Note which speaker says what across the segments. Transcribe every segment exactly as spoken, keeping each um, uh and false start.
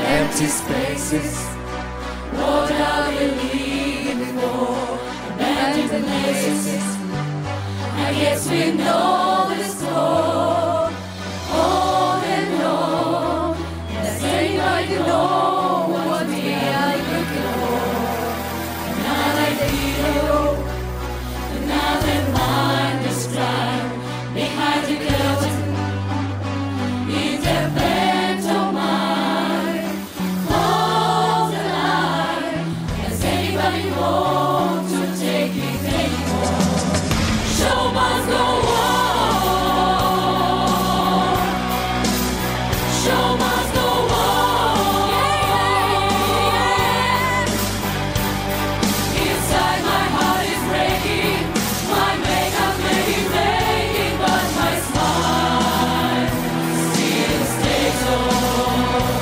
Speaker 1: empty spaces. What are we leaving for? Abandoned places. I guess we know the score. On and on. Does anybody know what we are looking for? Another hero, another mindless crime behind the curtain. In the pantomime, hold the line. Does anybody want to take it anymore? Show must go on. Show must go on. Inside my heart is breaking. My makeup may be fading, but my smile still stays on.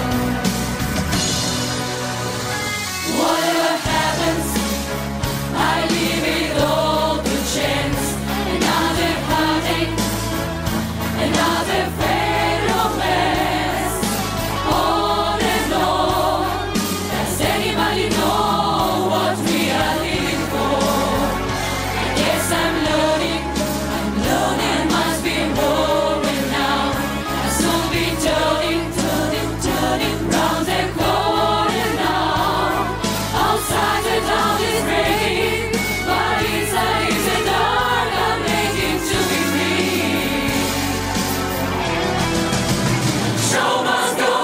Speaker 1: Whatever happens, I leave it all to chance. Another heartache, another failed romance. On and on. Does anybody know what we are living for? I guess I'm learning, I'm learning, must be boring now. I'll soon be turning, turning, turning round the corner now. Outside the town is breaking, but inside is the dark. I'm making to be free. Show must go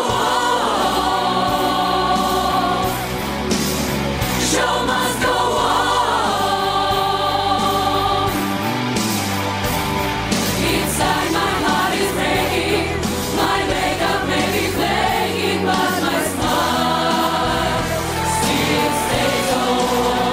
Speaker 1: on. Show must go on. Inside my heart is breaking. My makeup may be flaking, but my smile still stays on.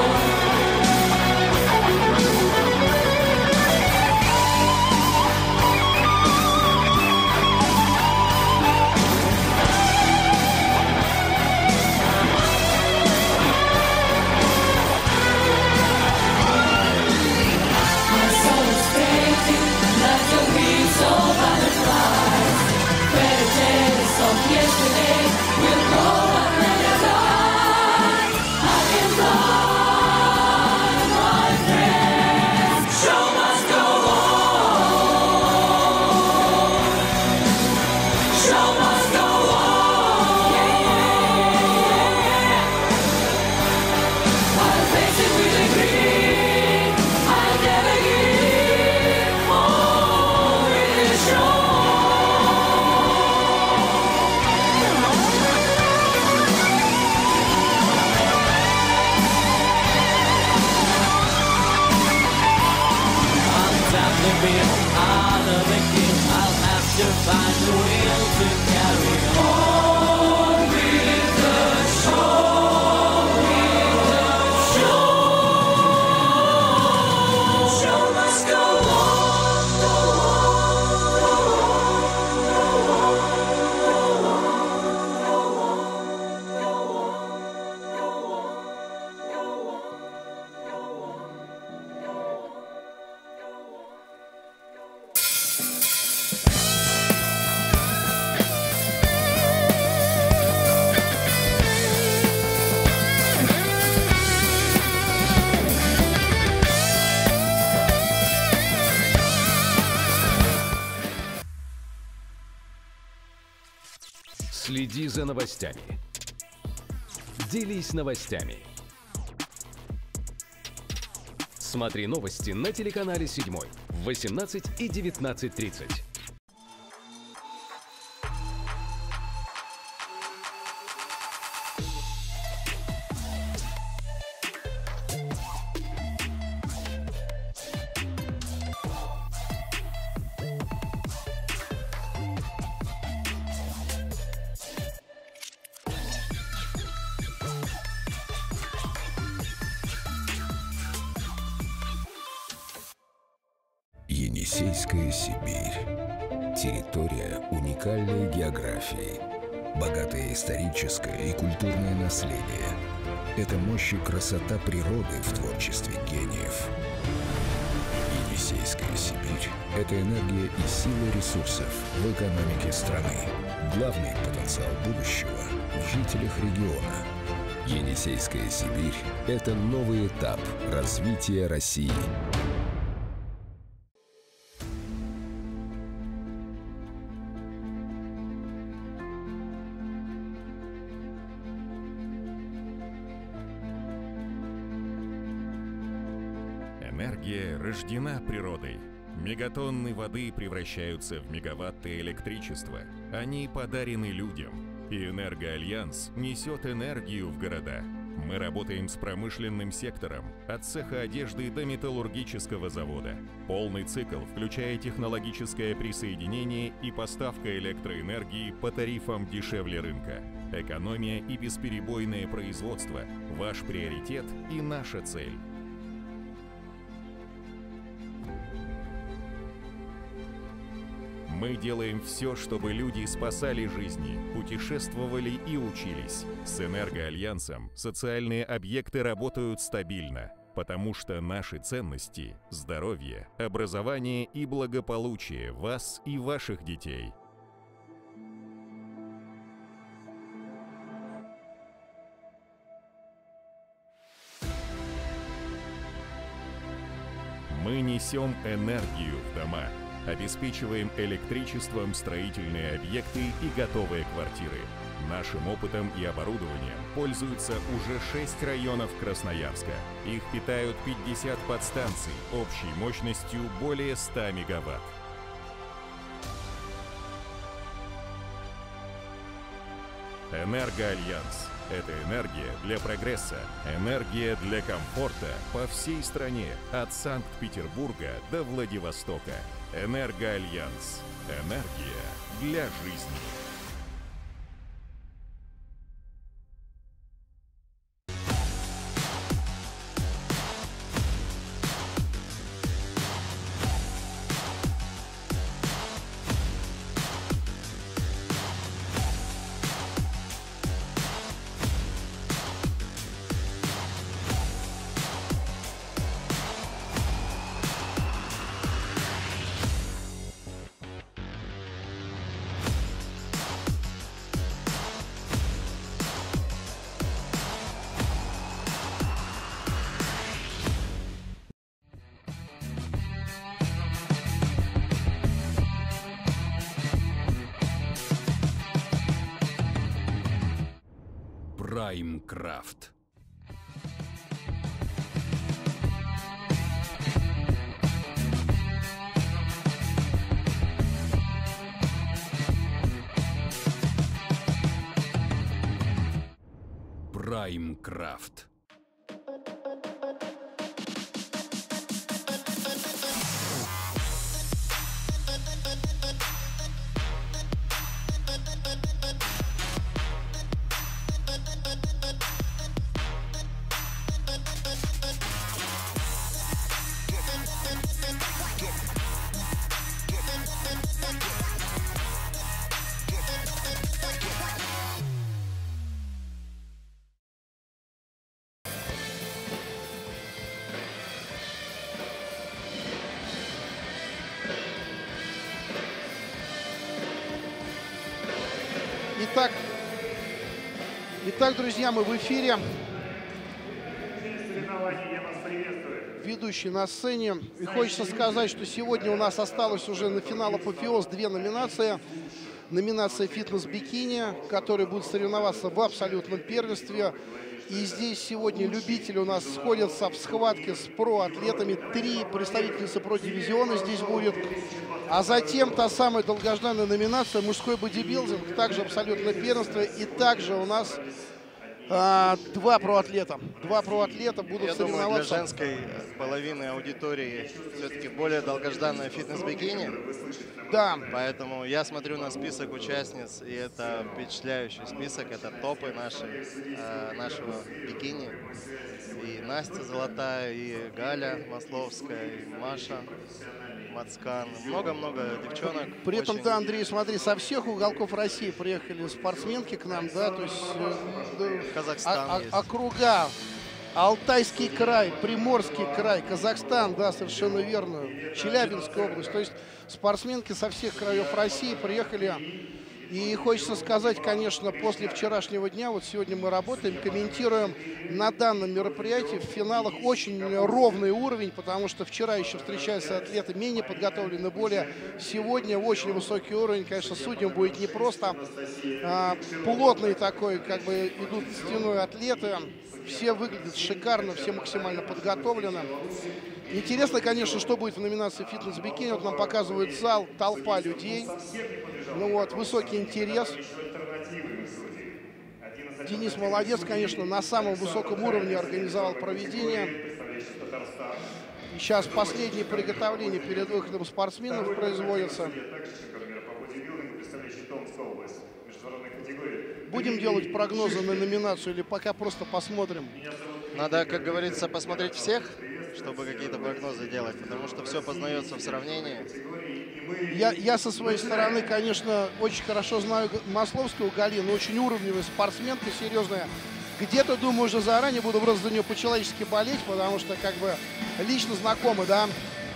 Speaker 1: My soul is fading like the wings of butterflies. Fairy tales of yesterday will go but never die. I can fly, my friends. Show must go on. Show must go on. I'll face it with a grin. I'll never give more in the show.
Speaker 2: Untap the wheel, out of the game. I'll have to find a will to carry on with the show, with the show. Show must go on, go
Speaker 3: Следи за новостями. Делись новостями. Смотри новости на телеканале седьмой в восемнадцать и девятнадцать тридцать.
Speaker 4: Енисейская Сибирь. Территория уникальной географии, богатое историческое и культурное наследие. Это мощь и красота природы в творчестве гениев. Енисейская Сибирь – это энергия и сила ресурсов в экономике страны. главный потенциал будущего в жителях региона. Енисейская Сибирь – это новый этап развития России.
Speaker 5: Энергия рождена природой. Мегатонны воды превращаются в мегаватты электричества. Они подарены людям. И Энергоальянс несет энергию в города. Мы работаем с промышленным сектором, от цеха одежды до металлургического завода. Полный цикл, включая технологическое присоединение и поставка электроэнергии по тарифам дешевле рынка. Экономия и бесперебойное производство – ваш приоритет и наша цель. Мы делаем все, чтобы люди спасали жизни, путешествовали и учились. С Энергоальянсом социальные объекты работают стабильно, потому что наши ценности – здоровье, образование и благополучие вас и ваших детей. Мы несем энергию в дома. Обеспечиваем электричеством строительные объекты и готовые квартиры. Нашим опытом и оборудованием пользуются уже шесть районов Красноярска. Их питают пятьдесят подстанций общей мощностью более ста мегаватт. Энергоальянс – это энергия для прогресса, энергия для комфорта по всей стране, от Санкт-Петербурга до Владивостока. Энергоальянс. Энергия для жизни.
Speaker 4: Праймкрафт. Праймкрафт.
Speaker 6: Итак, итак, друзья, мы в эфире. Ведущий на сцене. И хочется сказать, что сегодня у нас осталось уже на финал апофеоз две номинации. Номинация «Фитнес-бикини», которые будут соревноваться в абсолютном первенстве. И здесь сегодня любители у нас сходятся в схватке с про-атлетами. Три представительницы про-дивизиона здесь будет. А затем та самая долгожданная номинация «Мужской бодибилдинг», также абсолютное первенство. И также у нас а, два проатлета. Два проатлета будут
Speaker 7: Я
Speaker 6: соревноваться.
Speaker 7: думаю, для женской половины аудитории все-таки более долгожданная фитнес-бикини.
Speaker 6: Да.
Speaker 7: Поэтому я смотрю на список участниц, и это впечатляющий список. Это топы наши, э, нашего бикини. И Настя Золотая, и Галя Масловская, и Маша Мацкан. Много-много девчонок.
Speaker 6: При этом,
Speaker 7: очень...
Speaker 6: да, Андрей, смотри, со всех уголков России приехали спортсменки к нам, да, то есть э,
Speaker 7: Казахстан
Speaker 6: а,
Speaker 7: есть.
Speaker 6: а, округа, Алтайский край, Приморский край, Казахстан, да, совершенно верно, Челябинская область. То есть спортсменки со всех краев России приехали И хочется сказать, конечно, после вчерашнего дня, вот сегодня мы работаем, комментируем на данном мероприятии. В финалах очень ровный уровень, потому что вчера еще встречаются атлеты менее подготовленные, более сегодня очень высокий уровень. Конечно, судьям будет непросто. А, плотный такой, как бы идут стеной атлеты. Все выглядят шикарно, все максимально подготовлены. Интересно, конечно, что будет в номинации «Фитнес-бикини». Вот нам показывают зал, толпа людей. Ну вот, высокий интерес. Денис молодец, конечно, на самом высоком уровне организовал проведение. И сейчас последние приготовления перед выходом спортсменов производятся. Будем делать прогнозы на номинацию или пока просто посмотрим?
Speaker 7: Надо, как говорится, посмотреть всех, чтобы какие-то прогнозы делать, потому что все познается в сравнении.
Speaker 6: Я, я со своей стороны, конечно, очень хорошо знаю Масловскую Галину, очень уровневая спортсменка, серьезная. Где-то, думаю, уже заранее буду просто за нее по-человечески болеть, потому что как бы лично знакомы, да.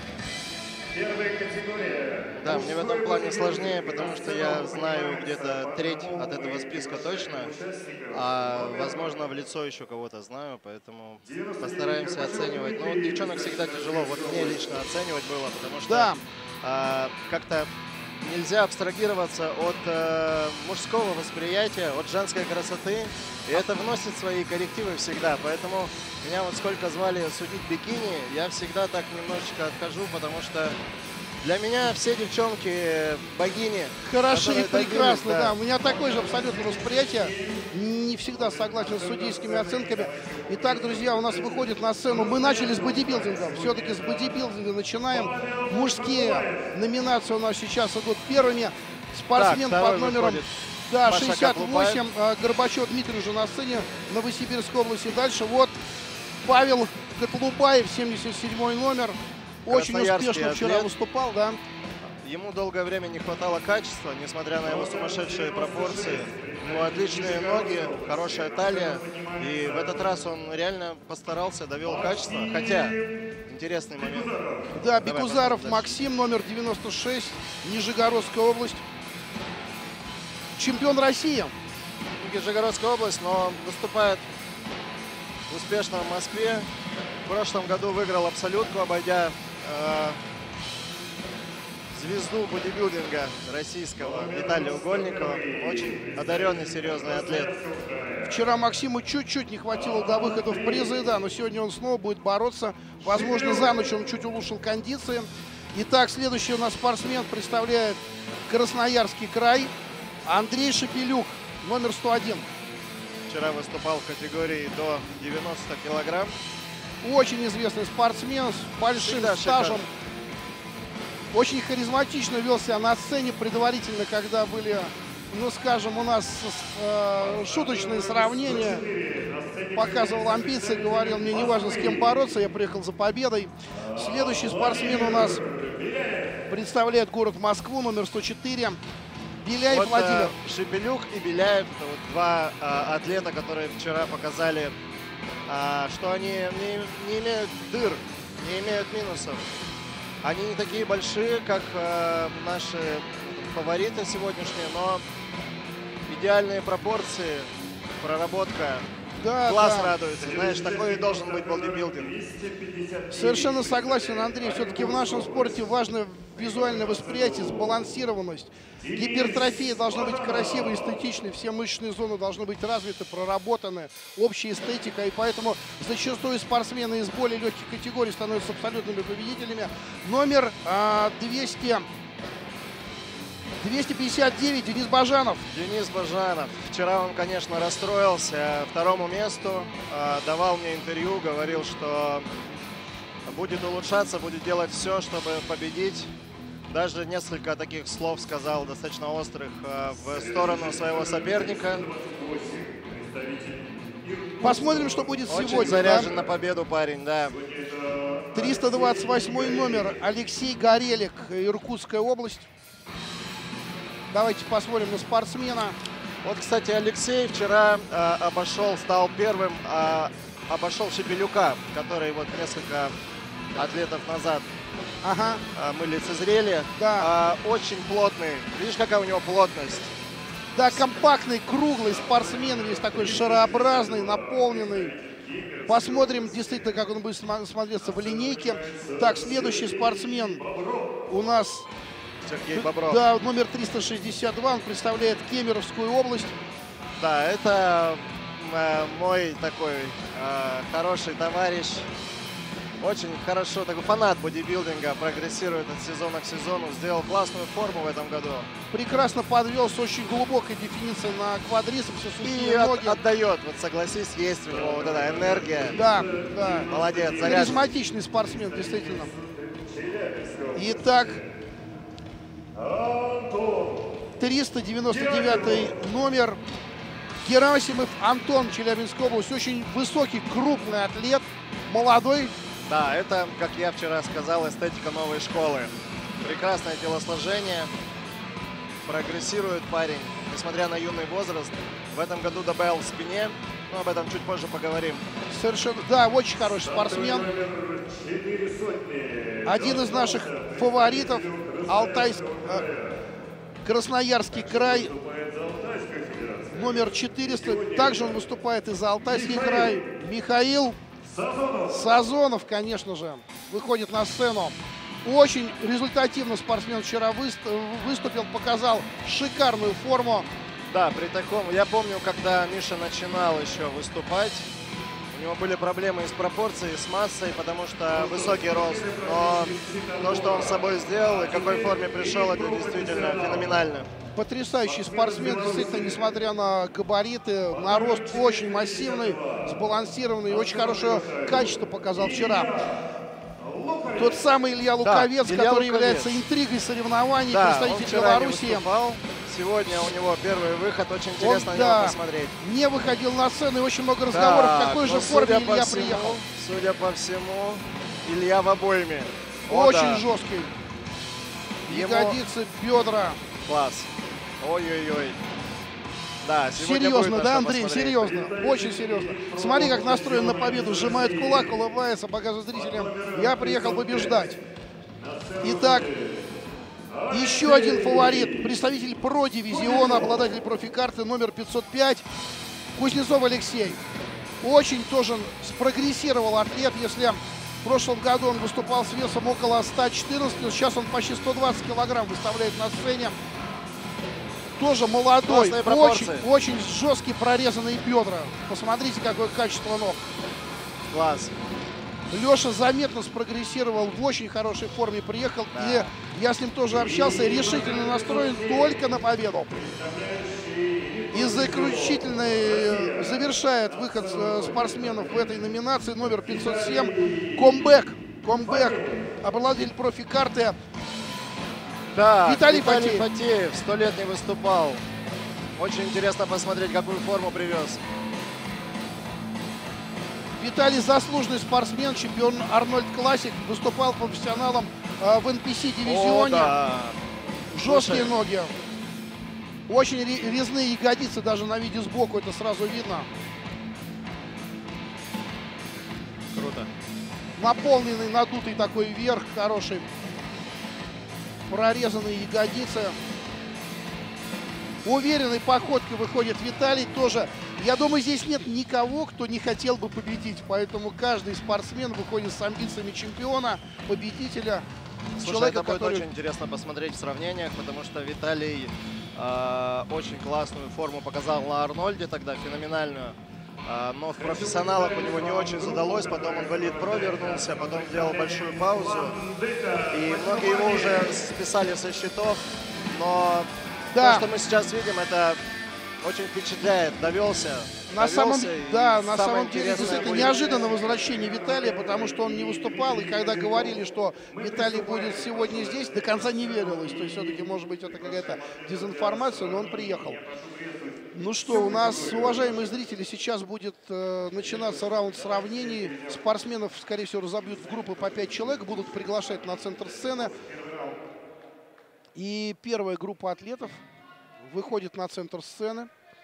Speaker 7: Да, мне в этом плане сложнее, потому что я знаю где-то треть от этого списка точно, а, возможно, в лицо еще кого-то знаю, поэтому постараемся оценивать. Но вот девчонок всегда тяжело, вот мне лично оценивать было, потому что
Speaker 6: Да.
Speaker 7: а, как-то нельзя абстрагироваться от э, мужского восприятия, от женской красоты, и это вносит свои коррективы всегда, поэтому меня вот сколько звали судить бикини, я всегда так немножечко отхожу, потому что для меня все девчонки богини.
Speaker 6: Хороши и
Speaker 7: которые добились,
Speaker 6: прекрасны, да. У меня такое же абсолютно восприятие. Не всегда согласен с судейскими оценками. Итак, друзья, у нас выходит на сцену. Мы начали с бодибилдинга. Все-таки с бодибилдинга начинаем. Мужские номинации у нас сейчас идут первыми. Спортсмен
Speaker 7: Так,
Speaker 6: под номером
Speaker 7: выходит
Speaker 6: да,
Speaker 7: Маша
Speaker 6: шестьдесят восемь. Горбачев Дмитрий уже на сцене Новосибирской области. Дальше вот Павел Котлубаев, семьдесят седьмой номер. Очень успешно вчера
Speaker 7: атлет.
Speaker 6: выступал, да.
Speaker 7: Ему долгое время не хватало качества, несмотря на его сумасшедшие пропорции. У него отличные ноги, хорошая талия. И в этот раз он реально постарался, довел качество. Хотя, интересный момент.
Speaker 6: Да,
Speaker 7: Давай
Speaker 6: Бекузаров
Speaker 7: посмотрим
Speaker 6: Максим, номер девяносто шесть, Нижегородская область. Чемпион России.
Speaker 7: Нижегородская область, но выступает успешно в Москве. В прошлом году выиграл абсолютку, обойдя э, звезду бодибилдинга российского Виталия Угольникова. Очень одаренный, серьезный атлет.
Speaker 6: Вчера Максиму чуть-чуть не хватило до выхода в призы, да, но сегодня он снова будет бороться. Возможно, за ночь он чуть улучшил кондиции. Итак, следующий у нас спортсмен представляет Красноярский край. Андрей Шепелюк, номер сто один.
Speaker 7: Вчера выступал в категории до девяноста килограмм.
Speaker 6: Очень известный спортсмен с большим
Speaker 7: Всегда
Speaker 6: стажем.
Speaker 7: шикарно.
Speaker 6: Очень харизматично вел себя на сцене предварительно, когда были, ну скажем, у нас э, шуточные сравнения. Показывал амбиции, говорил, мне не важно с кем бороться, я приехал за победой. Следующий спортсмен у нас представляет город Москву, номер сто четыре. Беляев
Speaker 7: Вот,
Speaker 6: Владимир.
Speaker 7: э, Шепелюк и Беляев — это вот два э, атлета, которые вчера показали, э, что они не, не имеют дыр, не имеют минусов. Они не такие большие, как э, наши фавориты сегодняшние, но идеальные пропорции, проработка.
Speaker 6: Да,
Speaker 7: Глаз
Speaker 6: да.
Speaker 7: радуется. Знаешь, такой и должен быть бодибилдинг.
Speaker 6: Совершенно согласен, Андрей. Все-таки в нашем спорте важно визуальное восприятие, сбалансированность. Гипертрофия должна быть красивой, эстетичной. Все мышечные зоны должны быть развиты, проработаны. Общая эстетика. И поэтому зачастую спортсмены из более легких категорий становятся абсолютными победителями. Номер а, двести, двести пятьдесят девять, Денис Бажанов.
Speaker 7: Денис Бажанов. Вчера он, конечно, расстроился второму месту. э, Давал мне интервью, говорил, что будет улучшаться, будет делать все, чтобы победить. Даже несколько таких слов сказал, достаточно острых, э, в сторону своего соперника.
Speaker 6: Посмотрим, что будет
Speaker 7: Очень
Speaker 6: сегодня.
Speaker 7: заряжен
Speaker 6: Да?
Speaker 7: на победу парень, да.
Speaker 6: триста двадцать восьмой номер, Алексей Горелик, Иркутская область. Давайте посмотрим на спортсмена.
Speaker 7: Вот, кстати, Алексей вчера э, обошел, стал первым, э, обошел Шепелюка, который вот несколько атлетов назад
Speaker 6: Ага.
Speaker 7: э, мы лицезрели.
Speaker 6: Да.
Speaker 7: Э, очень плотный. Видишь, какая у него плотность?
Speaker 6: Да, компактный, круглый спортсмен, весь такой шарообразный, наполненный. Посмотрим действительно, как он будет смотреться в линейке. Так, следующий спортсмен у нас...
Speaker 7: Сергей Бобров.
Speaker 6: Да, номер триста шестьдесят два, он представляет Кемеровскую область.
Speaker 7: Да, это э, мой такой э, хороший товарищ. Очень хорошо, такой фанат бодибилдинга, прогрессирует от сезона к сезону, сделал классную форму в этом году.
Speaker 6: Прекрасно подвел с очень глубокой дефиницией на квадрицепсе, сухие
Speaker 7: И
Speaker 6: ноги.
Speaker 7: от, отдает, вот согласись, есть у него вот эта энергия.
Speaker 6: Да, да.
Speaker 7: Молодец, заряжен.
Speaker 6: Харизматичный спортсмен, действительно. Итак, триста девяносто девятый номер. Герасимов Антон, Челябинская область. Очень высокий, крупный атлет, молодой.
Speaker 7: Да, это, как я вчера сказал, эстетика новой школы. Прекрасное телосложение, прогрессирует парень, несмотря на юный возраст. В этом году добавил в спине, но об этом чуть позже поговорим.
Speaker 6: Совершенно, да, очень хороший спортсмен. Один из наших фаворитов, Алтайск, э, Красноярский край, номер четыреста. Также он выступает и за Алтайский край. Михаил Сазонов, конечно же, выходит на сцену. Очень результативно спортсмен вчера выступил, показал шикарную форму.
Speaker 7: Да, при таком, я помню, когда Миша начинал еще выступать, у него были проблемы и с пропорцией, и с массой, потому что высокий рост. Но то, что он с собой сделал и в какой форме пришел, это действительно феноменально.
Speaker 6: Потрясающий спортсмен, действительно, несмотря на габариты, на рост очень массивный, сбалансированный, очень хорошее качество показал вчера. Тот самый Илья Луковец,
Speaker 7: да, Илья
Speaker 6: который
Speaker 7: Луковец.
Speaker 6: является интригой соревнований,
Speaker 7: Да,
Speaker 6: представитель
Speaker 7: он
Speaker 6: Белоруссии.
Speaker 7: не выступал. Сегодня у него первый выход, очень
Speaker 6: Он,
Speaker 7: интересно на
Speaker 6: да,
Speaker 7: него посмотреть.
Speaker 6: не выходил на сцену, и очень много разговоров,
Speaker 7: Да,
Speaker 6: в какой же
Speaker 7: но
Speaker 6: форме
Speaker 7: судя по
Speaker 6: Илья
Speaker 7: всему,
Speaker 6: приехал.
Speaker 7: Судя по всему, Илья в обойме. О,
Speaker 6: Очень
Speaker 7: да.
Speaker 6: жесткий.
Speaker 7: Ему-
Speaker 6: Ягодицы, бедра.
Speaker 7: Класс. Ой-ой-ой. Да, сегодня
Speaker 6: Серьезно,
Speaker 7: будет на
Speaker 6: да,
Speaker 7: что
Speaker 6: Андрей?
Speaker 7: посмотреть.
Speaker 6: Серьезно. Очень серьезно. Смотри, как настроен на победу. Сжимает кулак, улыбается, показывает зрителям. Я приехал побеждать. Итак, еще один фаворит. Представитель про-дивизиона, обладатель профикарты номер пятьсот пять. Кузнецов Алексей. Очень тоже спрогрессировал атлет. Если в прошлом году он выступал с весом около ста четырнадцати, сейчас он почти сто двадцать килограмм выставляет на сцене. Тоже молодой,
Speaker 7: Классные
Speaker 6: очень,
Speaker 7: пропорции.
Speaker 6: очень жесткие прорезанные бедра. Посмотрите, какое качество ног.
Speaker 7: Класс.
Speaker 6: Леша заметно спрогрессировал, в очень хорошей форме приехал.
Speaker 7: Да.
Speaker 6: И я с ним тоже общался, решительно настроен только на победу. И заключительный завершает выход э, спортсменов в этой номинации номер пятьсот семь. Комбэк. Комбэк. Обладатель профикарты.
Speaker 7: Да,
Speaker 6: Виталий
Speaker 7: Виталий
Speaker 6: Фатеев.
Speaker 7: Фатеев сто лет не выступал. Очень интересно посмотреть, какую форму привез.
Speaker 6: Виталий заслуженный спортсмен, чемпион Арнольд Классик. Выступал профессионалом э, в эн пи си дивизионе.
Speaker 7: О, да.
Speaker 6: Жесткие
Speaker 7: Слушай.
Speaker 6: ноги. Очень ре- резные ягодицы, даже на виде сбоку это сразу видно.
Speaker 7: Круто.
Speaker 6: Наполненный, надутый такой верх, хороший. Прорезанные ягодицы. Уверенной походкой выходит Виталий тоже. Я думаю, здесь нет никого, кто не хотел бы победить. Поэтому каждый спортсмен выходит с амбициями чемпиона, победителя.
Speaker 7: Слушай,
Speaker 6: Человека,
Speaker 7: это будет
Speaker 6: который...
Speaker 7: очень интересно посмотреть в сравнениях, потому что Виталий э, очень классную форму показал на Арнольде тогда, феноменальную. Э, но в профессионалах у него не очень задалось, потом он в Элит-Про вернулся, потом сделал большую паузу. И многие его уже списали со счетов, но
Speaker 6: Да.
Speaker 7: то, что мы сейчас видим, это очень впечатляет, довелся.
Speaker 6: На самом,
Speaker 7: довелся, и
Speaker 6: да, на
Speaker 7: самое
Speaker 6: самом деле,
Speaker 7: интересное
Speaker 6: действительно,
Speaker 7: будет-
Speaker 6: неожиданно возвращение Виталия, потому что он не выступал. И когда говорили, что Виталий будет сегодня здесь, до конца не верилось. То есть все-таки, может быть, это какая-то дезинформация, но он приехал. Ну что, у нас, уважаемые зрители, сейчас будет э, начинаться раунд сравнений. Спортсменов, скорее всего, разобьют в группы по пять человек, будут приглашать на центр сцены. И первая группа атлетов выходит на центр сцены.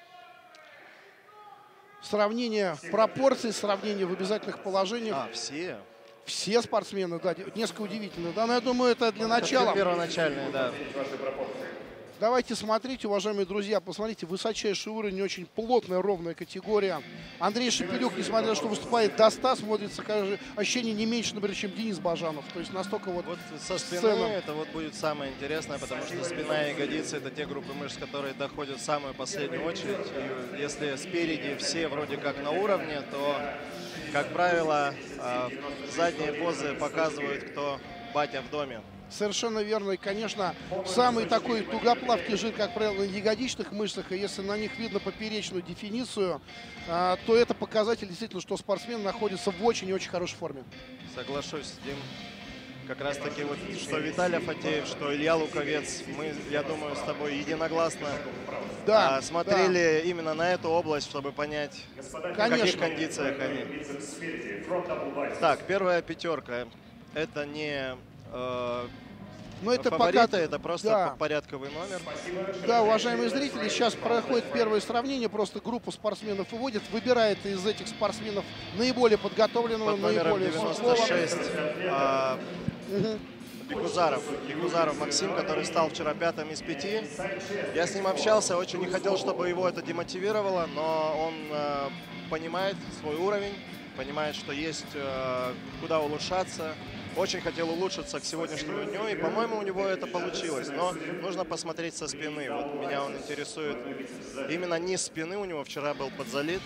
Speaker 6: Сравнение пропорций, сравнение в обязательных положениях.
Speaker 7: А, все?
Speaker 6: Все спортсмены, да, несколько удивительно. Да, но я думаю, это для начала.
Speaker 7: Первоначальные, да.
Speaker 6: Давайте смотреть, уважаемые друзья, посмотрите, высочайший уровень, очень плотная, ровная категория. Андрей Шепелюк, несмотря на то, что выступает до ста, смотрится, кажется, ощущение не меньше, например, чем Денис Бажанов. То есть настолько вот,
Speaker 7: Вот со спины
Speaker 6: сцена.
Speaker 7: это вот будет самое интересное, потому что спина и ягодицы — это те группы мышц, которые доходят в самую последнюю очередь. И если спереди все вроде как на уровне, то, как правило, э, задние позы показывают, кто батя в доме.
Speaker 6: Совершенно верно. И, конечно, самый такой тугоплавкий жир, как правило, на ягодичных мышцах. И если на них видно поперечную дефиницию, а, то это показатель действительно, что спортсмен находится в очень и очень хорошей форме.
Speaker 7: Соглашусь, Дим. Как раз таки вот, что Виталий Фатеев, что Илья Луковец, мы, я думаю, с тобой единогласно
Speaker 6: Да,
Speaker 7: а, смотрели именно на эту область, чтобы понять, в каких
Speaker 6: Конечно.
Speaker 7: кондициях они. Так, первая пятерка. Это не э,
Speaker 6: Но это
Speaker 7: фавориты,
Speaker 6: пока...
Speaker 7: это просто
Speaker 6: Да.
Speaker 7: порядковый номер.
Speaker 6: Да, уважаемые зрители, сейчас проходит первое сравнение. Просто группу спортсменов выводит, выбирает из этих спортсменов наиболее подготовленного,
Speaker 7: Под номером
Speaker 6: наиболее
Speaker 7: девяносто
Speaker 6: сухого.
Speaker 7: шесть а, Бекузаров. Бекузаров Максим, который стал вчера пятым из пяти. Я с ним общался, очень не хотел, чтобы его это демотивировало, но он э, понимает свой уровень, понимает, что есть э, куда улучшаться. Очень хотел улучшиться к сегодняшнему дню, и, по-моему, у него это получилось. Но нужно посмотреть со спины. Вот меня он интересует. Именно низ спины у него вчера был подзалит.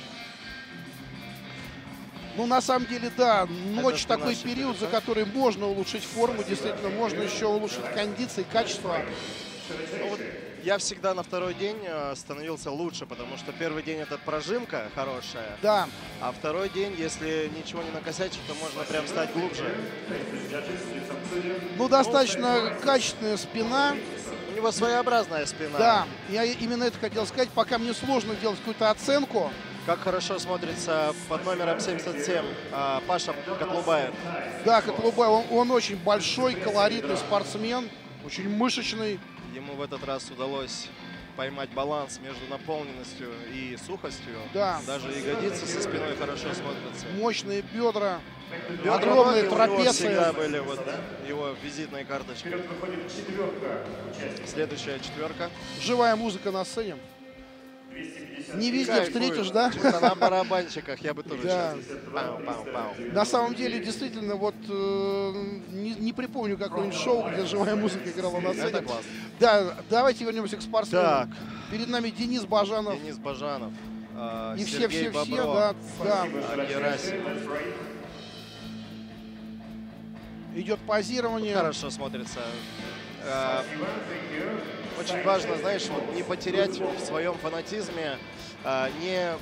Speaker 6: Ну, на самом деле, да, ночь
Speaker 7: спина
Speaker 6: такой
Speaker 7: Шепелюка.
Speaker 6: период, за который можно улучшить форму, действительно, можно еще улучшить кондиции, качество.
Speaker 7: Ну, вот я всегда на второй день э, становился лучше, потому что первый день это прожимка хорошая,
Speaker 6: Да,
Speaker 7: а второй день, если ничего не накосячить, то можно прям стать глубже.
Speaker 6: ну, достаточно качественная спина.
Speaker 7: У него своеобразная спина.
Speaker 6: Да, я именно это хотел сказать, пока мне сложно делать какую-то оценку.
Speaker 7: Как хорошо смотрится под номером семьдесят семь э, Паша Котлубаев.
Speaker 6: Да, Котлубай, он, он очень большой, колоритный спортсмен, очень мышечный.
Speaker 7: Ему в этот раз удалось поймать баланс между наполненностью и сухостью.
Speaker 6: Да.
Speaker 7: Даже ягодицы со спиной хорошо смотрятся.
Speaker 6: Мощные бедра,
Speaker 7: Бедра,
Speaker 6: огромные
Speaker 7: ноги у него
Speaker 6: трапеции.
Speaker 7: всегда были вот его визитной карточкой. Следующая четверка.
Speaker 6: Живая музыка на сцене. Не везде
Speaker 7: Кайфую.
Speaker 6: встретишь, да?
Speaker 7: Что-то на барабанчиках я бы тоже
Speaker 6: Да.
Speaker 7: сейчас. Пау, пау, пау.
Speaker 6: На самом деле, действительно, вот э, не, не припомню какое-нибудь шоу, где живая музыка играла на сцене.
Speaker 7: Это классно.
Speaker 6: Да, давайте вернемся к спортсмену.
Speaker 7: Так.
Speaker 6: Перед нами Денис Бажанов.
Speaker 7: Денис Бажанов. э,
Speaker 6: И
Speaker 7: Сергей
Speaker 6: все-все-все,
Speaker 7: Бобров,
Speaker 6: да, да.
Speaker 7: э, Герасимов.
Speaker 6: Идет позирование.
Speaker 7: Хорошо смотрится. Э, Очень важно, знаешь, вот не потерять в своем фанатизме, э, не, м,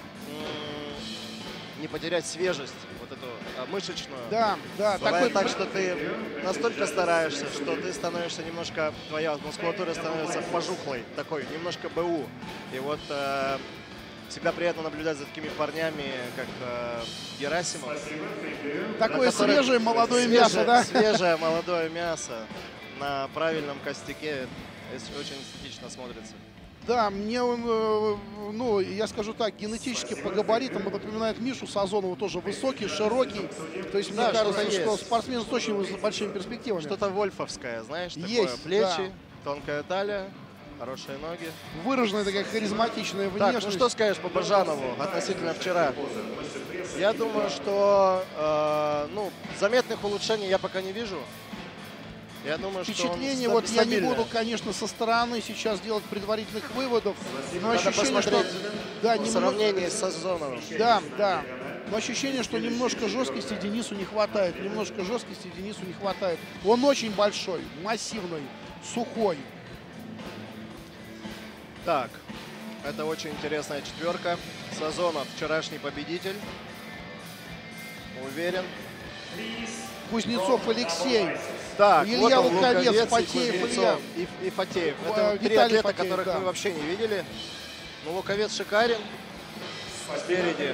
Speaker 7: не потерять свежесть, вот эту э, мышечную.
Speaker 6: Да, да,
Speaker 7: Бывает
Speaker 6: такой...
Speaker 7: так, что ты настолько стараешься, что ты становишься немножко, твоя мускулатура становится пожухлой, такой, немножко БУ. И вот э, всегда приятно наблюдать за такими парнями, как э, Герасимов.
Speaker 6: Такое
Speaker 7: на которых
Speaker 6: свежее молодое
Speaker 7: свежее-
Speaker 6: мясо, да?
Speaker 7: Свежее молодое мясо на правильном костяке. Это очень эстетично смотрится.
Speaker 6: Да, мне он, э, ну, я скажу так, генетически по габаритам он напоминает Мишу Сазонова, тоже высокий, широкий. То есть
Speaker 7: Да,
Speaker 6: мне кажется,
Speaker 7: что-то
Speaker 6: что
Speaker 7: есть.
Speaker 6: спортсмен с очень выс- большими перспективами.
Speaker 7: Что-то вольфовское, знаешь, такое.
Speaker 6: Есть,
Speaker 7: Плечи, тонкая талия, хорошие ноги.
Speaker 6: Выраженная такая харизматичная
Speaker 7: Так,
Speaker 6: внешность.
Speaker 7: ну что скажешь по Бажанову относительно вчера? Я думаю, что э, ну, заметных улучшений я пока не вижу. Я думаю, что он
Speaker 6: Впечатление,
Speaker 7: ста-
Speaker 6: вот я не
Speaker 7: стабильный.
Speaker 6: буду, конечно, со стороны сейчас делать предварительных выводов, но
Speaker 7: Надо
Speaker 6: ощущение, что...
Speaker 7: посмотреть
Speaker 6: Да,
Speaker 7: в
Speaker 6: немного-
Speaker 7: сравнении с Сазоновым.
Speaker 6: Да, да. Но ощущение, что немножко жесткости Денису не хватает. Немножко жесткости Денису не хватает. Он очень большой, массивный, сухой.
Speaker 7: Так, это очень интересная четверка. Сазонов вчерашний победитель. Уверен.
Speaker 6: Кузнецов Алексей.
Speaker 7: Так,
Speaker 6: Илья
Speaker 7: вот он,
Speaker 6: Луковец,
Speaker 7: Луковец, и
Speaker 6: Фатеев,
Speaker 7: Кузнецов, и, и Фатеев.
Speaker 6: Э,
Speaker 7: Это вот три
Speaker 6: Виталий
Speaker 7: атлета,
Speaker 6: Фатеев,
Speaker 7: которых
Speaker 6: да.
Speaker 7: мы вообще не видели. Ну, Луковец шикарен. Спереди.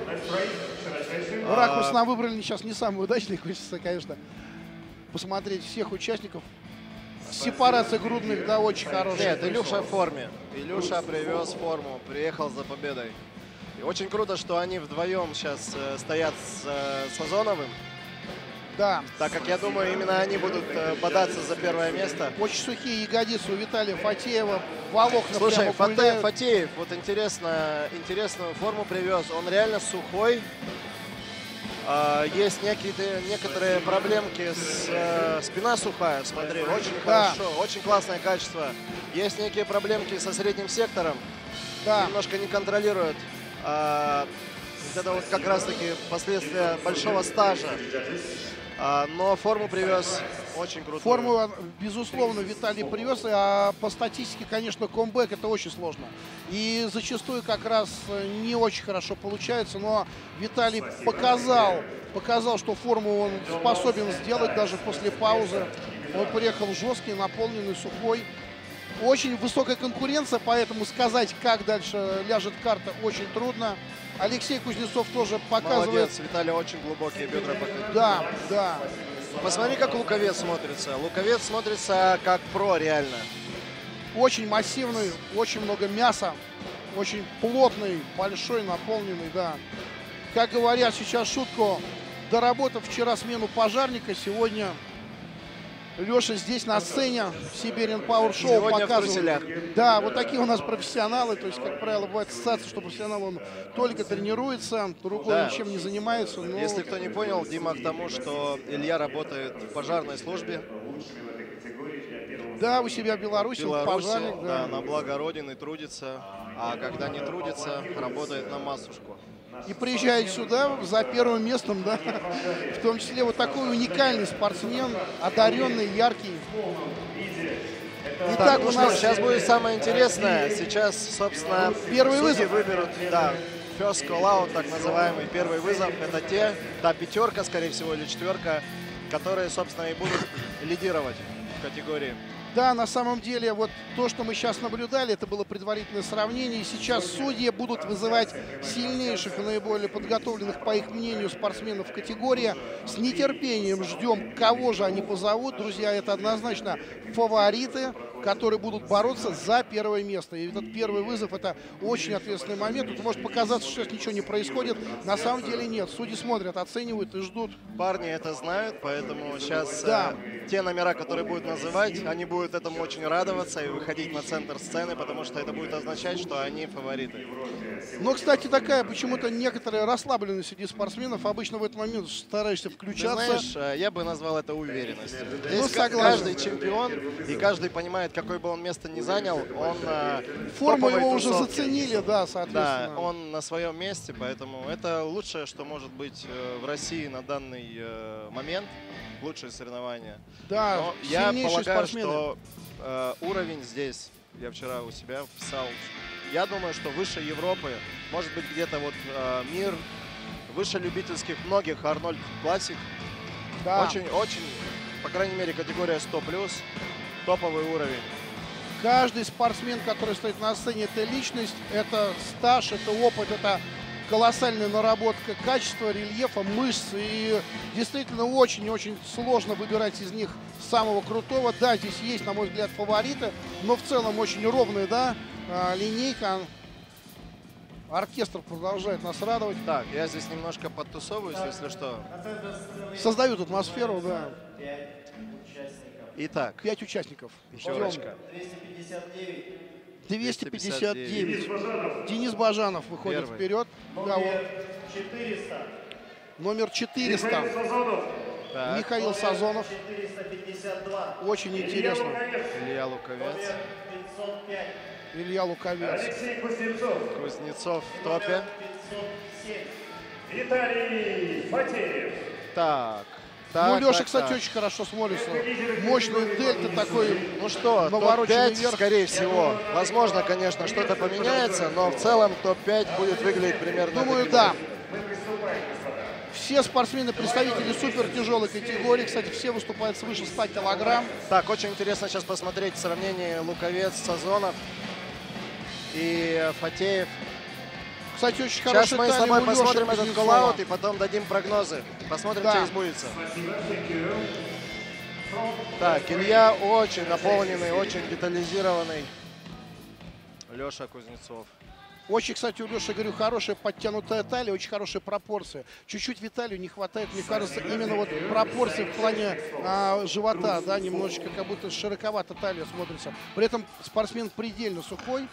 Speaker 6: Ракурс нам выбрали сейчас не самый удачный. Хочется, конечно, посмотреть всех участников. Сепарация грудных, да, очень хорошая.
Speaker 7: Нет, Илюша в форме. Илюша привез форму, приехал за победой. И очень круто, что они вдвоем сейчас э, стоят с э, Сазоновым.
Speaker 6: Да.
Speaker 7: Так как я думаю, именно они будут э, бодаться за первое место.
Speaker 6: Очень сухие ягодицы у Виталия Фатеева. Волокна
Speaker 7: Слушай,
Speaker 6: прямо
Speaker 7: Фате,
Speaker 6: гуляют.
Speaker 7: Фатеев, вот интересно, интересную форму привез. Он реально сухой. А, есть некие, некоторые проблемки с э, спина сухая, смотри, очень
Speaker 6: Да.
Speaker 7: хорошо, очень классное качество. Есть некие проблемки со средним сектором,
Speaker 6: Да.
Speaker 7: немножко не контролирует. А, это вот как раз-таки последствия большого стажа. А, но форму привез очень крутую.
Speaker 6: Форму, безусловно, Виталий привез, а по статистике, конечно, комбэк это очень сложно. И зачастую как раз не очень хорошо получается, но Виталий показал, показал, что форму он способен сделать даже после паузы. Он приехал жесткий, наполненный, сухой. Очень высокая конкуренция, поэтому сказать, как дальше ляжет карта, очень трудно. Алексей Кузнецов тоже показывает.
Speaker 7: Молодец, Виталий очень глубокие бедра покрыл.
Speaker 6: Да, да.
Speaker 7: Посмотри, как Луковец смотрится. Луковец смотрится как про, реально.
Speaker 6: Очень массивный, очень много мяса, очень плотный, большой, наполненный, да. Как говорят сейчас шутку, доработав вчера смену пожарника, сегодня Леша здесь на сцене Сибирин Пауэр Шоу
Speaker 7: Сегодня в
Speaker 6: показывает.
Speaker 7: труселях.
Speaker 6: Да, вот такие у нас профессионалы. То есть, как правило, бывает ассоциация, что профессионал он только тренируется, другой
Speaker 7: Да.
Speaker 6: ничем не занимается. Но...
Speaker 7: Если кто не понял, Дима к тому, что Илья работает в пожарной службе.
Speaker 6: Да, у себя в Беларуси,
Speaker 7: В
Speaker 6: он
Speaker 7: Беларуси,
Speaker 6: пожарник.
Speaker 7: да,
Speaker 6: Да.
Speaker 7: на благо Родины трудится, а когда не трудится, работает на массушку.
Speaker 6: И приезжает сюда за первым местом, да, в том числе вот такой уникальный спортсмен, одаренный, яркий. Итак,
Speaker 7: Так, ну
Speaker 6: у
Speaker 7: что,
Speaker 6: нас
Speaker 7: сейчас будет самое интересное. Сейчас, собственно,
Speaker 6: Первый
Speaker 7: судьи
Speaker 6: вызов.
Speaker 7: выберут, да, first call out, так называемый первый вызов. Это те, та пятерка, скорее всего, или четверка, которые, собственно, и будут лидировать в категории.
Speaker 6: Да, на самом деле, вот то, что мы сейчас наблюдали, это было предварительное сравнение. И сейчас судьи будут вызывать сильнейших и наиболее подготовленных, по их мнению, спортсменов в категории. С нетерпением ждем, кого же они позовут. Друзья, это однозначно фавориты, которые будут бороться за первое место. И этот первый вызов – это очень ответственный момент. Тут может показаться, что сейчас ничего не происходит. На самом деле нет. Судьи смотрят, оценивают и ждут.
Speaker 7: Парни это знают, поэтому сейчас
Speaker 6: Да.
Speaker 7: э, те номера, которые будут называть, они будут этому очень радоваться и выходить на центр сцены, потому что это будет означать, что они фавориты.
Speaker 6: Но, кстати, такая почему-то некоторая расслабленность среди спортсменов. Обычно в этот момент стараешься
Speaker 7: Ты
Speaker 6: включаться.
Speaker 7: знаешь, э, я бы назвал это уверенностью. Здесь
Speaker 6: Ну,
Speaker 7: ка-
Speaker 6: согласен.
Speaker 7: каждый чемпион и каждый понимает, какое бы он место ни занял, он э, в
Speaker 6: Форму
Speaker 7: топовой
Speaker 6: его уже
Speaker 7: тусовке.
Speaker 6: заценили, да,
Speaker 7: Да,
Speaker 6: соответственно.
Speaker 7: он на своем месте, поэтому это лучшее, что может быть э, в России на данный э, момент. Лучшие соревнования.
Speaker 6: Да,
Speaker 7: Но я
Speaker 6: сильнейшие
Speaker 7: полагаю,
Speaker 6: спортсмены.
Speaker 7: что э, уровень здесь, я вчера у себя писал, я думаю, что выше Европы, может быть где-то вот э, мир, выше любительских многих Арнольд Классик.
Speaker 6: Да.
Speaker 7: Очень, очень, по крайней мере, категория сто плюс, топовый уровень.
Speaker 6: Каждый спортсмен, который стоит на сцене, это личность, это стаж, это опыт, это колоссальная наработка качества, рельефа, мышц. И действительно очень-очень сложно выбирать из них самого крутого. Да, здесь есть, на мой взгляд, фавориты, но в целом очень ровная, да, а, линейка. Оркестр продолжает нас радовать.
Speaker 7: Так, я здесь немножко подтусовываюсь, если что.
Speaker 6: Создают атмосферу, да.
Speaker 7: Итак,
Speaker 6: Пять участников.
Speaker 7: пятерочка.
Speaker 6: двести пятьдесят девять. Денис Бажанов выходит
Speaker 7: Первый.
Speaker 6: вперед. Да, он. Номер четыреста.
Speaker 7: Так,
Speaker 6: Михаил Сазонов. Очень интересно.
Speaker 7: Илья Луковец.
Speaker 6: Илья Луковец.
Speaker 7: Кузнецов в топе.
Speaker 8: Виталий Фатеев.
Speaker 7: Так. Так,
Speaker 6: Ну, Леша,
Speaker 7: так,
Speaker 6: кстати,
Speaker 7: так.
Speaker 6: очень хорошо смотрится. Мощный дельта такой.
Speaker 7: Ну что,
Speaker 6: навороченный
Speaker 7: топ пять,
Speaker 6: вверх.
Speaker 7: скорее всего. Возможно, конечно, что-то поменяется, но в целом топ пять будет выглядеть примерно
Speaker 6: Думаю,
Speaker 7: таким
Speaker 6: да.
Speaker 7: образом.
Speaker 6: Все спортсмены-представители супер тяжелой категории. Кстати, все выступают свыше ста килограмм.
Speaker 7: Так, очень интересно сейчас посмотреть сравнение Луковец, Сазонов и Фатеев.
Speaker 6: Кстати, очень
Speaker 7: Сейчас
Speaker 6: хороший
Speaker 7: мы с
Speaker 6: тайминг
Speaker 7: тобой
Speaker 6: у Леши
Speaker 7: посмотрим этот
Speaker 6: Кузнецова.
Speaker 7: коллаут и потом дадим прогнозы. Посмотрим,
Speaker 6: Да.
Speaker 7: что избудется. Так, Илья очень наполненный, очень детализированный. Леша Кузнецов.
Speaker 6: Очень, кстати, у Леши, говорю, хорошая подтянутая талия, очень хорошие пропорции. Чуть-чуть Виталию не хватает, мне кажется, именно вот пропорции в плане а, живота, да, немножечко как будто широковато талия смотрится. При этом спортсмен предельно сухой.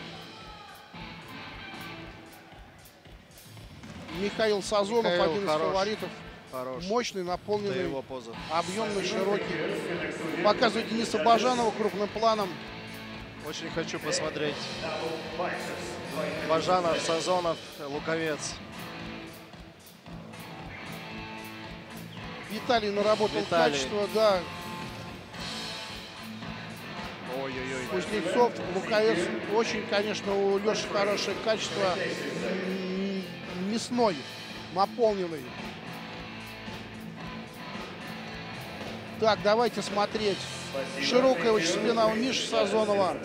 Speaker 6: Михаил Сазонов,
Speaker 7: Михаил
Speaker 6: один из
Speaker 7: хорош.
Speaker 6: фаворитов.
Speaker 7: Хорош.
Speaker 6: Мощный,
Speaker 7: Это
Speaker 6: наполненный,
Speaker 7: его поза.
Speaker 6: объемный, широкий. Показывает Дениса Бажанова крупным планом.
Speaker 7: Очень хочу посмотреть. Бажанов, Сазонов, Луковец.
Speaker 6: Виталий наработал
Speaker 7: Виталий.
Speaker 6: качество, да.
Speaker 7: Ой-ой-ой.
Speaker 6: Кузнецов, Луковец. Очень, конечно, у Леши хорошее качество. М, Мясной, наполненный. Так, давайте смотреть. Широкая очень спина у Миши Сазонова.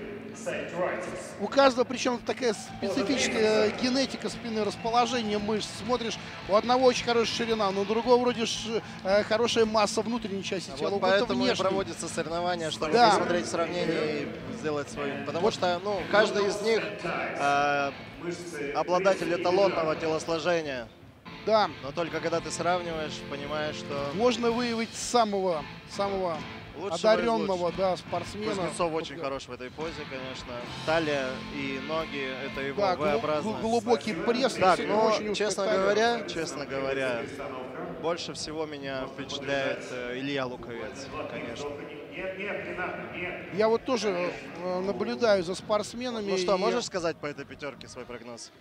Speaker 6: У каждого, причем такая специфическая генетика спины, расположение мышц. Смотришь, у одного очень хорошая ширина, но у другого вроде ш, э, хорошая масса внутренней части тела.
Speaker 7: Вот поэтому и проводятся соревнования, чтобы
Speaker 6: Да.
Speaker 7: посмотреть сравнение и сделать свой. Потому что, ну, каждый из них э, обладатель эталонного телосложения.
Speaker 6: Да.
Speaker 7: Но только когда ты сравниваешь, понимаешь, что
Speaker 6: Можно выявить самого, самого
Speaker 7: Лучшего из
Speaker 6: одаренного,
Speaker 7: лучших.
Speaker 6: да, спортсмена.
Speaker 7: Кузнецов очень хорош в этой позе, конечно. Талия и ноги — это его
Speaker 6: Да,
Speaker 7: V-образно.
Speaker 6: глу- глубокий пресс.
Speaker 7: Так,
Speaker 6: действительно,
Speaker 7: но,
Speaker 6: очень узкая
Speaker 7: честно
Speaker 6: талия.
Speaker 7: говоря, честно говоря, больше всего меня впечатляет э, Илья Луковец, конечно.
Speaker 6: Я вот тоже э, наблюдаю за спортсменами.
Speaker 7: Ну что,
Speaker 6: и
Speaker 7: можешь сказать по этой пятерке свой прогноз?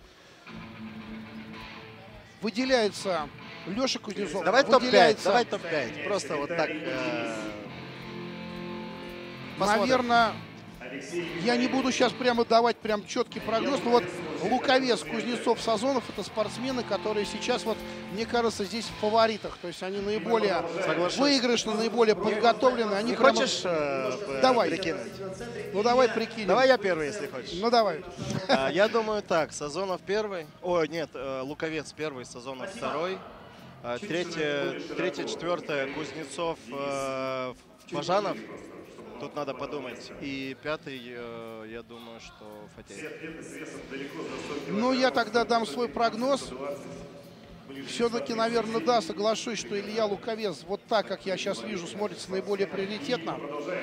Speaker 6: Выделяется Леша Кузнецов.
Speaker 7: Давай топ пять,
Speaker 6: выделяется,
Speaker 7: давай топ пять. Просто вот так. э, посмотрим.
Speaker 6: Наверное, я не буду сейчас прямо давать прям четкий прогноз, но вот Луковец, Кузнецов, Сазонов — это спортсмены, которые сейчас, вот, мне кажется, здесь в фаворитах. То есть они наиболее
Speaker 7: Соглашусь.
Speaker 6: выигрышны, наиболее подготовлены. Они
Speaker 7: Не
Speaker 6: прямо-
Speaker 7: хочешь э,
Speaker 6: Давай.
Speaker 7: прикинуть?
Speaker 6: Ну давай прикинем.
Speaker 7: Давай я первый, если хочешь.
Speaker 6: Ну давай.
Speaker 7: А, Я думаю так, Сазонов первый, ой, нет, э, Луковец первый, Сазонов второй, А, третье, третье, четвертое, Кузнецов, э, Бажанов, тут надо подумать, и пятый, э, я думаю, что Фатеев.
Speaker 6: Ну, я тогда дам свой прогноз. Все-таки, наверное, да, соглашусь, что Илья Луковец, вот так, как я сейчас вижу, смотрится наиболее приоритетно.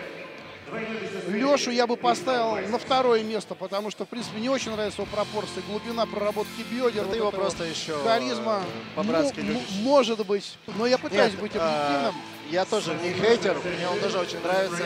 Speaker 6: Лешу я бы поставил на второе место, потому что, в принципе, не очень нравятся его пропорции. Глубина проработки бедер.
Speaker 7: Ты
Speaker 6: вот
Speaker 7: его
Speaker 6: это
Speaker 7: просто
Speaker 6: вот
Speaker 7: еще
Speaker 6: харизма.
Speaker 7: э, по-братски
Speaker 6: М- м-
Speaker 7: любишь.
Speaker 6: Может быть. Но я пытаюсь
Speaker 7: Нет,
Speaker 6: быть
Speaker 7: а,
Speaker 6: объективным.
Speaker 7: я тоже не хейтер, мне он тоже очень нравится.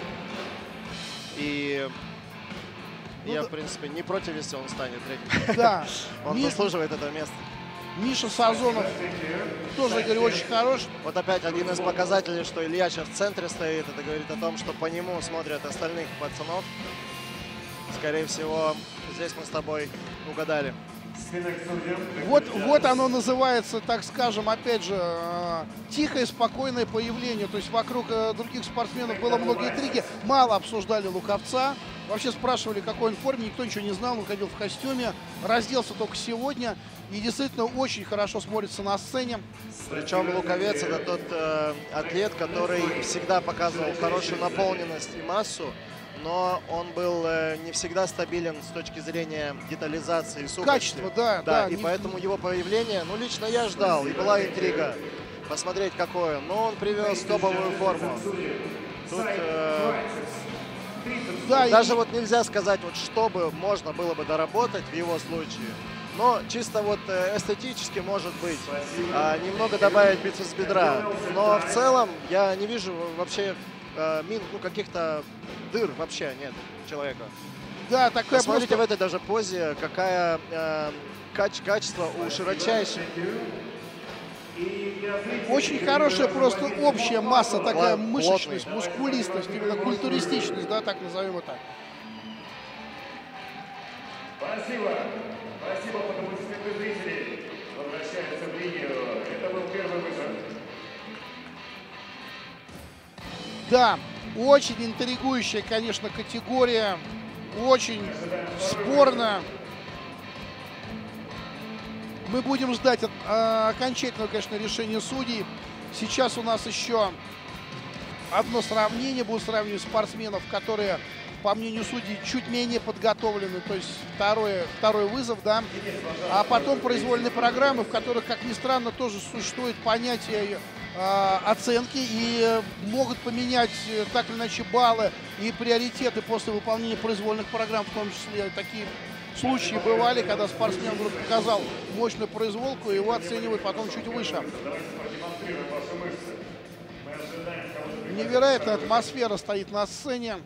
Speaker 7: И
Speaker 6: Ну
Speaker 7: я,
Speaker 6: да.
Speaker 7: в принципе, не против, если он станет третьим.
Speaker 6: Да.
Speaker 7: Он
Speaker 6: Ми-
Speaker 7: заслуживает это место.
Speaker 6: Миша Сазонов тоже, я говорю, очень хорош.
Speaker 7: Вот опять один из показателей, что Илья сейчас в центре стоит. Это говорит о том, что по нему смотрят остальных пацанов. Скорее всего, здесь мы с тобой угадали.
Speaker 6: Вот, вот оно называется, так скажем, опять же, э, тихое, спокойное появление. То есть вокруг э, других спортсменов было много интриги. Мало обсуждали Луковца. Вообще спрашивали, какой он в форме. Никто ничего не знал. Он ходил в костюме. Разделся только сегодня. И действительно очень хорошо смотрится на сцене.
Speaker 7: Причем Луковец — это тот э, атлет, который всегда показывал хорошую наполненность и массу, но он был э, не всегда стабилен с точки зрения детализации и сухости.
Speaker 6: Качество, да,
Speaker 7: Да,
Speaker 6: да,
Speaker 7: и
Speaker 6: не-
Speaker 7: поэтому его появление, ну, лично я ждал, и была интрига посмотреть, какой он. Но он привез топовую форму. Тут э,
Speaker 6: Да, и-
Speaker 7: даже вот нельзя сказать, вот что бы можно было бы доработать в его случае. Но чисто вот э, эстетически, может быть, а, немного добавить бицепс бедра. Но в целом я не вижу вообще э, мин, ну, каких-то дыр вообще нет у человека.
Speaker 6: Да, такая
Speaker 7: Посмотрите
Speaker 6: просто...
Speaker 7: в этой даже позе, какая э, кач- качество у широчайших.
Speaker 6: Очень хорошая просто общая масса, такая
Speaker 7: Плотный.
Speaker 6: мышечность, мускулистость, именно культуристичность, да, так назовем это.
Speaker 8: Спасибо. Спасибо, потому что зрители возвращаются в линию. Это был первый выход.
Speaker 6: Да, очень интригующая, конечно, категория, очень спорная. Мы будем ждать от- а, окончательного, конечно, решения судей. Сейчас у нас еще одно сравнение. Будут сравнивать спортсменов, которые по мнению судей, чуть менее подготовлены. То есть второй, второй вызов, да. А потом произвольные программы, в которых, как ни странно, тоже существует понятие э, оценки и могут поменять э, так или иначе баллы и приоритеты после выполнения произвольных программ, в том числе такие случаи бывали, когда спортсмен вдруг показал мощную произволку, и его оценивают потом чуть выше. Невероятная атмосфера стоит на сцене.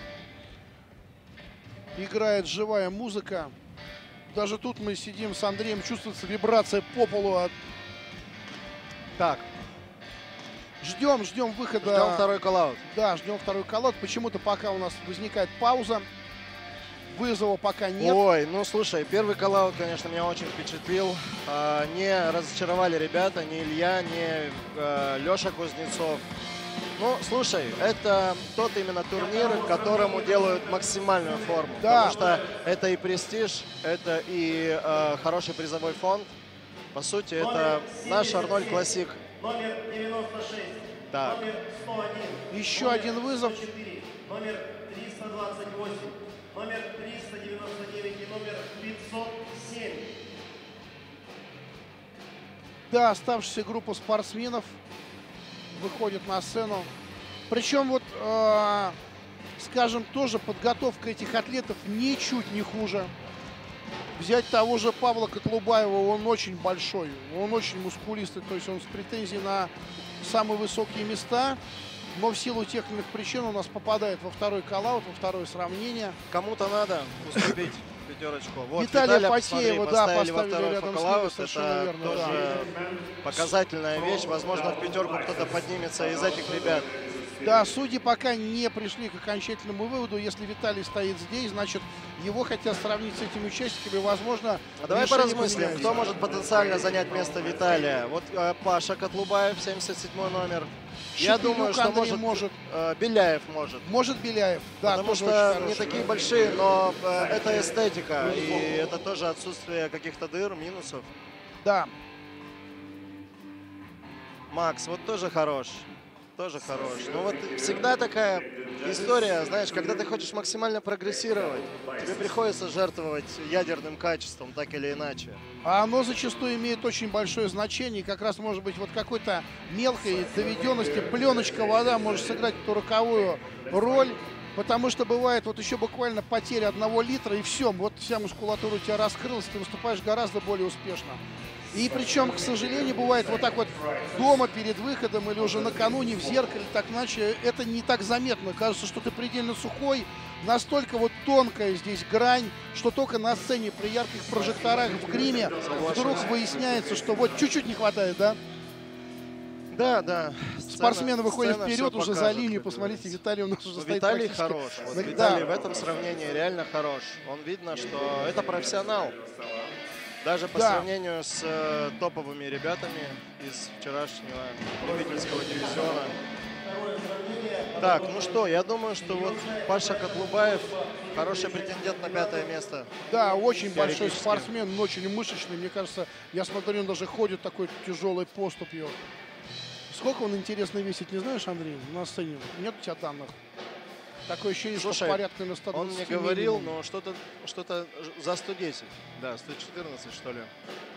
Speaker 6: Играет живая музыка. Даже тут мы сидим с Андреем, чувствуется вибрация по полу. От...
Speaker 7: Так.
Speaker 6: Ждем, ждем выхода.
Speaker 7: Ждем второй коллаут.
Speaker 6: Да, ждем второй коллаут. Почему-то пока у нас возникает пауза. Вызова пока нет.
Speaker 7: Ой, ну слушай, первый коллаут, конечно, меня очень впечатлил. А, не разочаровали ребята, ни Илья, ни а, Леша Кузнецов. Ну, слушай, это тот именно турнир, к которому делают максимальную форму.
Speaker 6: Да.
Speaker 7: Потому что это и престиж, это и э, хороший призовой фонд. По сути, это наш Арнольд Классик.
Speaker 8: Номер девяносто шесть.
Speaker 7: Так.
Speaker 8: Номер сто один.
Speaker 6: Еще один вызов.
Speaker 8: четыре. Номер триста двадцать восемь. Номер триста девяносто девять и номер пятьсот семь.
Speaker 6: Да, оставшаяся группа спортсменов выходит на сцену. Причем вот, э, скажем, тоже подготовка этих атлетов ничуть не хуже. Взять того же Павла Котлубаева, он очень большой, он очень мускулистый, то есть он с претензией на самые высокие места, но в силу тех или иных причин у нас попадает во второй коллаут, во второе сравнение.
Speaker 7: Кому-то надо уступить пятерочку. Вот,
Speaker 6: Виталия
Speaker 7: Виталя,
Speaker 6: Фатеева,
Speaker 7: посмотри,
Speaker 6: да,
Speaker 7: поставили во
Speaker 6: поставили
Speaker 7: второй
Speaker 6: рядом с ним,
Speaker 7: коллаут.
Speaker 6: совершенно
Speaker 7: Это
Speaker 6: верно,
Speaker 7: тоже показательная вещь. Возможно, в пятерку кто-то поднимется из этих ребят.
Speaker 6: Да, судьи пока не пришли к окончательному выводу. Если Виталий стоит здесь, значит, его хотят сравнить с этими участниками. Возможно,
Speaker 7: А давай
Speaker 6: решение
Speaker 7: поразмыслим,
Speaker 6: поменяется.
Speaker 7: кто может потенциально занять место Виталия. Вот э, Паша Котлубаев, семьдесят седьмой номер. Я
Speaker 6: Шепелюк
Speaker 7: думаю, что
Speaker 6: Андрей
Speaker 7: может,
Speaker 6: может.
Speaker 7: э, Беляев может.
Speaker 6: Может Беляев, да,
Speaker 7: Потому
Speaker 6: тоже
Speaker 7: что
Speaker 6: очень
Speaker 7: не
Speaker 6: хороший.
Speaker 7: такие большие, но э, это эстетика. И это тоже отсутствие каких-то дыр, минусов.
Speaker 6: Да,
Speaker 7: Макс, вот тоже хорош. Тоже хорош. Но вот всегда такая история, знаешь, когда ты хочешь максимально прогрессировать, тебе приходится жертвовать ядерным качеством, так или иначе.
Speaker 6: а оно зачастую имеет очень большое значение. И как раз, может быть, вот какой-то мелкой доведенности пленочка вода может сыграть эту роковую роль. Потому что бывает вот еще буквально потеря одного литра, и все, вот вся мускулатура у тебя раскрылась, ты выступаешь гораздо более успешно. И причем, к сожалению, бывает вот так вот дома перед выходом или уже накануне в зеркале, так иначе это не так заметно. Кажется, что ты предельно сухой, настолько вот тонкая здесь грань, что только на сцене при ярких прожекторах в гриме вдруг выясняется, что вот чуть-чуть не хватает, да?
Speaker 7: Да, да.
Speaker 6: Спортсмены выходят
Speaker 7: сцена
Speaker 6: вперед
Speaker 7: всё
Speaker 6: уже за
Speaker 7: покажет,
Speaker 6: линию.
Speaker 7: как
Speaker 6: Посмотрите,
Speaker 7: говорится.
Speaker 6: Виталий у нас уже
Speaker 7: Ну,
Speaker 6: стоит
Speaker 7: Виталий
Speaker 6: практически.
Speaker 7: хорош. Вот
Speaker 6: Да.
Speaker 7: Виталий в этом сравнении реально хорош. Он видно, что это профессионал. Даже по
Speaker 6: Да.
Speaker 7: сравнению с э, топовыми ребятами из вчерашнего любительского дивизиона. Так, ну что, я думаю, что вот Паша Котлубаев хороший претендент на пятое место.
Speaker 6: Да, очень большой
Speaker 7: Теоретически.
Speaker 6: спортсмен, но очень мышечный. Мне кажется, я смотрю, он даже ходит такой тяжелой поступью. Сколько он, интересно, весит, не знаешь, Андрей, на сцене? Нет у тебя данных? Такое ощущение, что
Speaker 7: Слушай,
Speaker 6: в порядке на сто
Speaker 7: Он
Speaker 6: двадцать
Speaker 7: мне говорил,
Speaker 6: минимум.
Speaker 7: но что-то что-то за сто десять. Да, сто четырнадцать, что ли.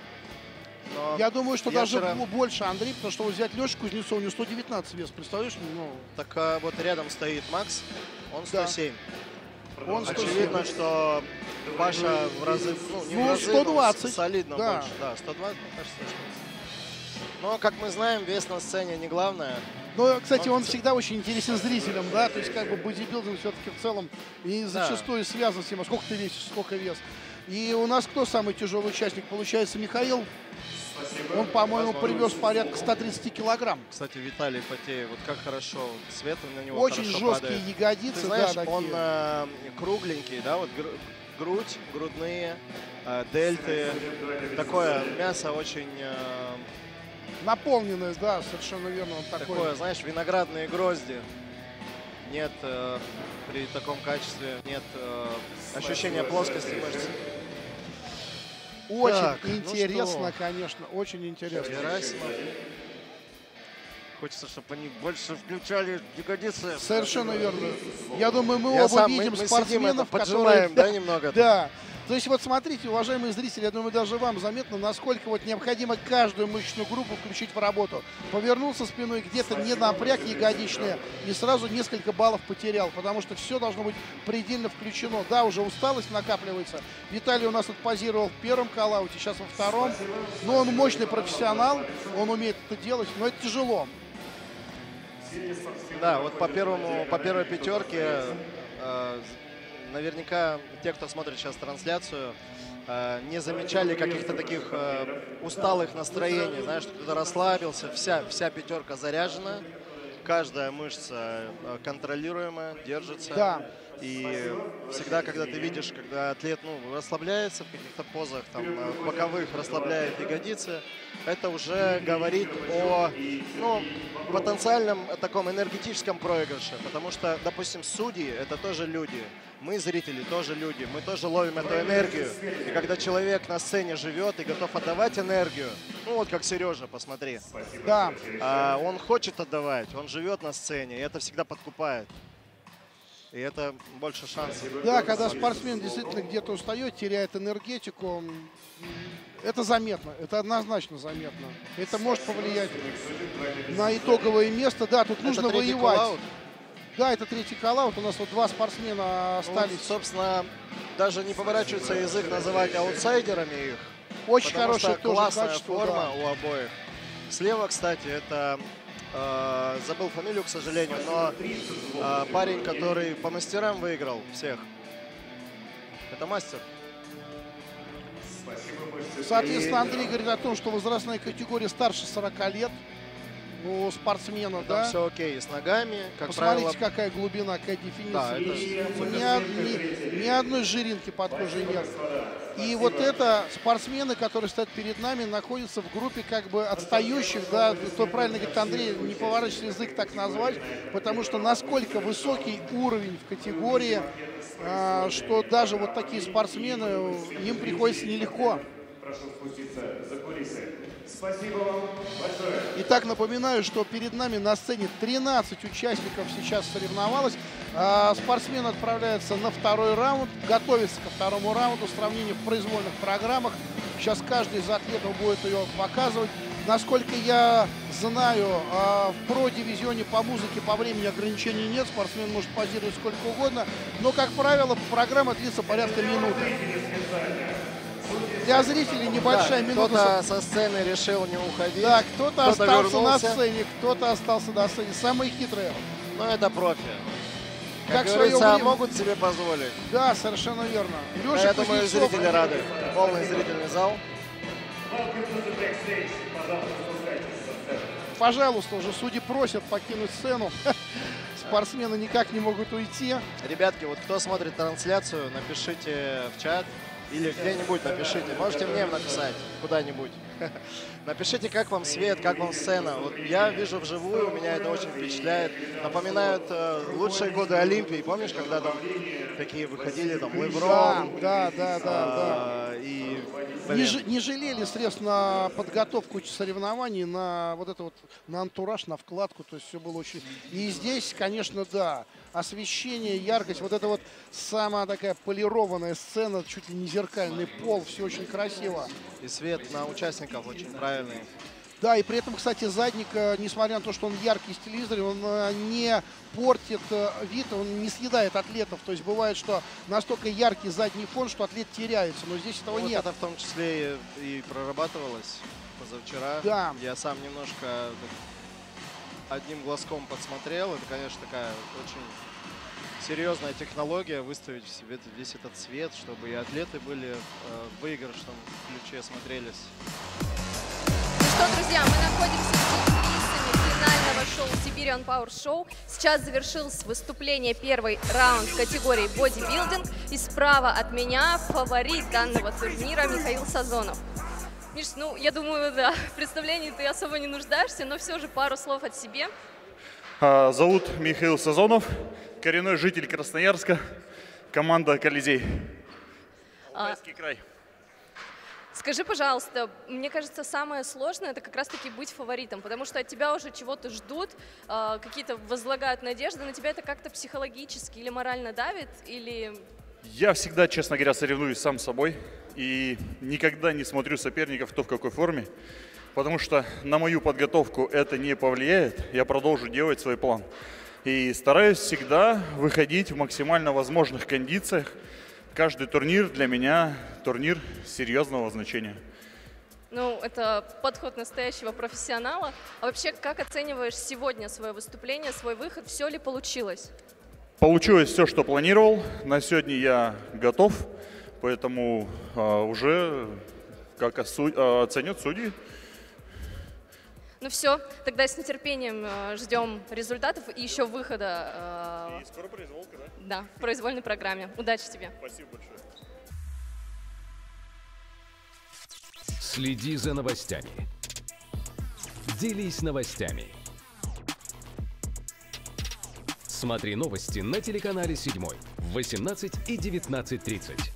Speaker 7: Но
Speaker 6: Я думаю, что
Speaker 7: я
Speaker 6: даже
Speaker 7: вчера-
Speaker 6: бо- больше, Андрей, потому что вот взять Лешу Кузнецова, у него сто девятнадцать вес, представляешь? Ну,
Speaker 7: Так а, вот рядом стоит Макс, он сто семь.
Speaker 6: он сто семь.
Speaker 7: Очевидно, что Паша в разы, ну, не
Speaker 6: Ну,
Speaker 7: в разы,
Speaker 6: сто двадцать,
Speaker 7: но солидно
Speaker 6: да.
Speaker 7: больше. Да, сто двадцать, мне кажется, точно. Но, как мы знаем, вес на сцене не главное.
Speaker 6: Но, кстати,
Speaker 7: Он
Speaker 6: он
Speaker 7: ц-
Speaker 6: всегда очень интересен зрителям, да, то есть как бы бодибилдинг все-таки в целом и зачастую связан с тем, а сколько ты весишь, сколько вес. И у нас кто самый тяжелый участник? Получается, Михаил. Он, по-моему, привез порядка ста тридцати килограмм.
Speaker 7: Кстати, Виталий Фатеев, вот как хорошо, вот свет на него
Speaker 6: Очень
Speaker 7: хорошо
Speaker 6: жесткие
Speaker 7: падает.
Speaker 6: ягодицы,
Speaker 7: Ты знаешь,
Speaker 6: да, такие.
Speaker 7: он э, кругленький, да, вот гру- грудь, грудные, э, дельты. Такое мясо очень э,
Speaker 6: Наполненность, да, совершенно верно. Он такой.
Speaker 7: такое, знаешь, виноградные грозди. Нет э, при таком качестве, нет э, ощущения плоскости мышц.
Speaker 6: Очень
Speaker 7: Так, ну
Speaker 6: интересно,
Speaker 7: что?
Speaker 6: конечно, очень интересно.
Speaker 7: Герасимов. Хочется, чтобы они больше включали ягодицы.
Speaker 6: Совершенно верно. Я думаю, мы
Speaker 7: Я
Speaker 6: оба
Speaker 7: сам-
Speaker 6: видим
Speaker 7: мы- мы
Speaker 6: спортсменов,
Speaker 7: сидим это, поджимаем,
Speaker 6: которые...
Speaker 7: да, немного?
Speaker 6: Да. То есть вот смотрите, уважаемые зрители, я думаю, даже вам заметно, насколько вот необходимо каждую мышечную группу включить в работу. Повернулся спиной, где-то не напряг ягодичные и сразу несколько баллов потерял, потому что все должно быть предельно включено. Да, уже усталость накапливается. Виталий у нас тут позировал в первом коллауте, сейчас во втором. Но он мощный профессионал, он умеет это делать, но это тяжело.
Speaker 7: Да, вот по первому, по первой пятерке, э, наверняка те, кто смотрит сейчас трансляцию, э, не замечали каких-то таких э, усталых настроений, знаешь, что кто-то расслабился, вся, вся пятерка заряжена, каждая мышца э, контролируемая, держится.
Speaker 6: Да.
Speaker 7: И всегда, когда ты видишь, когда атлет ну, расслабляется в каких-то позах, там, э, в боковых расслабляет ягодицы, это уже говорит о ну, потенциальном таком энергетическом проигрыше. Потому что, допустим, судьи — это тоже люди. Мы, зрители, тоже люди. Мы тоже ловим эту энергию. И когда человек на сцене живет и готов отдавать энергию, ну вот как Сережа, посмотри.
Speaker 6: Да.
Speaker 7: А, он хочет отдавать, он живет на сцене, и это всегда подкупает. И это больше шансов.
Speaker 6: Да, когда спортсмен действительно где-то устает, теряет энергетику, это заметно, это однозначно заметно. Это может повлиять на итоговое место. Да, тут нужно
Speaker 7: Это третий
Speaker 6: воевать.
Speaker 7: колл-аут.
Speaker 6: Да, это третий коллаут. У нас вот два спортсмена остались.
Speaker 7: Ну, собственно, даже не поворачивается язык называть аутсайдерами их.
Speaker 6: Очень
Speaker 7: потому
Speaker 6: хорошая
Speaker 7: что
Speaker 6: тоже
Speaker 7: классная
Speaker 6: качество,
Speaker 7: форма
Speaker 6: да.
Speaker 7: у обоих. Слева, кстати, это э, забыл фамилию, к сожалению, но э, парень, который по мастерам выиграл всех. Это мастер.
Speaker 6: Соответственно, Андрей говорит о том, что возрастная категория старше сорока лет у спортсмена,
Speaker 7: Там
Speaker 6: да?
Speaker 7: все окей и с ногами, как
Speaker 6: Посмотрите,
Speaker 7: правило.
Speaker 6: какая глубина, какая дефиниция.
Speaker 7: Да, это
Speaker 6: И
Speaker 7: супер.
Speaker 6: ни, од- ни- ни одной жиринки под кожей нет. И вот это спортсмены, которые стоят перед нами, находятся в группе как бы отстающих, да, то правильно говорит Андрей, не поворачивается язык так назвать, потому что насколько высокий уровень в категории, а, что даже вот такие спортсмены, им приходится нелегко.
Speaker 8: Прошу спуститься за кулисы. Спасибо вам большое.
Speaker 6: Итак, напоминаю, что перед нами на сцене тринадцать участников сейчас соревновалось. А, спортсмен отправляется на второй раунд, готовится ко второму раунду, сравнение в произвольных программах. Сейчас каждый из атлетов будет ее показывать. Насколько я знаю, а, в про-дивизионе по музыке по времени ограничений нет, спортсмен может позировать сколько угодно, но, как правило, программа длится порядка минуты. Для зрителей небольшая
Speaker 7: Да,
Speaker 6: минута.
Speaker 7: кто-то со сцены решил не уходить.
Speaker 6: Да, кто-то
Speaker 7: кто-то
Speaker 6: остался
Speaker 7: вернулся.
Speaker 6: на сцене, кто-то остался на сцене. Самые хитрые.
Speaker 7: Но это профи. Как,
Speaker 6: Как в
Speaker 7: говорится,
Speaker 6: свое время.
Speaker 7: могут себе позволить.
Speaker 6: Да, совершенно верно.
Speaker 7: А
Speaker 6: Леша
Speaker 7: я думаю,
Speaker 6: Кузнецов,
Speaker 7: зрители рады. Полный зрительный зал.
Speaker 8: Welcome to the backstage. Пожалуйста, спускайтесь со сцены.
Speaker 6: пожалуйста, уже судьи просят покинуть сцену. Спортсмены никак не могут уйти.
Speaker 7: Ребятки, вот кто смотрит трансляцию, напишите в чат или где-нибудь напишите. Можете мне написать куда-нибудь. Напишите, как вам свет, как вам сцена. Вот я вижу вживую, меня это очень впечатляет. Напоминают э, лучшие годы Олимпии. Помнишь, когда там такие выходили, там, Леброн?
Speaker 6: Да, да, да, да.
Speaker 7: а, И,
Speaker 6: Не,
Speaker 7: блин,
Speaker 6: ж- не жалели средств на подготовку соревнований, на вот это вот, на антураж, на вкладку, то есть все было очень... И здесь, конечно, да, освещение, яркость, вот это вот самая такая полированная сцена, чуть ли не зеркальный пол, все очень красиво.
Speaker 7: и свет на участников очень правильный.
Speaker 6: Да, и при этом, кстати, задник, э, несмотря на то, что он яркий стилизатор, он э, не портит э, вид, он не съедает атлетов. То есть бывает, что настолько яркий задний фон, что атлет теряется, но здесь этого
Speaker 7: Ну, вот
Speaker 6: нет.
Speaker 7: это в том числе и, и прорабатывалось позавчера.
Speaker 6: Да.
Speaker 7: Я сам немножко так одним глазком подсмотрел. Это, конечно, такая очень серьезная технология выставить в себе весь этот цвет, чтобы и атлеты были э, в выигрышном ключе смотрелись.
Speaker 9: Ну что, друзья, мы находимся за кулисами финального шоу Siberian Power Show. Сейчас завершилось выступление, первый раунд в категории бодибилдинг. И справа от меня фаворит данного турнира Михаил Сазонов. Миш, ну, я думаю, да, в представлении ты особо не нуждаешься, но все же пару слов от себя.
Speaker 10: А, Зовут Михаил Сазонов, коренной житель Красноярска, команда «Колизей».
Speaker 9: А,
Speaker 10: Алтайский край.
Speaker 9: Скажи, пожалуйста, мне кажется, самое сложное — это как раз-таки быть фаворитом, потому что от тебя уже чего-то ждут, э, какие-то возлагают надежды, на тебя это как-то психологически или морально давит, или...
Speaker 10: Я всегда, честно говоря, соревнуюсь сам с собой и никогда не смотрю соперников, кто в какой форме, потому что на мою подготовку это не повлияет, я продолжу делать свой план. И стараюсь всегда выходить в максимально возможных кондициях. Каждый турнир для меня турнир серьезного значения.
Speaker 9: Ну, это подход настоящего профессионала. А вообще, как оцениваешь сегодня свое выступление, свой выход? Все ли получилось?
Speaker 10: Получилось все, что планировал. На сегодня я готов, поэтому а, уже как осу... а, оценят судьи.
Speaker 9: Ну все, тогда с нетерпением э, ждем результатов и еще выхода э,
Speaker 10: И скоро произволка, да?
Speaker 9: Да, в произвольной программе. Удачи тебе.
Speaker 10: Спасибо большое.
Speaker 3: Следи за новостями. Делись новостями. Смотри новости на телеканале седьмой в восемнадцать и девятнадцать тридцать.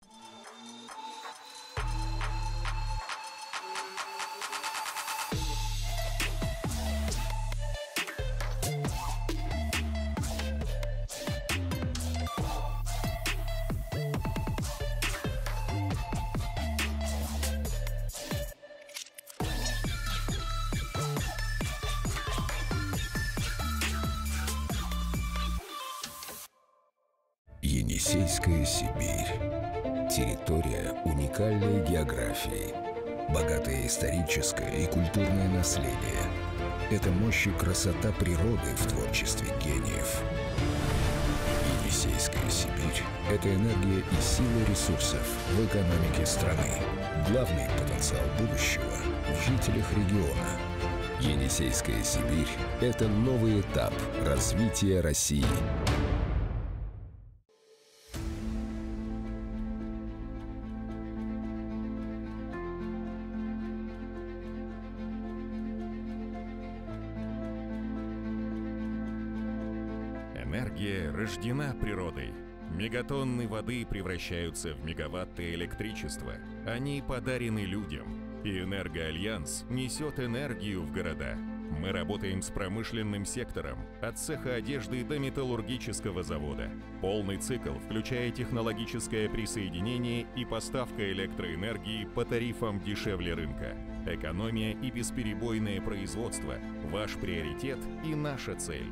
Speaker 4: Енисейская Сибирь. Территория уникальной географии, богатое историческое и культурное наследие. Это мощь и красота природы в творчестве гениев. Енисейская Сибирь – это энергия и сила ресурсов в экономике страны. Главный потенциал будущего в жителях региона. Енисейская Сибирь – это новый этап развития России.
Speaker 5: Энергия рождена природой. Мегатонны воды превращаются в мегаватты электричества. Они подарены людям. И Энергоальянс несет энергию в города. Мы работаем с промышленным сектором, от цеха одежды до металлургического завода. Полный цикл, включая технологическое присоединение и поставка электроэнергии по тарифам дешевле рынка. Экономия и бесперебойное производство – ваш приоритет и наша цель.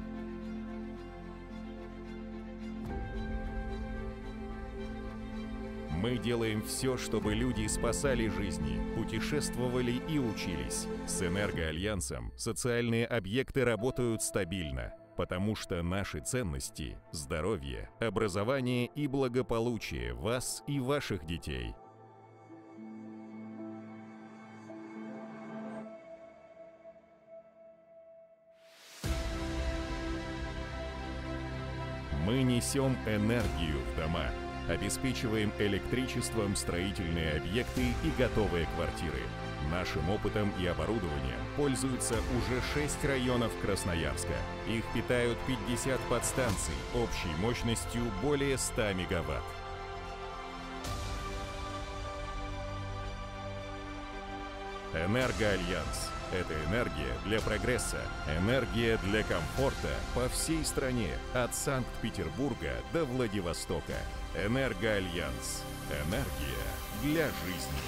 Speaker 5: Мы делаем все, чтобы люди спасали жизни, путешествовали и учились. С Энергоальянсом социальные объекты работают стабильно, потому что наши ценности – здоровье, образование и благополучие вас и ваших детей. Мы несем энергию в дома. Обеспечиваем электричеством строительные объекты и готовые квартиры. Нашим опытом и оборудованием пользуются уже шесть районов Красноярска. Их питают пятьдесят подстанций общей мощностью более ста мегаватт. Энергоальянс – это энергия для прогресса, энергия для комфорта по всей стране, от Санкт-Петербурга до Владивостока. Энергоальянс. Энергия для жизни.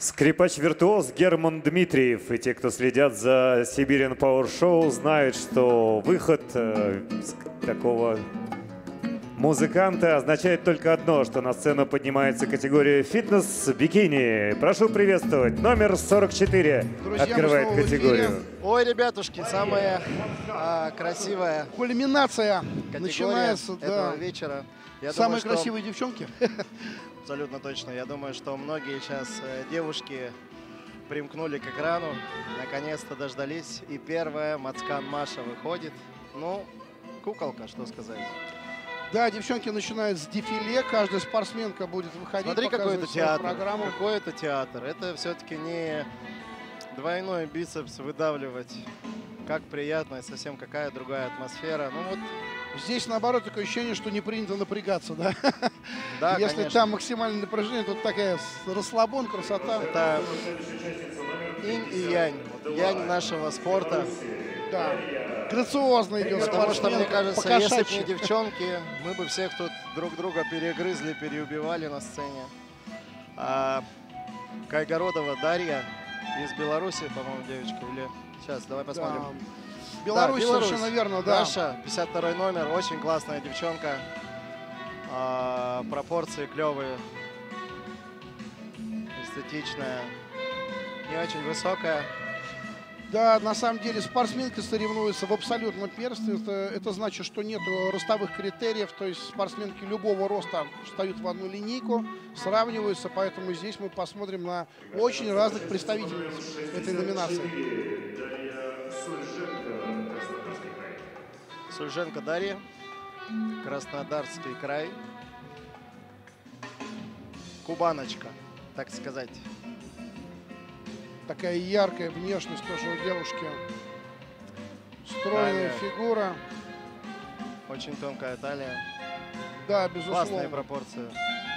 Speaker 11: Скрипач-виртуоз Герман Дмитриев. И те, кто следят за Siberian Power Show, знают, что выход э, такого музыканта означает только одно, что на сцену поднимается категория фитнес-бикини. Прошу приветствовать. Номер сорок четыре
Speaker 6: Друзья,
Speaker 11: открывает категорию.
Speaker 7: Ой, ребятушки, самая а, красивая
Speaker 6: Кульминация
Speaker 7: категория
Speaker 6: начинается,
Speaker 7: этого
Speaker 6: да.
Speaker 7: вечера. Я
Speaker 6: Самые
Speaker 7: думаю, что-
Speaker 6: красивые девчонки.
Speaker 7: Абсолютно точно. Я думаю, что многие сейчас э, девушки примкнули к экрану, наконец-то дождались. И первая Мацкан Маша выходит. Ну, куколка, что сказать.
Speaker 6: Да, девчонки начинают с дефиле. Каждая спортсменка будет выходить,
Speaker 7: Смотри, какой это
Speaker 6: показывать свою
Speaker 7: театр.
Speaker 6: программу.
Speaker 7: Какой это театр. Это все-таки не двойной бицепс выдавливать. Как приятно и совсем какая другая атмосфера. Ну вот.
Speaker 6: Здесь, наоборот, такое ощущение, что не принято напрягаться, да?
Speaker 7: Да,
Speaker 6: Если
Speaker 7: конечно.
Speaker 6: там максимальное напряжение, то такая с- расслабон, красота.
Speaker 7: Это инь и янь. Янь нашего спорта.
Speaker 6: Да. Грациозно идет
Speaker 7: Потому что, мне
Speaker 6: спортсменка,
Speaker 7: кажется, если бы
Speaker 6: по-кошачьи.
Speaker 7: не девчонки, мы бы всех тут друг друга перегрызли, переубивали на сцене. А Кайгородова Дарья из Беларуси, по-моему, девочка, или... Сейчас, давай посмотрим.
Speaker 6: Да. Беларусь,
Speaker 7: Да, Беларусь.
Speaker 6: совершенно верно, да.
Speaker 7: Даша, пятьдесят второй номер, очень классная девчонка. А, пропорции клевые, эстетичная, не очень высокая.
Speaker 6: Да, на самом деле спортсменки соревнуются в абсолютном первенстве. Это, это значит, что нет ростовых критериев, то есть спортсменки любого роста встают в одну линейку, сравниваются, поэтому здесь мы посмотрим на очень разных представителей этой номинации.
Speaker 7: Сульженко Дарья, Краснодарский край. Кубаночка, так сказать.
Speaker 6: Такая яркая внешность тоже у девушки. Стройная
Speaker 7: Талия.
Speaker 6: фигура.
Speaker 7: Очень тонкая талия.
Speaker 6: Да, безусловно.
Speaker 7: Классные пропорции.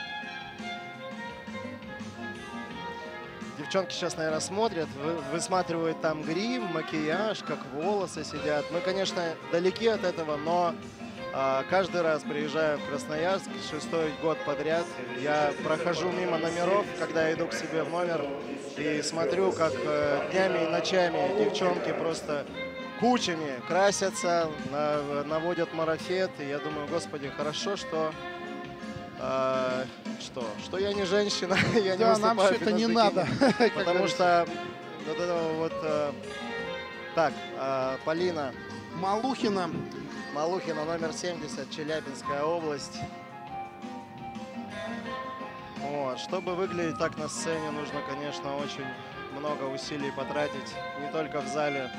Speaker 7: Девчонки сейчас, наверное, смотрят, вы- высматривают там грим, макияж, как волосы сидят. Мы, конечно, далеки от этого, но а, каждый раз, приезжая в Красноярск, шестой год подряд, я прохожу мимо номеров, когда я иду к себе в номер, и смотрю, как э, днями и ночами девчонки просто кучами красятся, на- наводят марафет. И я думаю, господи, хорошо, что... а, что? Что я не женщина, я не
Speaker 6: Да,
Speaker 7: выступаю
Speaker 6: нам
Speaker 7: в
Speaker 6: всё это не
Speaker 7: фитнес-бикини.
Speaker 6: надо, как
Speaker 7: Потому
Speaker 6: говорится.
Speaker 7: что вот этого вот... э, Так, э, Полина.
Speaker 6: Малухина.
Speaker 7: Малухина, номер семьдесят, Челябинская область. Вот. Чтобы выглядеть так на сцене, нужно, конечно, очень много усилий потратить. Не только в зале.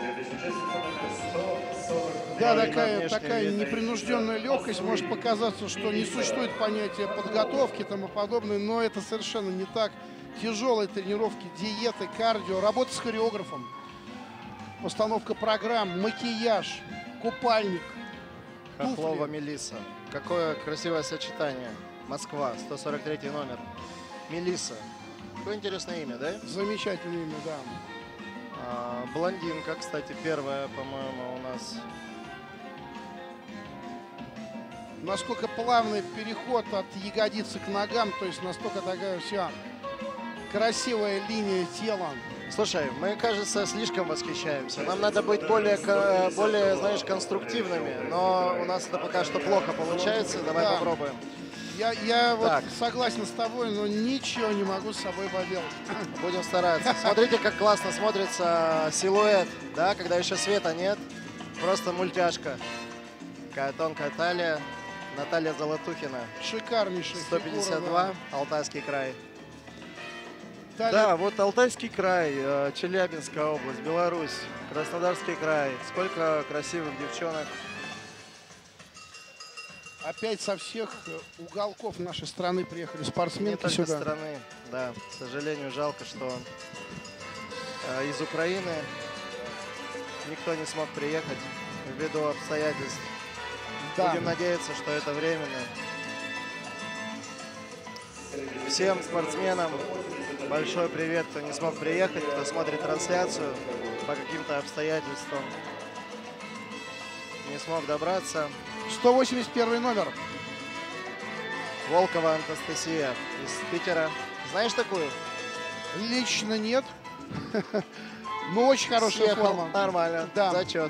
Speaker 6: Да,
Speaker 7: но и на
Speaker 6: такая,
Speaker 7: внешнем
Speaker 6: такая
Speaker 7: виде.
Speaker 6: непринужденная легкость. Может показаться, что не существует понятия подготовки и тому подобное, но это совершенно не так. Тяжелые тренировки, диеты, кардио, работа с хореографом, постановка программ, макияж, купальник.
Speaker 7: Хохлова Мелисса. Какое красивое сочетание. Москва, сто сорок третий номер. Мелисса. Какое интересное имя, да?
Speaker 6: Замечательное имя, да.
Speaker 7: А, блондинка, кстати, первая, по-моему, у нас.
Speaker 6: Насколько плавный переход от ягодицы к ногам, то есть настолько такая вся красивая линия тела.
Speaker 7: Слушай, мы, кажется, слишком восхищаемся. Нам надо быть более, ко- более, знаешь, конструктивными, но у нас это пока что плохо получается. Давай
Speaker 6: Да.
Speaker 7: попробуем.
Speaker 6: Я, я вот
Speaker 7: Так.
Speaker 6: согласен с тобой, но ничего не могу с собой поделать.
Speaker 7: Будем стараться. Смотрите, как классно смотрится силуэт, да, когда еще света нет. Просто мультяшка. Такая тонкая талия. Наталья Золотухина.
Speaker 6: Шикарнейшая
Speaker 7: сто пятьдесят два,
Speaker 6: фигура,
Speaker 7: Алтайский край.
Speaker 6: да.
Speaker 7: Да, вот Алтайский край, э, Челябинская область, Беларусь, Краснодарский край. Сколько красивых девчонок.
Speaker 6: Опять со всех э, уголков нашей страны приехали
Speaker 7: Не
Speaker 6: спортсменки
Speaker 7: только
Speaker 6: сюда.
Speaker 7: страны, да. К сожалению, жалко, что э, из Украины никто не смог приехать ввиду обстоятельств.
Speaker 6: Да.
Speaker 7: Будем надеяться, что это временно. Всем спортсменам большой привет, кто не смог приехать, кто смотрит трансляцию по каким-то обстоятельствам. Не смог добраться.
Speaker 6: сто восемьдесят первый номер.
Speaker 7: Волкова Анастасия из Питера. Знаешь такую?
Speaker 6: Лично нет. Ну, очень хорошая
Speaker 7: Съехал.
Speaker 6: форма.
Speaker 7: Нормально.
Speaker 6: Да.
Speaker 7: Зачет.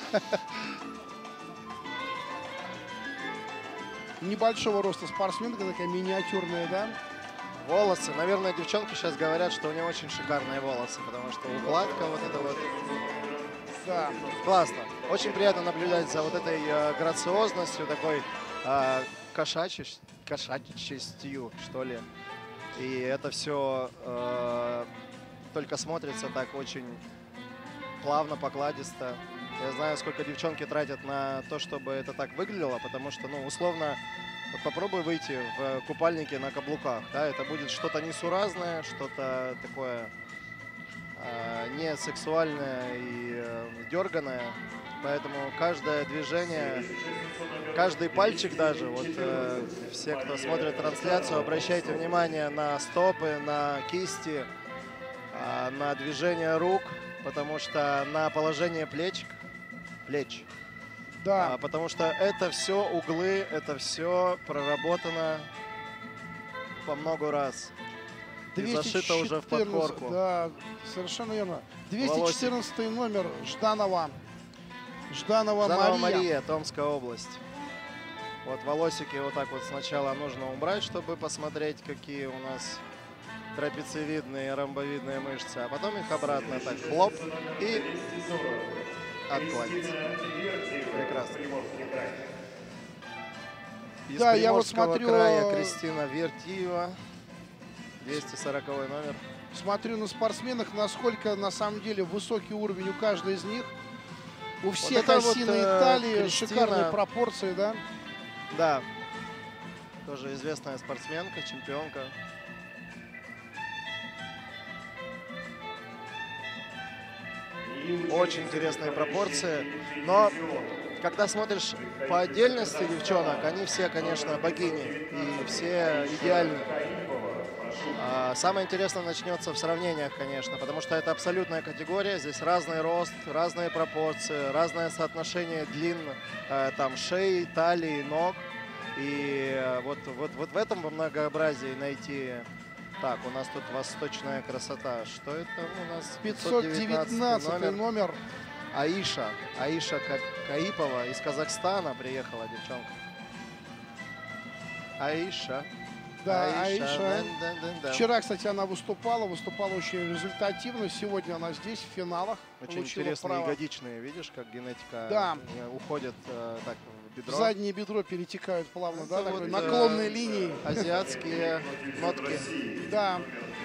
Speaker 6: Небольшого роста спортсменка, такая миниатюрная, да?
Speaker 7: Волосы. Наверное, девчонки сейчас говорят, что у нее очень шикарные волосы, потому что укладка вот эта вот.
Speaker 6: Да.
Speaker 7: Классно. Очень приятно наблюдать за вот этой э, грациозностью, такой э, кошачесть, кошачестью, что ли. И это все э, только смотрится так очень плавно, покладисто. Я знаю, сколько девчонки тратят на то, чтобы это так выглядело, потому что, ну, условно, вот попробуй выйти в купальнике на каблуках, да, это будет что-то несуразное, что-то такое э, не сексуальное и э, дерганое, поэтому каждое движение, каждый пальчик даже, вот э, все, кто смотрит трансляцию, обращайте внимание на стопы, на кисти, э, на движение рук, потому что на положение плеч, плеч.
Speaker 6: Да.
Speaker 7: А, потому что это все углы, это все проработано по много раз. И зашито уже в подкорку.
Speaker 6: Да, совершенно верно. двести четырнадцатый номер Жданова. Жданова,
Speaker 7: Жданова
Speaker 6: Мария.
Speaker 7: Мария, Томская область. Вот волосики вот так вот сначала нужно убрать, чтобы посмотреть, какие у нас трапециевидные, ромбовидные мышцы, а потом их обратно так хлоп и отгладить. Прекрасно. Из
Speaker 6: Да, я вот
Speaker 7: Приморского
Speaker 6: смотрю,
Speaker 7: края Кристина Вертиева, двести сороковой номер.
Speaker 6: Смотрю на спортсменах, насколько на самом деле высокий уровень у каждой из них. У всех
Speaker 7: это вот,
Speaker 6: осиные
Speaker 7: э,
Speaker 6: талии,
Speaker 7: Кристина-
Speaker 6: шикарные пропорции, да?
Speaker 7: Да. Тоже известная спортсменка, чемпионка. Очень интересные пропорции. Но когда смотришь по отдельности девчонок, они все, конечно, богини. И все идеальны. А самое интересное начнется в сравнениях, конечно, потому что это абсолютная категория. Здесь разный рост, разные пропорции, разное соотношение длин э, там, шеи, талии, ног. И э, вот, вот, вот в этом многообразии найти... Так, у нас тут восточная красота. Что это у нас?
Speaker 6: пятьсот девятнадцатый номер. номер.
Speaker 7: Аиша. Аиша Ка- Каипова из Казахстана приехала девчонка. Аиша.
Speaker 6: Да, Аиша.
Speaker 7: Дэн, дэн, дэн, дэн.
Speaker 6: Вчера, кстати, она выступала, выступала очень результативно. Сегодня она здесь, в финалах.
Speaker 7: Очень
Speaker 6: получила
Speaker 7: интересные
Speaker 6: право.
Speaker 7: ягодичные, видишь, как генетика
Speaker 6: Да.
Speaker 7: э, уходит э, так в бедро.
Speaker 6: Заднее бедро перетекают плавно, да,
Speaker 7: Это
Speaker 6: такой
Speaker 7: вот,
Speaker 6: наклонной
Speaker 7: э,
Speaker 6: линии.
Speaker 7: Азиатские нотки.
Speaker 6: Да.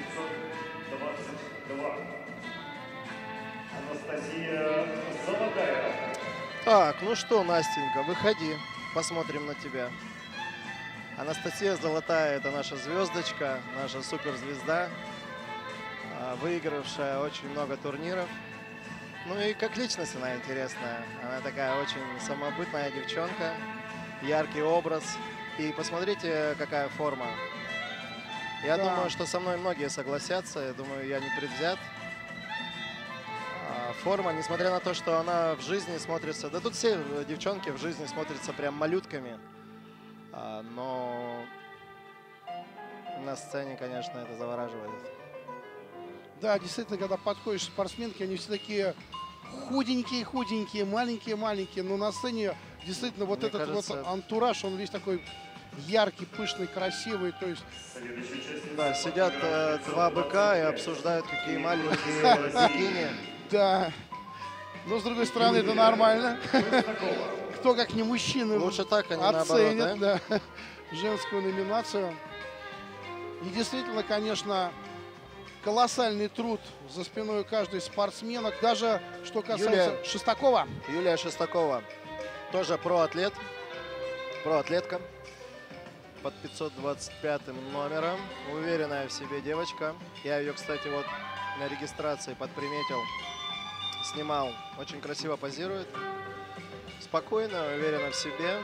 Speaker 8: Анастасия Золотая.
Speaker 7: Так, ну что, Настенька, выходи, посмотрим на тебя. Анастасия Золотая – это наша звездочка, наша суперзвезда, а, выигравшая очень много турниров. Ну и как личность она интересная. Она такая очень самобытная девчонка, яркий образ. И посмотрите, какая форма. Я
Speaker 6: Да.
Speaker 7: думаю, что со мной многие согласятся. Я думаю, я не предвзят. А, Форма, несмотря на то, что она в жизни смотрится... Да тут все девчонки в жизни смотрятся прям малютками. А, Но на сцене, конечно, это завораживает.
Speaker 6: Да, действительно, когда подходишь спортсменки, они все такие худенькие-худенькие, маленькие-маленькие. Но на сцене действительно вот
Speaker 7: Мне
Speaker 6: этот
Speaker 7: кажется,
Speaker 6: вот антураж, он весь такой яркий, пышный, красивый. То есть
Speaker 7: Да, сидят э, два быка и обсуждают, какие маленькие бикини.
Speaker 6: да. Но с другой стороны, это нормально. Кто как не мужчины
Speaker 7: Лучше так, а не
Speaker 6: оценит,
Speaker 7: наоборот,
Speaker 6: да, женскую номинацию. И действительно, конечно, колоссальный труд за спиной каждой спортсменок. Даже что касается
Speaker 7: Юлия-
Speaker 6: Шестакова.
Speaker 7: Юлия Шестакова, тоже проатлет, проатлетка под пятьсот двадцать пятым номером. Уверенная в себе девочка. Я ее, кстати, вот на регистрации подприметил, снимал. Очень красиво позирует. Спокойно, уверена в себе.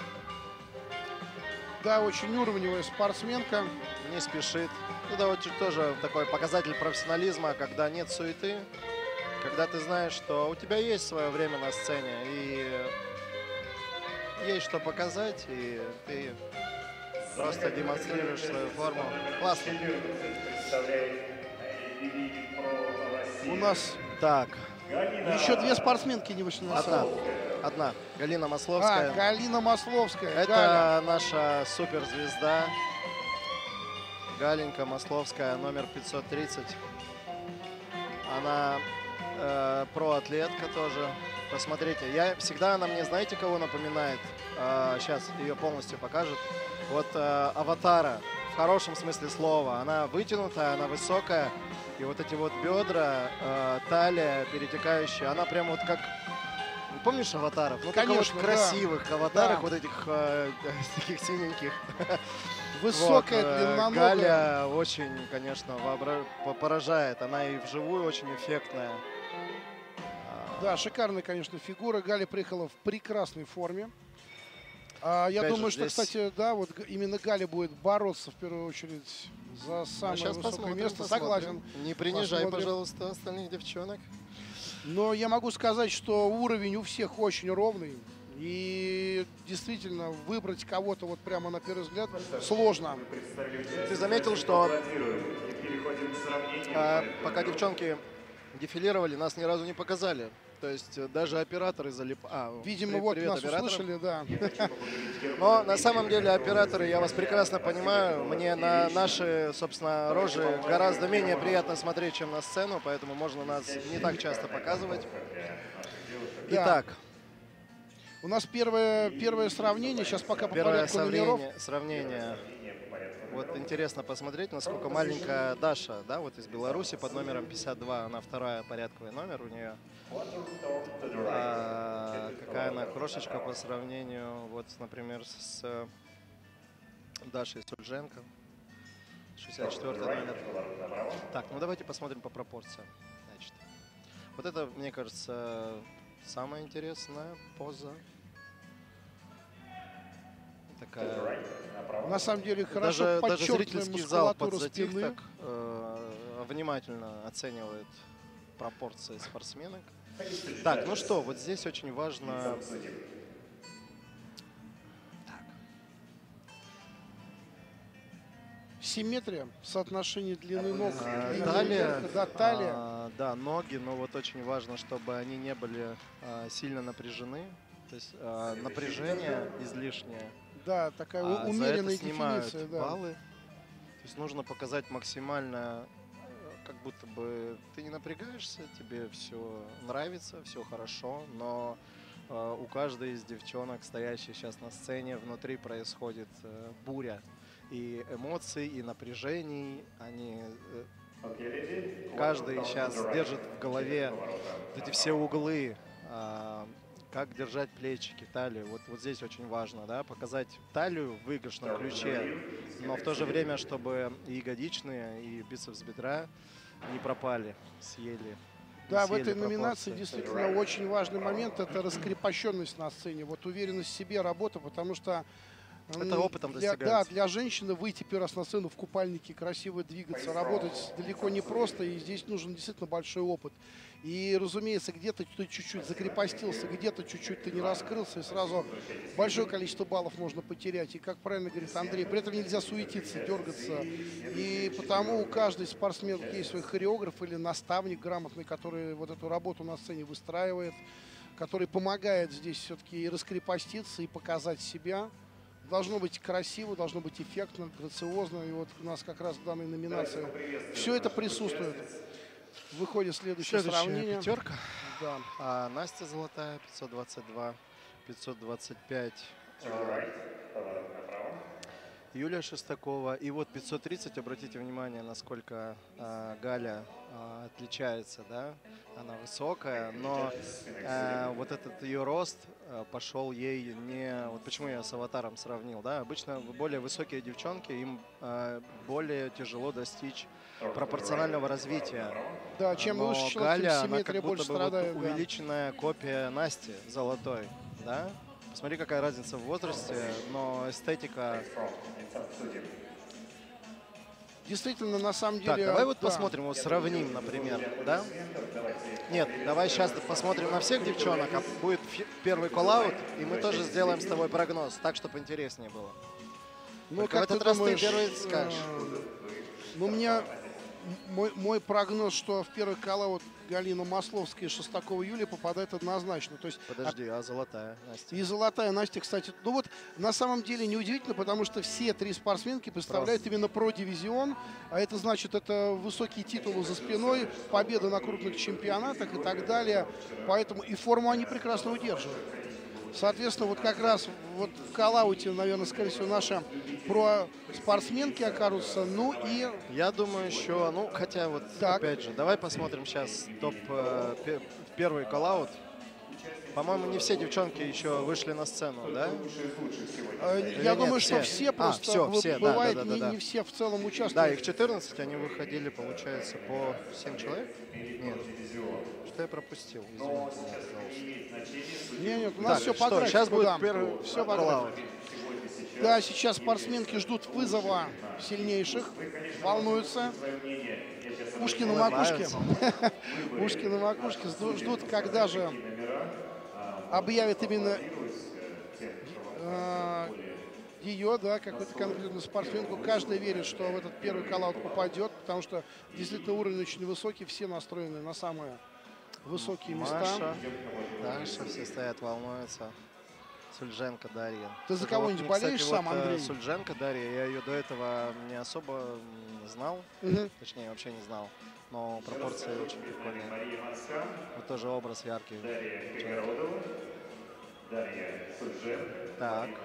Speaker 6: Да, очень уровневая спортсменка.
Speaker 7: Не спешит. Это вот тоже такой показатель профессионализма, когда нет суеты, когда ты знаешь, что у тебя есть свое время на сцене, и есть что показать, и ты просто демонстрируешь свою форму. Классно.
Speaker 6: У нас
Speaker 7: Так,
Speaker 6: еще две спортсменки не вышли на
Speaker 7: одна.
Speaker 6: сцену.
Speaker 7: Одна. Галина
Speaker 6: А,
Speaker 7: Масловская.
Speaker 6: Галина Масловская.
Speaker 7: Это
Speaker 6: Галя.
Speaker 7: наша суперзвезда. Галенька Масловская, номер пятьсот тридцать. Она э, проатлетка тоже. Посмотрите, я всегда она мне, знаете, кого напоминает? Э, сейчас ее полностью покажут. Вот э, Аватара, в хорошем смысле слова. Она вытянутая, она высокая. И вот эти вот бедра, э, талия перетекающая, она прям вот как... Помнишь аватаров? Ну,
Speaker 6: Конечно,
Speaker 7: только вот красивых
Speaker 6: да.
Speaker 7: аватарах,
Speaker 6: Да.
Speaker 7: вот этих э, таких синеньких.
Speaker 6: Высокая,
Speaker 7: Вот, э,
Speaker 6: длинноногая.
Speaker 7: Галя очень, конечно, вообра- по- поражает. Она и вживую очень эффектная.
Speaker 6: Да, шикарная, конечно, фигура. Галя приехала в прекрасной форме. А, я
Speaker 7: Опять
Speaker 6: думаю,
Speaker 7: же,
Speaker 6: что,
Speaker 7: здесь-
Speaker 6: кстати, да, вот г- именно Галя будет бороться в первую очередь за самое
Speaker 7: сейчас
Speaker 6: высокое
Speaker 7: посмотрим,
Speaker 6: место.
Speaker 7: посмотрим.
Speaker 6: Согласен.
Speaker 7: Не принижай,
Speaker 6: Посмотрим.
Speaker 7: пожалуйста, остальных девчонок.
Speaker 6: Но я могу сказать, что уровень у всех очень ровный. И действительно, выбрать кого-то вот прямо на первый взгляд сложно.
Speaker 7: Ты заметил, что э, пока девчонки дефилировали, нас ни разу не показали. То есть э, даже операторы залип... А,
Speaker 6: Видимо,
Speaker 7: при-
Speaker 6: вот
Speaker 7: привет
Speaker 6: нас
Speaker 7: операторам.
Speaker 6: услышали, да.
Speaker 7: Но на самом деле операторы, я вас прекрасно понимаю, мне на наши, собственно, рожи гораздо менее приятно смотреть, чем на сцену, поэтому можно нас не так часто показывать.
Speaker 6: Да.
Speaker 7: Итак,
Speaker 6: У нас первое, первое сравнение, сейчас пока по
Speaker 7: первое
Speaker 6: порядку номеров.
Speaker 7: сравнение, сравнение. Вот интересно посмотреть, насколько маленькая Даша, да, вот из Беларуси под номером пятьдесят два, она вторая порядковый номер у нее. А, какая она крошечка по сравнению, вот, например, с Дашей Сульженко. шестьдесят четвёртый номер. Так, ну давайте посмотрим по пропорциям. Значит, вот это, мне кажется, самая интересная поза. Такая.
Speaker 6: На самом деле хорошо
Speaker 7: Даже, даже
Speaker 6: подчеркнутая
Speaker 7: зрительский зал
Speaker 6: мускулатура
Speaker 7: подзатих
Speaker 6: спины.
Speaker 7: так э, внимательно оценивает пропорции спортсменок. Так, ну что, вот здесь очень важно.
Speaker 6: Симметрия, соотношение длины ног,
Speaker 7: А,
Speaker 6: длины
Speaker 7: талия,
Speaker 6: верха, да, талия.
Speaker 7: а, да, ноги, но вот очень важно, чтобы они не были а, сильно напряжены. То есть а, напряжение излишнее.
Speaker 6: Да, такая
Speaker 7: а за
Speaker 6: умеренная
Speaker 7: это снимают
Speaker 6: дефиниция, да.
Speaker 7: баллы. То есть нужно показать максимально, э, как будто бы ты не напрягаешься, тебе все нравится, все хорошо, но э, у каждой из девчонок, стоящих сейчас на сцене, внутри происходит э, буря и эмоций, и напряжений. Они э, каждый сейчас держит в голове вот эти все углы, э, как держать плечики, талию. Вот, вот здесь очень важно, да, показать талию в выигрышном ключе, но в то же время, чтобы и ягодичные, и бицепс бедра не пропали, съели.
Speaker 6: Да, в
Speaker 7: съели
Speaker 6: этой номинации
Speaker 7: пропорции.
Speaker 6: действительно очень важный момент – это раскрепощенность на сцене, вот уверенность в себе, работа, потому что м,
Speaker 7: Это опытом
Speaker 6: для, да,
Speaker 7: достигается.
Speaker 6: для женщины выйти первый раз на сцену в купальнике, красиво двигаться, работать далеко не просто, и здесь нужен действительно большой опыт. И, разумеется, где-то ты чуть-чуть закрепостился, где-то чуть-чуть ты не раскрылся, и сразу большое количество баллов можно потерять. И, как правильно говорит Андрей, при этом нельзя суетиться, дергаться. И потому у каждой спортсменки есть свой хореограф или наставник грамотный, который вот эту работу на сцене выстраивает, который помогает здесь все-таки и раскрепоститься, и показать себя. Должно быть красиво, должно быть эффектно, грациозно. И вот у нас как раз в данной номинации все это присутствует. Выходит следующее
Speaker 7: Следующая
Speaker 6: сравнение.
Speaker 7: пятерка.
Speaker 6: Да.
Speaker 7: А, Настя Золотая, пятьсот двадцать два, пятьсот двадцать пять. а, Юлия Шестакова. И вот пятьсот тридцать, обратите внимание, насколько а, Галя а, отличается, да? Она высокая, но а, вот этот ее рост а, пошел ей не... Вот почему я с аватаром сравнил, да? Обычно более высокие девчонки, им а, более тяжело достичь пропорционального развития.
Speaker 6: Да, чем
Speaker 7: Но
Speaker 6: выше человек, тем
Speaker 7: Галя, она
Speaker 6: симметрия
Speaker 7: как будто
Speaker 6: больше
Speaker 7: бы вот
Speaker 6: страдает, да.
Speaker 7: увеличенная копия Насти Золотой, да? Посмотри, какая разница в возрасте, но эстетика...
Speaker 6: Действительно, на самом
Speaker 7: Так,
Speaker 6: деле...
Speaker 7: давай вот
Speaker 6: да.
Speaker 7: посмотрим, вот сравним, например, да? Нет, давай сейчас посмотрим на всех девчонок, а будет фи- первый колл-аут, и мы тоже сделаем с тобой прогноз, так, чтобы интереснее было.
Speaker 6: Ну,
Speaker 7: Только
Speaker 6: как
Speaker 7: в этот
Speaker 6: ты
Speaker 7: раз
Speaker 6: думаешь,
Speaker 7: ты первый скажешь.
Speaker 6: э, Ну, мне, Мой, мой прогноз, что в первый коллаут Галина Масловская и Шестакова Юлия попадает однозначно. То есть,
Speaker 7: Подожди, а золотая Настя?
Speaker 6: И золотая Настя, кстати. Ну вот, на самом деле неудивительно, потому что все три спортсменки представляют
Speaker 7: Просто.
Speaker 6: именно про-дивизион. А это значит, это высокие титулы за спиной, победы на крупных чемпионатах и так далее. Поэтому и форму они прекрасно удерживают. Соответственно, вот как раз вот в коллауте, наверное, скорее всего, наши про-спортсменки окажутся. Ну и...
Speaker 7: Я думаю, еще, ну, хотя вот,
Speaker 6: Так.
Speaker 7: опять же, давай посмотрим сейчас топ э, пе- первый коллаут. По-моему, не все девчонки еще вышли на сцену, да?
Speaker 6: Э,
Speaker 7: Или
Speaker 6: Я
Speaker 7: нет,
Speaker 6: все? думаю, что все
Speaker 7: А,
Speaker 6: просто
Speaker 7: все,
Speaker 6: вы-
Speaker 7: все, да,
Speaker 6: бывает,
Speaker 7: да, да,
Speaker 6: не,
Speaker 7: да.
Speaker 6: не все в целом участвуют.
Speaker 7: Да, их четырнадцать, они выходили, получается, по семь человек? Нет. Что я пропустил? Извините меня, пожалуйста.
Speaker 6: Нет, нет, у нас
Speaker 7: Так,
Speaker 6: все по
Speaker 7: что,
Speaker 6: графику,
Speaker 7: сейчас будет
Speaker 6: да.
Speaker 7: первый
Speaker 6: Все по
Speaker 7: коллаут.
Speaker 6: графику. Да, сейчас спортсменки ждут вызова сильнейших, волнуются. Ушки на макушке. Ушки на макушке. Жду- Ждут, когда же объявят именно э, ее, да, какую-то конкретную спортсменку. Каждый верит, что в этот первый коллаут попадет, потому что действительно уровень очень высокий, все настроены на самые высокие места.
Speaker 7: Маша, Даша, все стоят, волнуются. Сульженко Дарья.
Speaker 6: Ты за
Speaker 7: Это
Speaker 6: кого-нибудь
Speaker 7: вот,
Speaker 6: болеешь
Speaker 7: кстати,
Speaker 6: сам,
Speaker 7: вот, э,
Speaker 6: Андрей?
Speaker 7: Сульженко Дарья, я ее до этого не особо м, знал,
Speaker 6: Мгм.
Speaker 7: точнее вообще не знал, но пропорции очень прикольные. Вот тоже образ яркий. Так.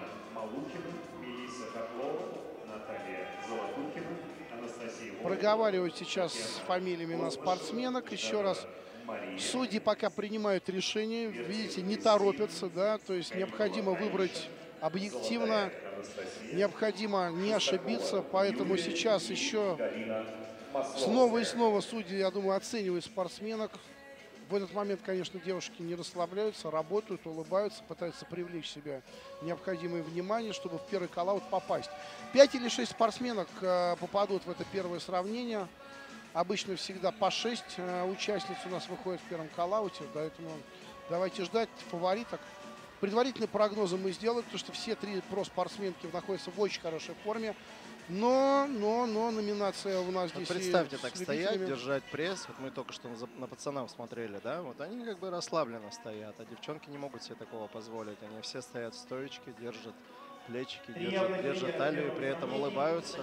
Speaker 6: Проговаривают сейчас с фамилиями на спортсменок. Еще раз, судьи пока принимают решение, видите, не торопятся, да, то есть необходимо выбрать объективно, необходимо не ошибиться, поэтому сейчас еще снова и снова судьи, я думаю, оценивают спортсменок. В этот момент, конечно, девушки не расслабляются, работают, улыбаются, пытаются привлечь себе необходимое внимание, чтобы в первый коллаут попасть. Пять или шесть спортсменок э, попадут в это первое сравнение. Обычно всегда по шесть э, участниц у нас выходит в первом коллауте, поэтому давайте ждать фавориток. Предварительные прогнозы мы сделали, потому что все три про-спортсменки находятся в очень хорошей форме. Но, но, но номинация у нас
Speaker 7: Вот
Speaker 6: здесь.
Speaker 7: представьте,
Speaker 6: и
Speaker 7: так
Speaker 6: с
Speaker 7: стоять,
Speaker 6: любителями.
Speaker 7: держать пресс. Вот мы только что на, на пацанов смотрели, да? Вот они как бы расслабленно стоят, а девчонки не могут себе такого позволить. Они все стоят в стоечке, держат плечики, держат, держат талию, при этом улыбаются.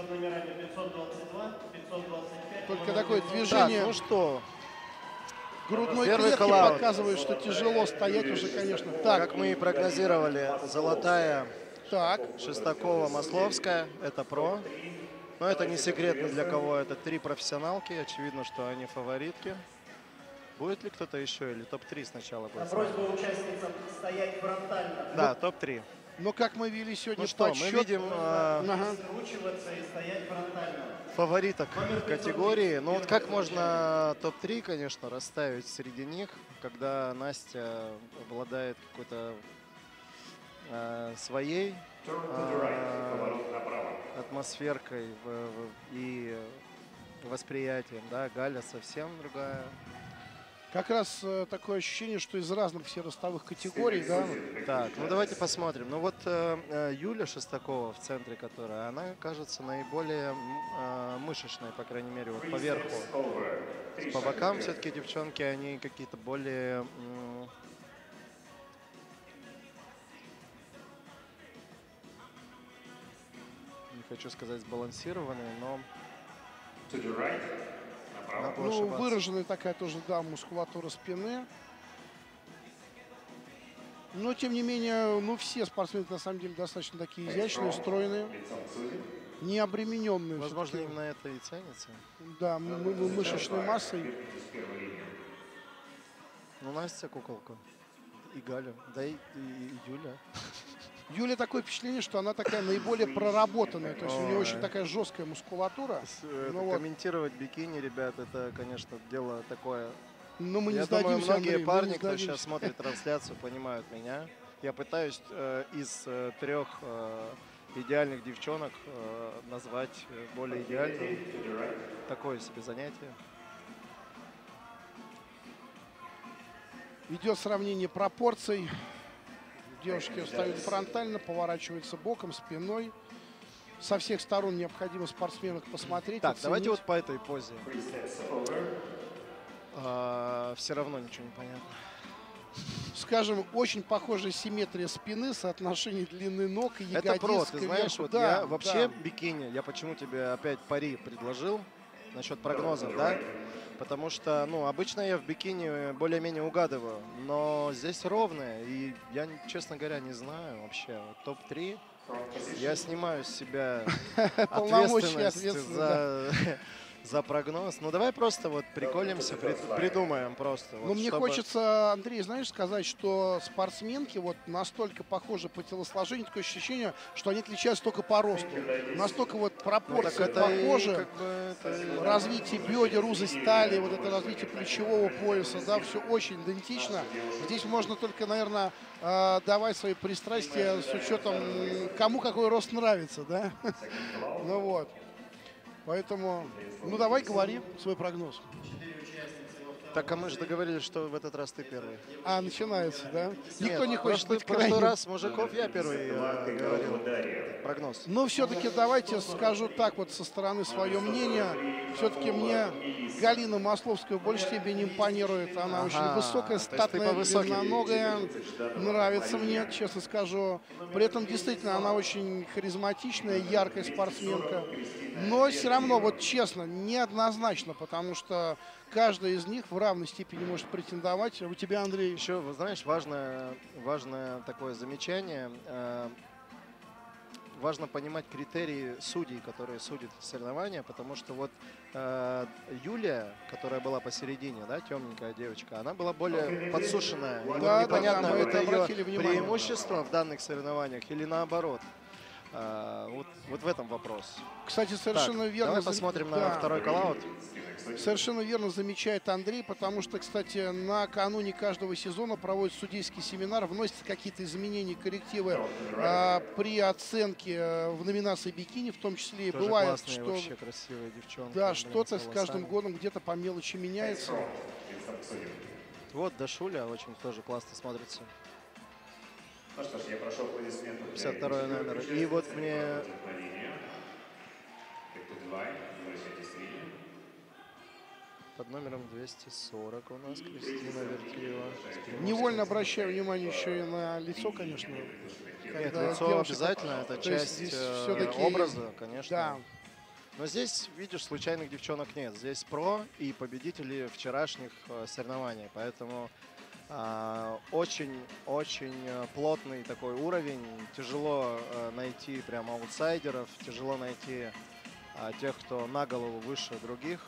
Speaker 6: Только такое движение.
Speaker 7: Так, ну что?
Speaker 6: Грудной
Speaker 7: Первый
Speaker 6: клетки
Speaker 7: коллаут.
Speaker 6: показывает, что тяжело стоять уже, конечно. Так,
Speaker 7: Как мы и прогнозировали, золотая
Speaker 6: так.
Speaker 7: Шестакова, Масловская, это про. Но это не секрет ни для кого, это три профессионалки, очевидно, что они фаворитки. Будет ли кто-то еще или топ три сначала будет?
Speaker 12: Просьба участницам стоять фронтально.
Speaker 7: Да, топ три.
Speaker 6: Но как мы вели сегодня
Speaker 7: Ну что, мы
Speaker 6: подсчет,
Speaker 7: видим э,
Speaker 6: ага.
Speaker 12: Скручиваться и стоять фронтально.
Speaker 7: фавориток категории. Ну вот как можно топ три, конечно, расставить среди них, когда Настя обладает какой-то э, своей э, атмосферкой в- в- и восприятием, да, Галя совсем другая.
Speaker 6: Как раз э, такое ощущение, что из разных все ростовых категорий, да.
Speaker 7: Так, ну давайте посмотрим. Ну вот э, э, Юля Шестакова в центре, которая, она кажется наиболее м, э, мышечной, по крайней мере, вот по верху. По бокам все-таки девчонки, они какие-то более... м, не хочу сказать сбалансированные, но... Могу
Speaker 6: Ну,
Speaker 7: ошибаться.
Speaker 6: выраженная такая тоже, да, мускулатура спины. Но, тем не менее, ну, все спортсмены, на самом деле, достаточно такие изящные, стройные, не обремененные.
Speaker 7: Возможно,
Speaker 6: всё-таки,
Speaker 7: именно это и ценится.
Speaker 6: Да, мы- мы- мышечной массой.
Speaker 7: Ну, Настя куколка. И Галя. Да и, и- и Юля.
Speaker 6: Юля такое впечатление, что она такая наиболее проработанная. То есть у нее
Speaker 7: Ой.
Speaker 6: очень такая жесткая мускулатура.
Speaker 7: Это
Speaker 6: Ну вот.
Speaker 7: комментировать бикини, ребят, это, конечно, дело такое.
Speaker 6: Но мы не
Speaker 7: Я думаю,
Speaker 6: сдадимся,
Speaker 7: многие
Speaker 6: Андрей, мы
Speaker 7: парни,
Speaker 6: не
Speaker 7: кто
Speaker 6: сдадимся.
Speaker 7: сейчас смотрит трансляцию, понимают меня. Я пытаюсь э, из э, трех э, идеальных девчонок э, назвать э, более идеальным. Такое себе занятие.
Speaker 6: Идет сравнение пропорций. Девушки встают фронтально, поворачиваются боком, спиной. со всех сторон необходимо спортсменов посмотреть.
Speaker 13: Так,
Speaker 6: оценить.
Speaker 13: давайте вот по этой позе. А, все равно ничего не понятно.
Speaker 6: Скажем, очень похожая симметрия спины, соотношение длины ног и ягодиц.
Speaker 13: Это про, ты
Speaker 6: кверху.
Speaker 13: знаешь, вот
Speaker 6: да,
Speaker 13: я вообще
Speaker 6: да.
Speaker 13: бикини, я почему тебе опять пари предложил насчет прогнозов, да? Потому что, ну, обычно я в бикини более-менее угадываю, но здесь ровное, и я, честно говоря, не знаю вообще. Вот топ три я снимаю с себя ответственность за... за прогноз. Ну, давай просто вот приколимся, при, придумаем просто.
Speaker 6: Ну,
Speaker 13: вот,
Speaker 6: мне
Speaker 13: чтобы...
Speaker 6: хочется, Андрей, знаешь, сказать, что спортсменки вот настолько похожи по телосложению, такое ощущение, что они отличаются только по росту. Настолько вот пропорции
Speaker 13: ну,
Speaker 6: похожи.
Speaker 13: И, как бы, это...
Speaker 6: Развитие бедер, узость талии, вот это развитие плечевого пояса, да, все очень идентично. Здесь можно только, наверное, давать свои пристрастия с учетом, кому какой рост нравится, да. Ну вот. Поэтому, ну давай говори свой прогноз.
Speaker 13: Так, а мы же договорились, что в этот раз ты первый.
Speaker 6: А, начинается, да? Никто
Speaker 13: Нет,
Speaker 6: не хочет
Speaker 13: прошлый,
Speaker 6: быть
Speaker 13: прошлый
Speaker 6: крайним.
Speaker 13: раз мужиков я первый э, говорил. Прогноз.
Speaker 6: Ну, все-таки давайте скажу так вот со стороны свое мнение. Все-таки мне Галина Масловская в большей степени импонирует. Она
Speaker 13: Ага,
Speaker 6: очень высокая, статная, длинноногая. Нравится мне, честно скажу. При этом действительно она очень харизматичная, яркая спортсменка. Но все равно, вот честно, неоднозначно, потому что каждая из них в равной степени может претендовать. У тебя, Андрей?
Speaker 13: Еще, вы знаешь, важное, важное такое замечание. Э, важно понимать критерии судей, которые судят соревнования, потому что вот э, Юлия, которая была посередине, да, темненькая девочка, она была более подсушенная. И вот
Speaker 6: Да,
Speaker 13: непонятно,
Speaker 6: да, да, мы
Speaker 13: это
Speaker 6: это обратили
Speaker 13: ее
Speaker 6: внимание.
Speaker 13: преимущество в данных соревнованиях или наоборот. Э, вот, вот в этом вопрос.
Speaker 6: Кстати, совершенно
Speaker 13: так,
Speaker 6: верно.
Speaker 13: Давай посмотрим
Speaker 6: да.
Speaker 13: на второй коллаут.
Speaker 6: Совершенно верно замечает Андрей, потому что, кстати, накануне каждого сезона проводится судейский семинар, вносятся какие-то изменения, коррективы а, при оценке а, в номинации бикини, в том числе и
Speaker 13: Тоже
Speaker 6: бывает,
Speaker 13: классные,
Speaker 6: что
Speaker 13: вообще красивые девчонки,
Speaker 6: да,
Speaker 13: блин,
Speaker 6: что-то
Speaker 13: с
Speaker 6: с каждым
Speaker 13: волосами.
Speaker 6: годом где-то по мелочи меняется.
Speaker 13: Вот Дашуля очень тоже классно смотрится.
Speaker 11: Ну что ж, я прошу аплодисментов.
Speaker 13: пятьдесят второй номер. И вот мне... Под номером двести сорок у нас Кристина Вертиева.
Speaker 6: Невольно обращаю внимание еще и на лицо, конечно.
Speaker 13: Нет,
Speaker 6: когда
Speaker 13: лицо
Speaker 6: девушка-
Speaker 13: обязательно, это
Speaker 6: то есть
Speaker 13: часть
Speaker 6: здесь
Speaker 13: э,
Speaker 6: всё-таки-
Speaker 13: образа, конечно.
Speaker 6: Да.
Speaker 13: Но здесь, видишь, случайных девчонок нет. Здесь про и победители вчерашних э, соревнований. Поэтому очень-очень плотный такой уровень. Тяжело э, найти прям аутсайдеров, тяжело найти э, тех, кто на голову выше других.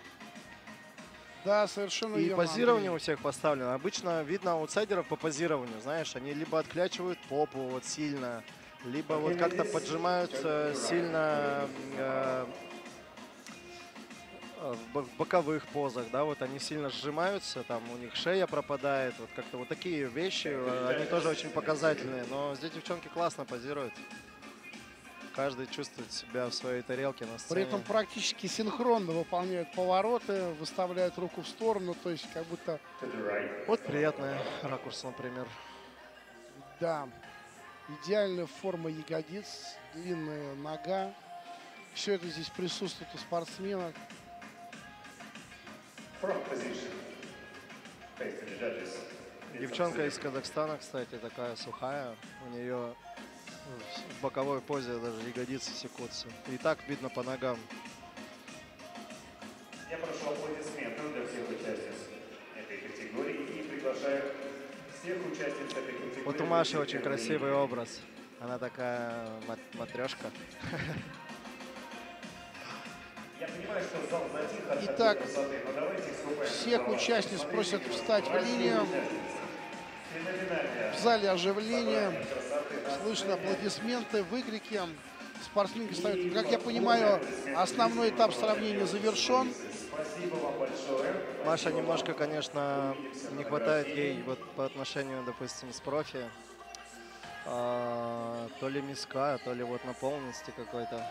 Speaker 6: Да, совершенно
Speaker 13: И
Speaker 6: верно,
Speaker 13: позирование
Speaker 6: Андрей.
Speaker 13: у всех поставлено. Обычно видно аутсайдеров по позированию. Знаешь, они либо отклячивают попу вот сильно, либо вот как-то поджимают э, сильно э, в бо- в боковых позах, да, вот они сильно сжимаются, там у них шея пропадает, вот как-то вот такие вещи, э, они тоже очень показательные. Но здесь девчонки классно позируют. Каждый чувствует себя в своей тарелке на сцене.
Speaker 6: При этом практически синхронно выполняют повороты, выставляют руку в сторону, то есть как будто...
Speaker 13: Вот приятный ракурс, например.
Speaker 6: Да, идеальная форма ягодиц, длинная нога. Все это здесь присутствует у спортсменок.
Speaker 13: Девчонка из Казахстана, кстати, такая сухая. У нее в боковой позе даже ягодицы секутся. И так видно по ногам.
Speaker 11: Я прошу аплодисментов для всех участниц этой категории и приглашаю всех участниц этой категории.
Speaker 13: Вот у Маши очень красивый образ. Она такая мат- матрешка.
Speaker 11: Я понимаю, что зал затих от
Speaker 6: Итак,
Speaker 11: такой высоты, но давайте их скупаем.
Speaker 6: всех участниц просят встать в линию. В зале оживление, слышно аплодисменты, выкрики. Спортсменки ставят. Как я понимаю, основной этап сравнения завершен.
Speaker 11: Спасибо вам большое.
Speaker 13: Маша немножко, конечно, не хватает ей вот по отношению, допустим, с профи. А, то ли миска, то ли вот наполненности какой-то.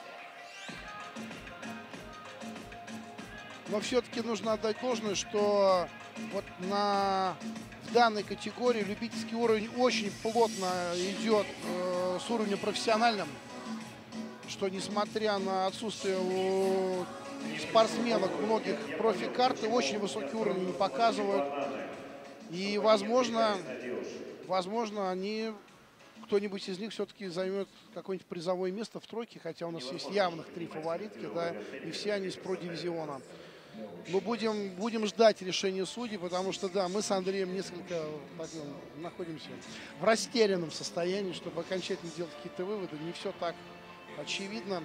Speaker 6: Но все-таки нужно отдать должное, что вот на в данной категории любительский уровень очень плотно идет э, с уровнем профессиональным. что несмотря на отсутствие у спортсменок многих профи-карты, очень высокий уровень не показывают. И, возможно, возможно, они, кто-нибудь из них все-таки займет какое-нибудь призовое место в тройке, хотя у нас есть явных три фаворитки, да, и все они из про-дивизиона. Мы будем, будем ждать решения судей, потому что, да, мы с Андреем несколько так, находимся в растерянном состоянии, чтобы окончательно делать какие-то выводы. Не все так очевидно.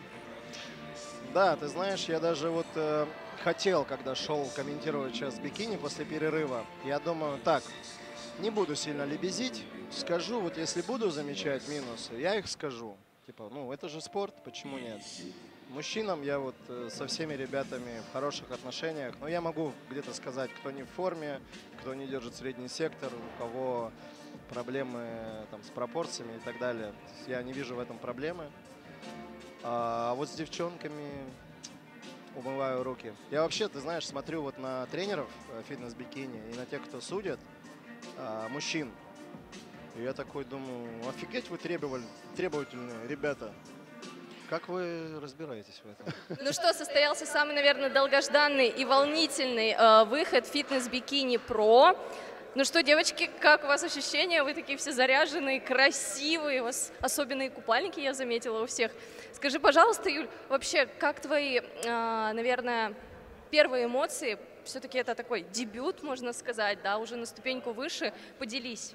Speaker 13: Да, ты знаешь, я даже вот э, хотел, когда шел комментировать сейчас бикини после перерыва, я думаю, так, не буду сильно лебезить, скажу, вот если буду замечать минусы, я их скажу. Типа, ну, это же спорт, почему нет? Мужчинам я вот э, со всеми ребятами в хороших отношениях, но я могу где-то сказать, кто не в форме, кто не держит средний сектор, у кого проблемы там, с пропорциями и так далее. Я не вижу в этом проблемы. А вот с девчонками умываю руки. Я вообще, ты знаешь, смотрю вот на тренеров фитнес-бикини и на тех, кто судит, а, мужчин. И я такой думаю, офигеть вы требовали, требовательные ребята. Как вы разбираетесь в этом?
Speaker 9: Ну что, состоялся самый, наверное, долгожданный и волнительный э, выход фитнес-бикини про. Ну что, девочки, как у вас ощущения? Вы такие все заряженные, красивые, у вас особенные купальники, я заметила у всех. Скажи, пожалуйста, Юль, вообще, как твои, э, наверное, первые эмоции? Все-таки это такой дебют, можно сказать, да, уже на ступеньку выше. Поделись.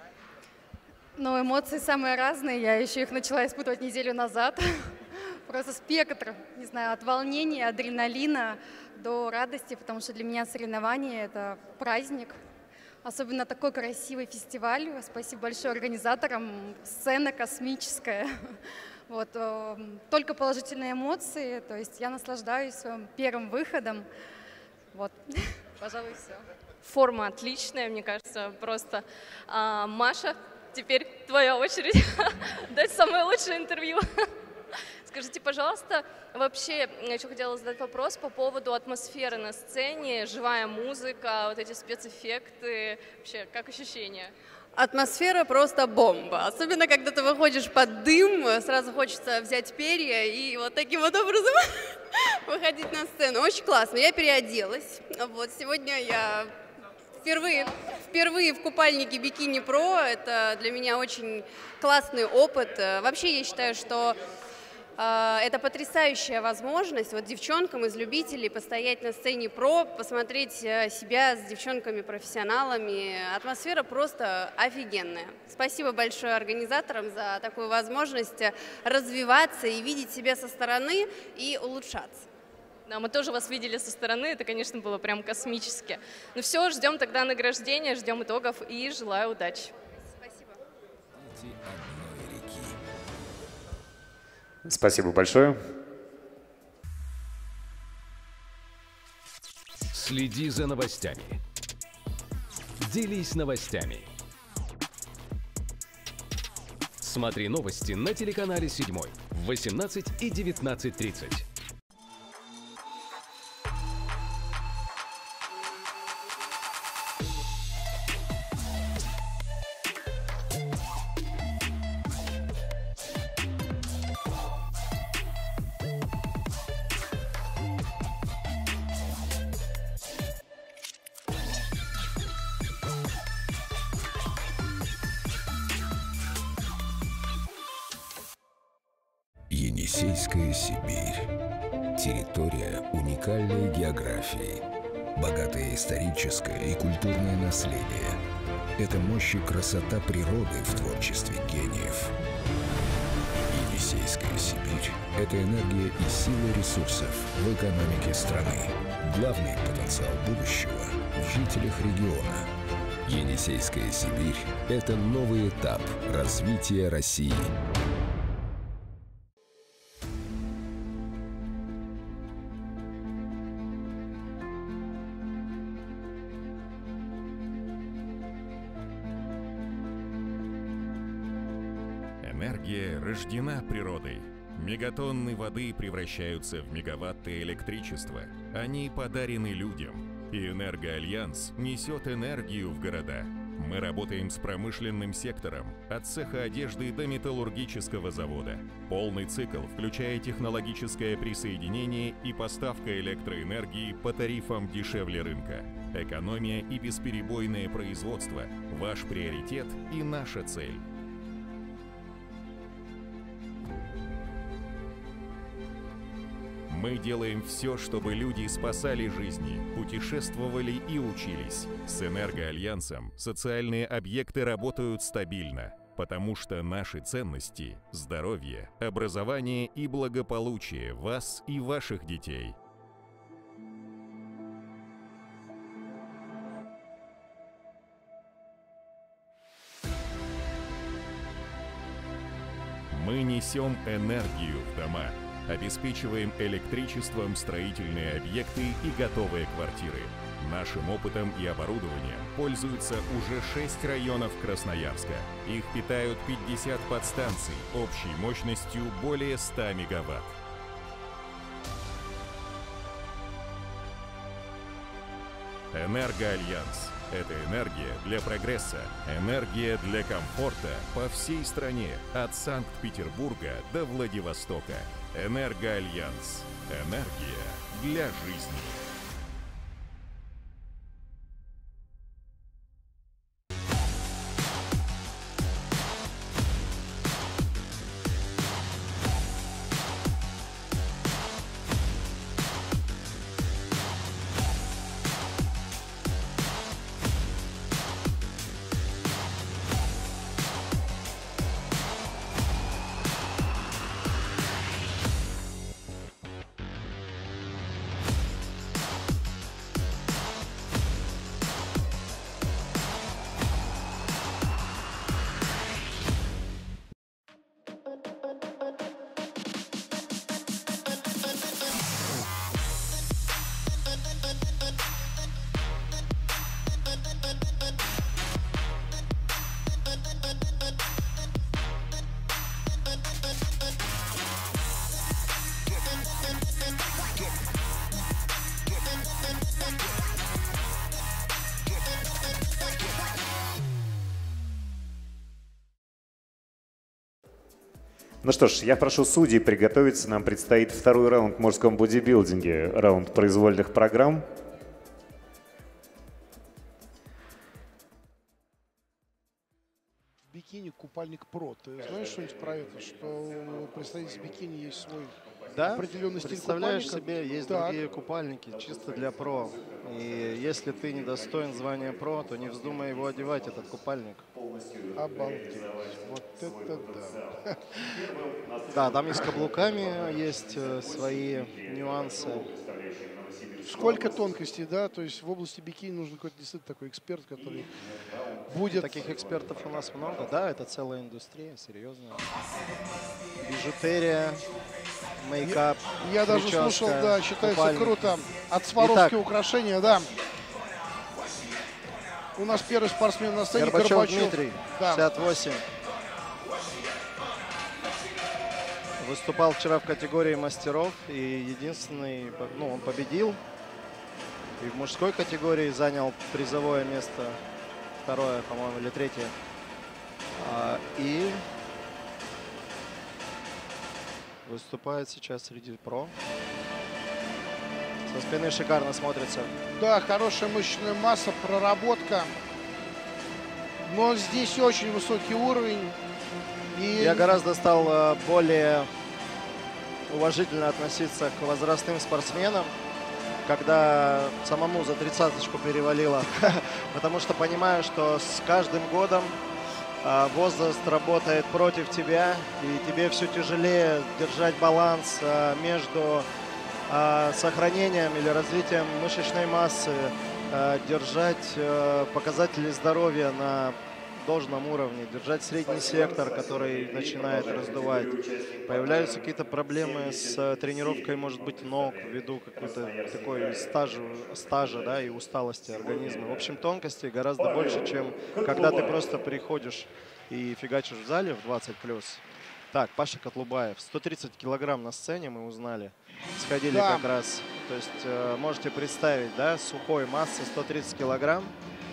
Speaker 14: Ну, эмоции самые разные, я еще их начала испытывать неделю назад. Просто спектр, не знаю, от волнения, адреналина до радости, потому что для меня соревнования – это праздник. Особенно такой красивый фестиваль. Спасибо большое организаторам. Сцена космическая. Вот, только положительные эмоции. То есть я наслаждаюсь своим первым выходом. Вот, пожалуй, все.
Speaker 9: Форма отличная, мне кажется, просто. А, Маша, теперь твоя очередь дать самое лучшее интервью. Скажите, пожалуйста, вообще, я еще хотела задать вопрос по поводу атмосферы на сцене, живая музыка, вот эти спецэффекты, вообще, как ощущения?
Speaker 15: Атмосфера просто бомба. Особенно, когда ты выходишь под дым, сразу хочется взять перья и вот таким вот образом выходить на сцену. Очень классно. Я переоделась. Вот сегодня я впервые, впервые в купальнике Бикини Про. Это для меня очень классный опыт. Вообще, я считаю, что это потрясающая возможность вот девчонкам из любителей постоять на сцене про, посмотреть себя с девчонками-профессионалами. Атмосфера просто офигенная. Спасибо большое организаторам за такую возможность развиваться и видеть себя со стороны и улучшаться.
Speaker 9: Да, мы тоже вас видели со стороны, это, конечно, было прям космически. Ну все, ждем тогда награждения, ждем итогов и желаю удачи.
Speaker 11: Спасибо большое.
Speaker 3: Следи за новостями. Делись новостями. Смотри новости на телеканале седьмой в восемнадцать и девятнадцать тридцать.
Speaker 4: Енисейская Сибирь. Территория уникальной географии, богатое историческое и культурное наследие. Это мощь и красота природы в творчестве гениев. Енисейская Сибирь – это энергия и сила ресурсов в экономике страны. Главный потенциал будущего в жителях региона. Енисейская Сибирь – это новый этап развития России.
Speaker 5: Энергия рождена природой. Мегатонны воды превращаются в мегаватты электричества. Они подарены людям. И Энергоальянс несет энергию в города. Мы работаем с промышленным сектором, от цеха одежды до металлургического завода. Полный цикл, включая технологическое присоединение и поставка электроэнергии по тарифам дешевле рынка. Экономия и бесперебойное производство – ваш приоритет и наша цель. Мы делаем все, чтобы люди спасали жизни, путешествовали и учились. С Энергоальянсом социальные объекты работают стабильно, потому что наши ценности – здоровье, образование и благополучие вас и ваших детей. Мы несем энергию в дома. Обеспечиваем электричеством строительные объекты и готовые квартиры. Нашим опытом и оборудованием пользуются уже шесть районов Красноярска. Их питают пятьдесят подстанций общей мощностью более ста мегаватт. Энергоальянс – это энергия для прогресса, энергия для комфорта по всей стране, от Санкт-Петербурга до Владивостока. Энергоальянс. Энергия для жизни.
Speaker 11: Ну что ж, я прошу судей приготовиться. Нам предстоит второй раунд в мужском бодибилдинге, раунд произвольных программ.
Speaker 6: Бикини купальник Про. Ты знаешь что-нибудь про это? Что у представителей бикини есть свой
Speaker 13: Да,
Speaker 6: определенный стиль
Speaker 13: представляешь
Speaker 6: купальника?
Speaker 13: себе, есть
Speaker 6: Так.
Speaker 13: другие купальники чисто для про. И если ты не достоин звания про, то не вздумай его одевать, этот купальник.
Speaker 6: Обалдеть. Вот это да.
Speaker 13: Да, там и с каблуками есть э, свои нюансы.
Speaker 6: Сколько тонкостей, да? То есть в области бикини нужен какой-то действительно такой эксперт, который будет...
Speaker 13: Таких экспертов у нас много. Да, это целая индустрия, серьезная. Бижутерия, мейкап,
Speaker 6: Я даже
Speaker 13: прическа,
Speaker 6: слушал, да, считается
Speaker 13: купальники.
Speaker 6: круто. От Сваровски
Speaker 13: Итак,
Speaker 6: украшения, да. У нас первый спортсмен на сцене
Speaker 13: Горбачев,
Speaker 6: Горбачев.
Speaker 13: Дмитрий,
Speaker 6: Да.
Speaker 13: шестьдесят восемь. Выступал вчера в категории мастеров и единственный, ну, он победил. И в мужской категории занял призовое место, второе, по-моему, или третье. А, и выступает сейчас среди про. Со спины шикарно смотрится.
Speaker 6: Да, хорошая мышечная масса, проработка. Но здесь очень высокий уровень. И...
Speaker 13: Я гораздо стал э, более уважительно относиться к возрастным спортсменам, когда самому за тридцаточку перевалило. Потому что понимаю, что с каждым годом э, возраст работает против тебя, и тебе все тяжелее держать баланс э, между э, сохранением или развитием мышечной массы, э, держать э, показатели здоровья на должном уровне, держать средний сектор, который начинает раздувать. Появляются какие-то проблемы с тренировкой, может быть, ног, ввиду какой-то такой стажа, стажа, да, и усталости организма. В общем, тонкостей гораздо больше, чем когда ты просто приходишь и фигачишь в зале в двадцать плюс. Так, Паша Котлубаев, сто тридцать килограмм на сцене, мы узнали. Сходили
Speaker 6: Да.
Speaker 13: как раз. То есть э, можете представить, да, сухой массы сто тридцать килограмм.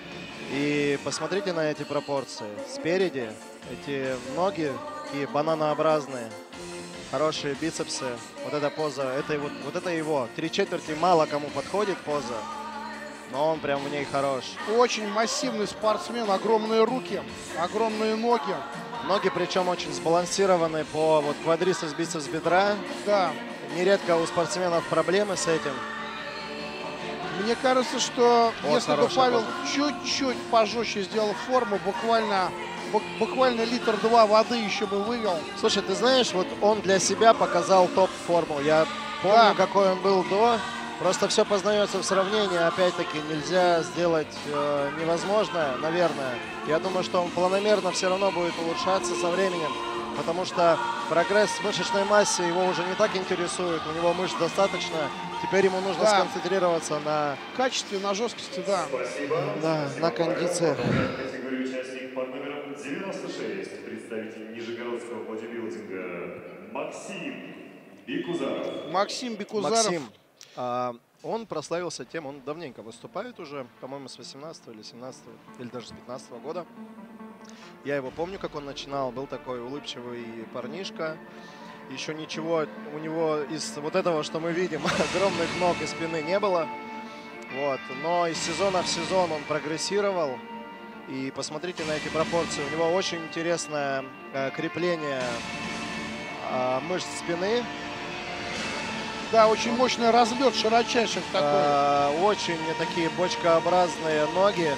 Speaker 13: И посмотрите на эти пропорции. Спереди эти ноги такие бананообразные, хорошие бицепсы. Вот эта поза, это, вот, вот это его. Три четверти мало кому подходит поза, но он прям в ней хорош.
Speaker 6: Очень массивный спортсмен, огромные руки, огромные ноги.
Speaker 13: Ноги причем очень сбалансированные по вот квадрицепс, бицепс бедра.
Speaker 6: Да.
Speaker 13: Нередко у спортсменов проблемы с этим.
Speaker 6: Мне кажется, что
Speaker 13: Вот
Speaker 6: если бы Павел
Speaker 13: поза.
Speaker 6: чуть-чуть пожестче сделал форму, буквально, буквально литр-два воды еще бы вывел.
Speaker 13: Слушай, ты знаешь, вот он для себя показал топ-форму. Я помню,
Speaker 6: Да.
Speaker 13: какой он был до. Просто все познается в сравнении. Опять-таки, нельзя сделать э, невозможное, наверное. Я думаю, что он планомерно все равно будет улучшаться со временем. Потому что прогресс в мышечной массе его уже не так интересует. У него мышц достаточно. Теперь ему нужно
Speaker 6: Да.
Speaker 13: сконцентрироваться на
Speaker 6: качестве, на жесткости, да.
Speaker 13: Да, на кондициях.
Speaker 8: Категорию участник под номером девяносто шесть, представитель нижегородского бодибилдинга Максим Бикузаров.
Speaker 6: Максим Бикузаров.
Speaker 13: Максим, а, он прославился тем, он давненько выступает уже, по-моему, с восемнадцатого или семнадцатого, или даже с пятнадцатого года. Я его помню, как он начинал, был такой улыбчивый парнишка. Еще ничего у него из вот этого, что мы видим, огромных ног и спины не было. Вот. Но из сезона в сезон он прогрессировал. И посмотрите на эти пропорции. У него очень интересное э, крепление э, мышц спины.
Speaker 6: Да, очень мощный разлет широчайших такой.
Speaker 13: Э, очень такие бочкообразные ноги.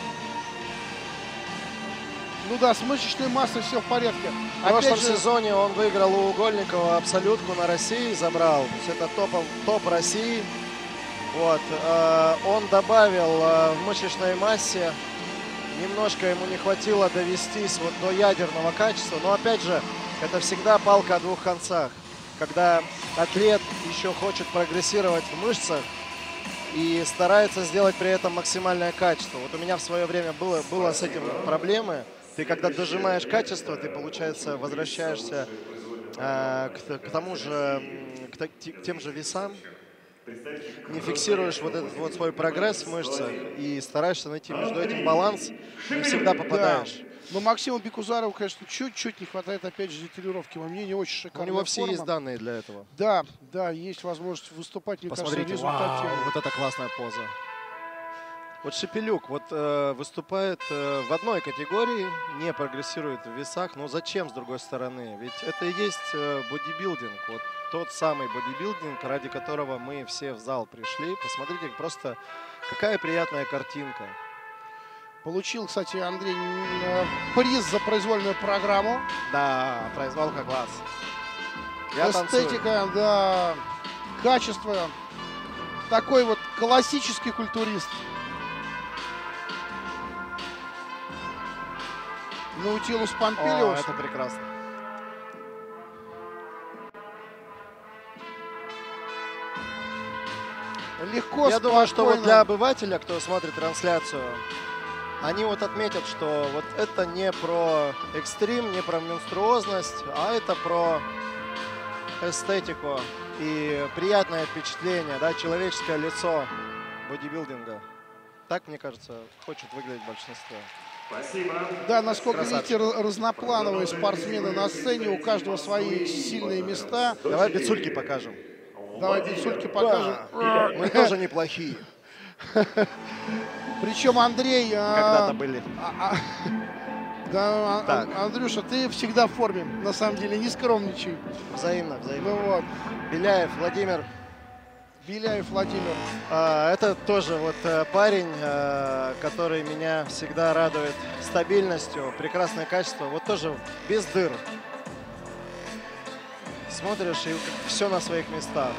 Speaker 6: Ну да, с мышечной массой все в порядке.
Speaker 13: В прошлом
Speaker 6: Опять же,
Speaker 13: сезоне он выиграл у Угольникова абсолютку на России, забрал. То есть это топ, топ России. Вот. Э, он добавил э, в мышечной массе. Немножко ему не хватило довестись вот до ядерного качества. Но опять же, это всегда палка о двух концах. Когда атлет еще хочет прогрессировать в мышцах и старается сделать при этом максимальное качество. Вот у меня в свое время было, было с этим проблемы. Ты когда дожимаешь качество, ты, получается, возвращаешься э, к, к тому же, к, к тем же весам, не фиксируешь вот этот вот свой прогресс в мышцах и стараешься найти между этим баланс, не всегда попадаешь.
Speaker 6: Да. Но Максиму Бикузарову, конечно, чуть-чуть не хватает, опять же, деталировки. Во мнении очень
Speaker 13: У
Speaker 6: шикарная
Speaker 13: него все
Speaker 6: форма.
Speaker 13: есть данные для этого.
Speaker 6: Да, да, есть возможность выступать, мне
Speaker 13: Посмотрите,
Speaker 6: кажется, результативно.
Speaker 13: вау, вот это классная поза. Вот Шепелюк вот э, выступает э, в одной категории, не прогрессирует в весах. Но зачем, с другой стороны? Ведь это и есть э, бодибилдинг. Вот тот самый бодибилдинг, ради которого мы все в зал пришли. Посмотрите, просто какая приятная картинка.
Speaker 6: Получил, кстати, Андрей э, приз за произвольную программу.
Speaker 13: Да, произволка класс. Я
Speaker 6: Эстетика,
Speaker 13: танцую.
Speaker 6: да, качество. Такой вот классический культурист. Наутилус
Speaker 13: О,
Speaker 6: Помпилиус.
Speaker 13: это прекрасно.
Speaker 6: Легко,
Speaker 13: Я думаю, что вот
Speaker 6: спокойно.
Speaker 13: для обывателя, кто смотрит трансляцию, они вот отметят, что вот это не про экстрим, не про монструозность, а это про эстетику и приятное впечатление, да, человеческое лицо бодибилдинга. Так, мне кажется, хочет выглядеть большинство.
Speaker 8: Спасибо.
Speaker 6: Да, насколько
Speaker 13: Красавчик.
Speaker 6: видите, раз- разноплановые спортсмены на сцене, у каждого свои сильные места.
Speaker 13: Давай бицульки покажем.
Speaker 6: Давай бицульки покажем.
Speaker 13: Да. Мы тоже неплохие.
Speaker 6: Причем Андрей... а,
Speaker 13: Когда-то были.
Speaker 6: а, а, Да, а-
Speaker 13: Так.
Speaker 6: а- Андрюша, ты всегда в форме, на самом деле, не скромничай.
Speaker 13: Взаимно, взаимно.
Speaker 6: Ну вот.
Speaker 13: Беляев Владимир.
Speaker 6: Беляев Владимир.
Speaker 13: А, Это тоже вот э, парень, э, который меня всегда радует стабильностью, прекрасное качество. Вот тоже без дыр. Смотришь, и все на своих местах.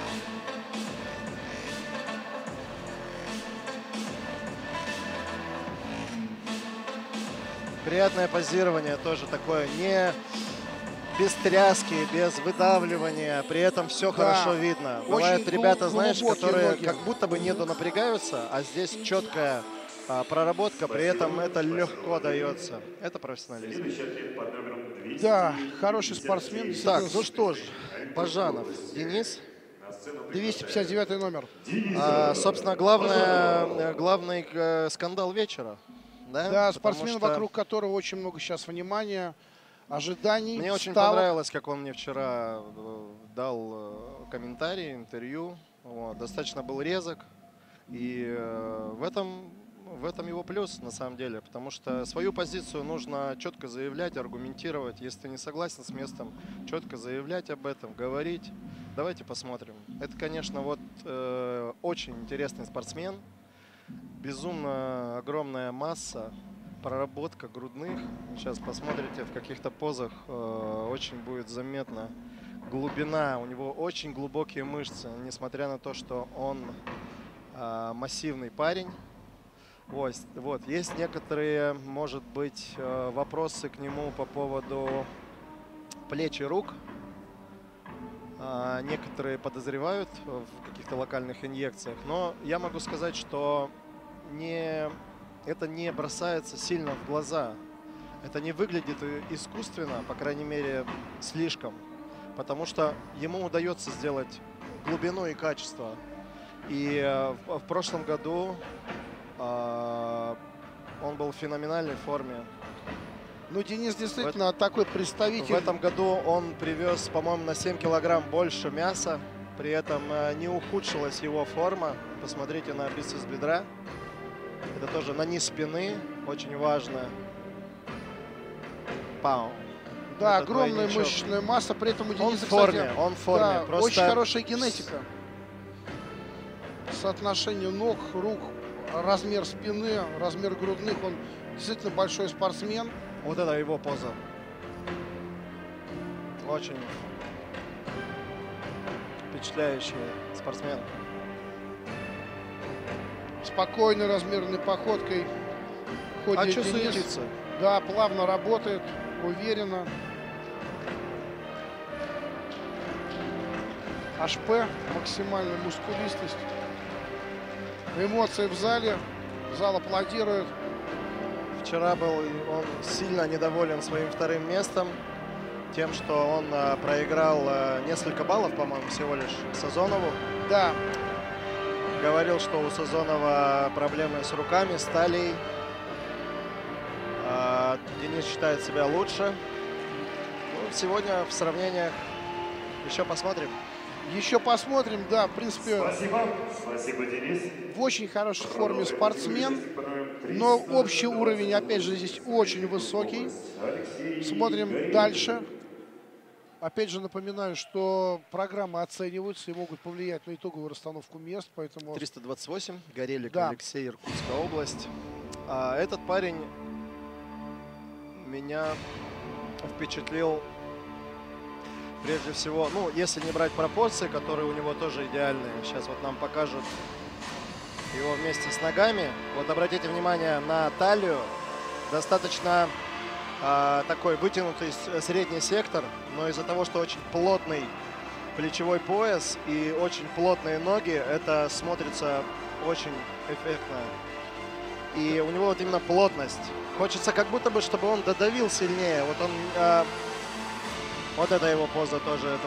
Speaker 13: Приятное позирование тоже такое, не без тряски, без выдавливания, при этом все
Speaker 6: Да.
Speaker 13: хорошо видно.
Speaker 6: Очень
Speaker 13: Бывают
Speaker 6: глу-
Speaker 13: ребята, знаешь,
Speaker 6: глубокие
Speaker 13: которые
Speaker 6: ноги.
Speaker 13: как будто бы недонапрягаются, а здесь четкая а, проработка, при этом это легко дается. Это профессионализм.
Speaker 6: Да, хороший спортсмен.
Speaker 13: Так, ну что ж, Бажанов Денис.
Speaker 6: двести пятьдесят девятый номер.
Speaker 13: А, собственно, главное, главный э, скандал вечера. да?
Speaker 6: Да,
Speaker 13: Потому
Speaker 6: спортсмен,
Speaker 13: что
Speaker 6: вокруг которого очень много сейчас внимания, ожиданий.
Speaker 13: Мне очень
Speaker 6: ставок.
Speaker 13: понравилось, как он мне вчера э, дал э, комментарий, интервью. Вот, достаточно был резок. И э, в этом, в этом его плюс, на самом деле. Потому что свою позицию нужно четко заявлять, аргументировать. Если ты не согласен с местом, четко заявлять об этом, говорить. Давайте посмотрим. Это, конечно, вот э, очень интересный спортсмен. Безумно огромная масса. Проработка грудных. Сейчас посмотрите, в каких-то позах э, очень будет заметна глубина. У него очень глубокие мышцы, несмотря на то, что он э, массивный парень. Вот, вот. Есть некоторые, может быть, э, вопросы к нему по поводу плеч и рук. Э, некоторые подозревают в каких-то локальных инъекциях. Но я могу сказать, что не... это не бросается сильно в глаза. Это не выглядит искусственно, по крайней мере, слишком. Потому что ему удается сделать глубину и качество. И э, в, в прошлом году э, он был в феноменальной форме.
Speaker 6: Ну, Денис действительно в, такой представитель.
Speaker 13: В этом году он привез, по-моему, на семь килограмм больше мяса. При этом э, не ухудшилась его форма. Посмотрите на бицепс бедра. Это тоже на низ спины, очень важно. Пау.
Speaker 6: Да,
Speaker 13: Это
Speaker 6: огромная
Speaker 13: двойничок.
Speaker 6: мышечная масса, при этом у Дениса,
Speaker 13: Он в форме,
Speaker 6: кстати,
Speaker 13: он в форме.
Speaker 6: Да,
Speaker 13: Просто...
Speaker 6: очень хорошая генетика. Соотношение ног, рук, размер спины, размер грудных. Он действительно большой спортсмен.
Speaker 13: Вот это его поза. Очень впечатляющий спортсмен.
Speaker 6: Спокойной, размерной походкой ходит
Speaker 13: А что
Speaker 6: Денис.
Speaker 13: суетиться?
Speaker 6: Да, плавно работает, уверенно. эйч пи, максимальная мускулистость. Эмоции в зале, зал аплодирует.
Speaker 13: Вчера был он сильно недоволен своим вторым местом. Тем, что он а, проиграл а, несколько баллов, по-моему, всего лишь Сазонову.
Speaker 6: Да.
Speaker 13: Говорил, что у Сазонова проблемы с руками, с талией. А, Денис считает себя лучше. Ну, сегодня в сравнениях еще посмотрим.
Speaker 6: Еще посмотрим, да, в принципе.
Speaker 8: Спасибо. Спасибо, Денис.
Speaker 6: В очень хорошей форме спортсмен. Но общий уровень, опять же, здесь очень высокий. Смотрим дальше. Опять же напоминаю, что программы оцениваются и могут повлиять на итоговую расстановку мест, поэтому...
Speaker 13: триста двадцать восемь, Горелик,
Speaker 6: да.
Speaker 13: Алексей, Иркутская область. А этот парень меня впечатлил прежде всего, ну, если не брать пропорции, которые у него тоже идеальные. Сейчас вот нам покажут его вместе с ногами. Вот обратите внимание на талию. Достаточно а, такой вытянутый средний сектор, но из-за того, что очень плотный плечевой пояс и очень плотные ноги, это смотрится очень эффектно. И у него вот именно плотность. Хочется как будто бы, чтобы он додавил сильнее. Вот он... А, вот это его поза тоже. Это...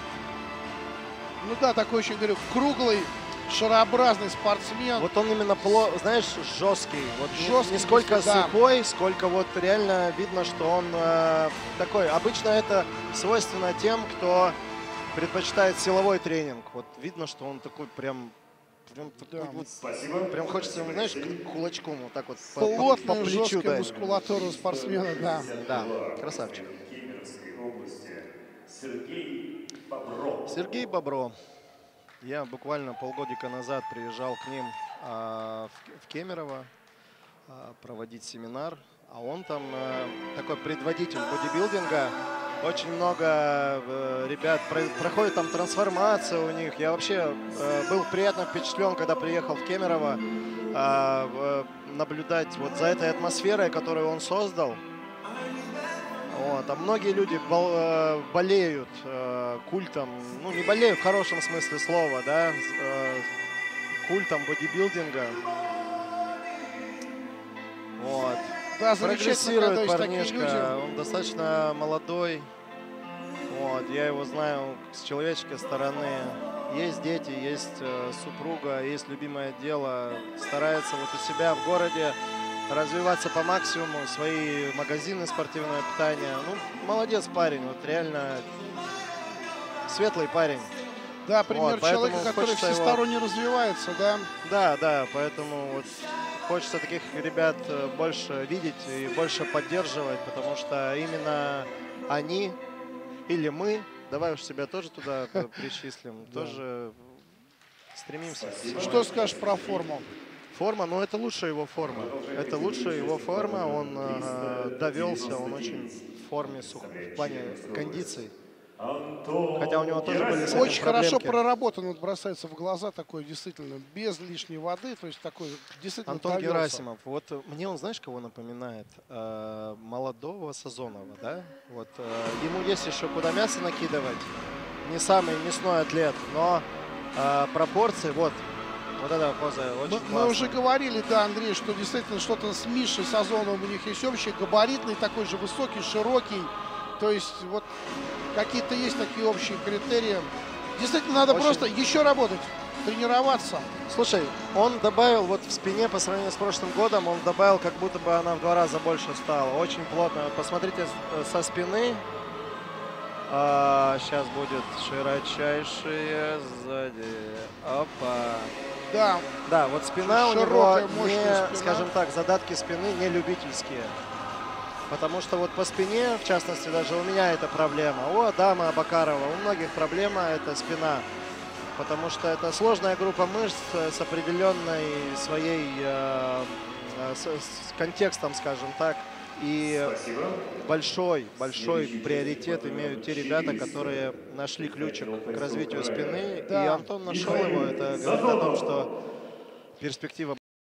Speaker 6: Ну да, такой очень, говорю, круглый, шарообразный спортсмен.
Speaker 13: Вот он именно, пло... знаешь, жесткий. Вот
Speaker 6: жесткий,
Speaker 13: не сколько
Speaker 6: да.
Speaker 13: сухой, сколько вот реально видно, что он э, такой. Обычно это свойственно тем, кто предпочитает силовой тренинг. Вот видно, что он такой прям... Прям,
Speaker 6: да.
Speaker 13: такой вот,
Speaker 8: Спасибо.
Speaker 13: Прям хочется, знаешь, кулачком вот так вот по,
Speaker 6: плотная,
Speaker 13: по, по плечу
Speaker 6: жесткая
Speaker 13: дать.
Speaker 6: мускулатура спортсмена, да.
Speaker 13: Да, красавчик.
Speaker 8: Сергей Бобро.
Speaker 13: Сергей Бобро. Я буквально полгодика назад приезжал к ним а, в, в Кемерово а, проводить семинар, а он там а, такой предводитель бодибилдинга. Очень много а, ребят про, проходит там трансформация у них. Я вообще а, был приятно впечатлен, когда приехал в Кемерово, а, а, наблюдать вот за этой атмосферой, которую он создал. Вот, а многие люди бол, болеют э, культом, ну не болеют в хорошем смысле слова, да, э, культом бодибилдинга. Вот.
Speaker 6: Да,
Speaker 13: прогрессирует
Speaker 6: когда
Speaker 13: парнишка, он достаточно молодой. Вот, я его знаю с человеческой стороны. Есть дети, есть э, супруга, есть любимое дело. Старается вот у себя в городе развиваться по максимуму, свои магазины спортивного питания. Ну, молодец парень, вот реально светлый парень.
Speaker 6: Да, пример
Speaker 13: Вот,
Speaker 6: человека,
Speaker 13: поэтому
Speaker 6: который
Speaker 13: хочется его-
Speaker 6: всесторонне развивается, да.
Speaker 13: Да, да, поэтому вот хочется таких ребят э, больше видеть и больше поддерживать, потому что именно они или мы, давай уж себя тоже туда п- причислим,
Speaker 6: Да.
Speaker 13: тоже стремимся.
Speaker 6: Что скажешь про форму?
Speaker 13: Форма, ну это лучшая его форма. Это лучшая его форма, он э, довелся, он очень в форме сух- в плане кондиций. Хотя у него тоже были с этим
Speaker 6: Очень хорошо
Speaker 13: проблемки.
Speaker 6: проработан, вот бросается в глаза такой, действительно, без лишней воды, то есть такой, действительно,
Speaker 13: Антон
Speaker 6: довелся.
Speaker 13: Герасимов. Вот э, мне он, знаешь, кого напоминает? Э, молодого Сазонова, да? Вот э, ему есть еще куда мясо накидывать. Не самый мясной атлет, но э, пропорции, вот, вот эта поза очень
Speaker 6: Мы, мы
Speaker 13: классная.
Speaker 6: уже говорили, да, Андрей, что действительно что-то с Мишей Сазоновым у них есть общее, габаритный, такой же высокий, широкий. То есть вот какие-то есть такие общие критерии. Действительно, надо
Speaker 13: Очень-
Speaker 6: просто еще работать, тренироваться.
Speaker 13: Слушай, он добавил вот в спине по сравнению с прошлым годом, он добавил, как будто бы она в два раза больше стала. Очень плотно. Вот посмотрите с- со спины. А, сейчас будет широчайшие сзади. Опа.
Speaker 6: Да.
Speaker 13: Да, вот спина у
Speaker 6: Широкая,
Speaker 13: него,
Speaker 6: мощная
Speaker 13: не,
Speaker 6: спина.
Speaker 13: скажем так, задатки спины не любительские. Потому что вот по спине, в частности, даже у меня это проблема. У Адама Абакарова, у многих проблема это спина. Потому что это сложная группа мышц с определенной своей э, э, с, с контекстом, скажем так. И большой, большой приоритет имеют те ребята, которые нашли ключик к развитию спины. И
Speaker 6: Да.
Speaker 13: Антон нашел его. Это говорит о том, что перспектива.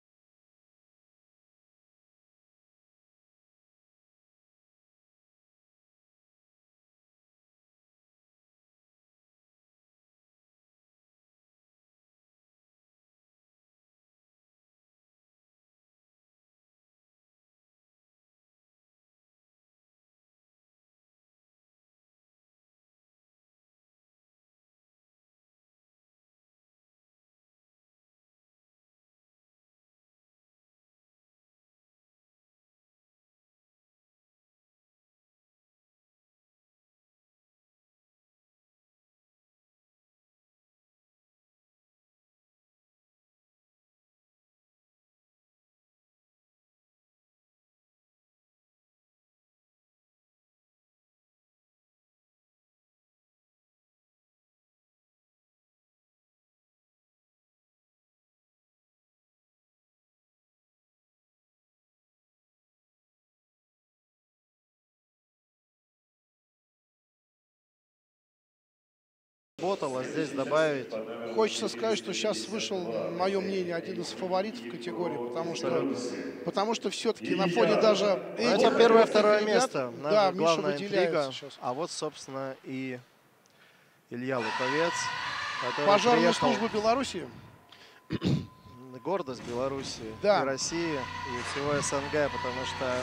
Speaker 13: Работало здесь добавить.
Speaker 6: Хочется сказать, что сейчас вышел, мое мнение, один из фаворитов в категории, потому что, потому что все-таки на фоне даже
Speaker 13: Ну,
Speaker 6: этих
Speaker 13: это первое,
Speaker 6: крутых
Speaker 13: второе
Speaker 6: ребят,
Speaker 13: место.
Speaker 6: да,
Speaker 13: Наша
Speaker 6: Миша
Speaker 13: главная
Speaker 6: выделяется
Speaker 13: интрига.
Speaker 6: сейчас.
Speaker 13: А вот, собственно, и Илья Луковец, который
Speaker 6: Пожарную
Speaker 13: приехал-
Speaker 6: службу Беларуси.
Speaker 13: Гордость Беларуси
Speaker 6: Да.
Speaker 13: и России, и всего СНГ, потому что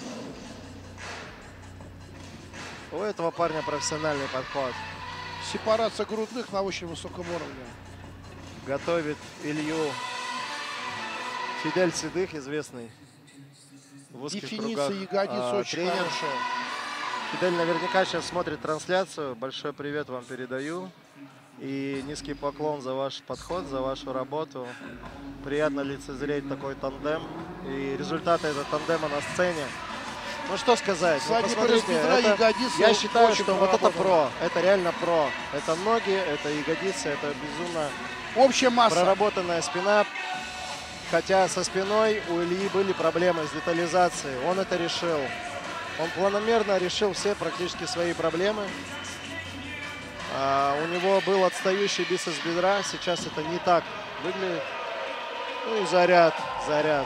Speaker 13: у этого парня профессиональный подход.
Speaker 6: Сепарация грудных на очень высоком уровне.
Speaker 13: Готовит Илью Фидель Седых, известный в узких
Speaker 6: Дефиниция
Speaker 13: кругах,
Speaker 6: ягодиц
Speaker 13: а,
Speaker 6: очень
Speaker 13: тренер.
Speaker 6: хорошая.
Speaker 13: Фидель наверняка сейчас смотрит трансляцию. Большой привет вам передаю. И низкий поклон за ваш подход, за вашу работу. Приятно лицезреть такой тандем. И результаты этого тандема на сцене. Ну что сказать, ну,
Speaker 6: Задний
Speaker 13: посмотрите,
Speaker 6: пресс бедра,
Speaker 13: это-
Speaker 6: ягодицы
Speaker 13: я считаю,
Speaker 6: очень
Speaker 13: что вот это
Speaker 6: проработано.
Speaker 13: про, это реально про. Это ноги, это ягодицы, это безумно
Speaker 6: Общая масса.
Speaker 13: проработанная спина. Хотя со спиной у Ильи были проблемы с детализацией. Он это решил. Он планомерно решил все практически свои проблемы. А, у него был отстающий бицепс бедра. Сейчас это не так выглядит. Ну и заряд, заряд.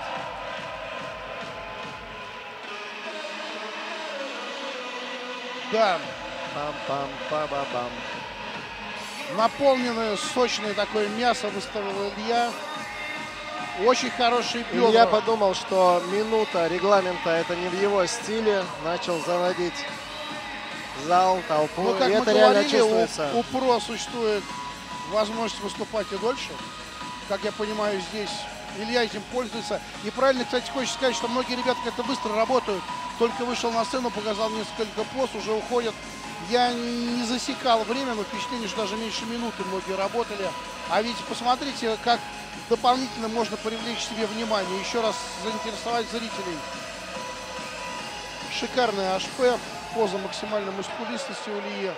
Speaker 6: Да.
Speaker 13: Пам-пам-па-ба-бам.
Speaker 6: Наполненное, сочное такое мясо выставил Илья. Очень хорошие бедра.
Speaker 13: Илья подумал, что минута регламента это не в его стиле. Начал заводить зал, толпу.
Speaker 6: Ну, как
Speaker 13: и
Speaker 6: мы
Speaker 13: это реально
Speaker 6: говорили,
Speaker 13: чувствуется.
Speaker 6: у, у ПРО существует возможность выступать и дольше. Как я понимаю, здесь Илья этим пользуется. И правильно, кстати, хочется сказать, что многие ребята как-то быстро работают. Только вышел на сцену, показал несколько поз, уже уходят. Я не засекал время, но впечатление, что даже меньше минуты многие работали. А ведь посмотрите, как дополнительно можно привлечь себе внимание, еще раз заинтересовать зрителей. Шикарная аш пэ, поза максимальной мускулистости у Ильи.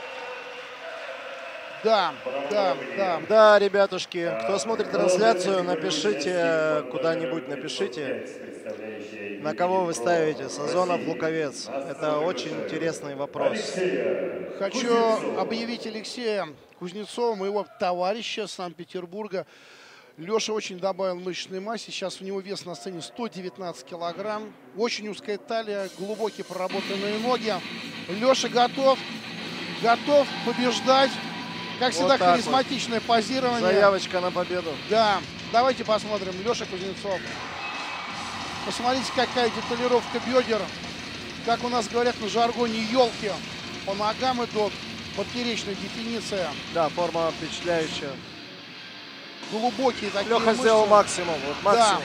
Speaker 6: Да, да, да.
Speaker 13: Да, ребятушки, кто смотрит трансляцию, напишите куда-нибудь, напишите, на кого вы ставите, Сазонов, Луковец. Это очень интересный вопрос.
Speaker 6: Хочу объявить Алексея Кузнецова, моего товарища с Санкт-Петербурга. Леша очень добавил мышечной массе. Сейчас у него вес на сцене сто девятнадцать килограмм. Очень узкая талия, глубокие проработанные ноги. Леша готов, готов побеждать. Как всегда, вот харизматичное вот позирование.
Speaker 13: Заявочка на победу.
Speaker 6: Да. Давайте посмотрим. Леша Кузнецов. Посмотрите, какая деталировка бедер. Как у нас говорят на жаргоне, елки. По ногам идут. Поперечная дефиниция.
Speaker 13: Да, форма впечатляющая.
Speaker 6: Глубокие такие
Speaker 13: Леха
Speaker 6: мышцы.
Speaker 13: сделал максимум. Вот максимум.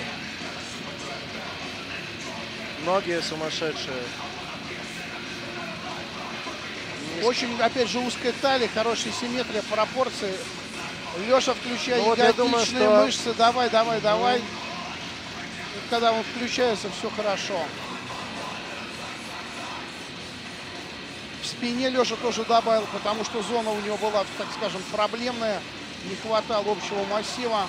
Speaker 6: Да.
Speaker 13: Ноги сумасшедшие.
Speaker 6: Очень, опять же, узкая талия, хорошая симметрия, пропорции. Леша, включай
Speaker 13: ну, вот
Speaker 6: ягодичные
Speaker 13: что...
Speaker 6: мышцы. Давай, давай, давай. Mm. Когда он включается, все хорошо. В спине Леша тоже добавил, потому что зона у него была, так скажем, проблемная. Не хватало общего массива.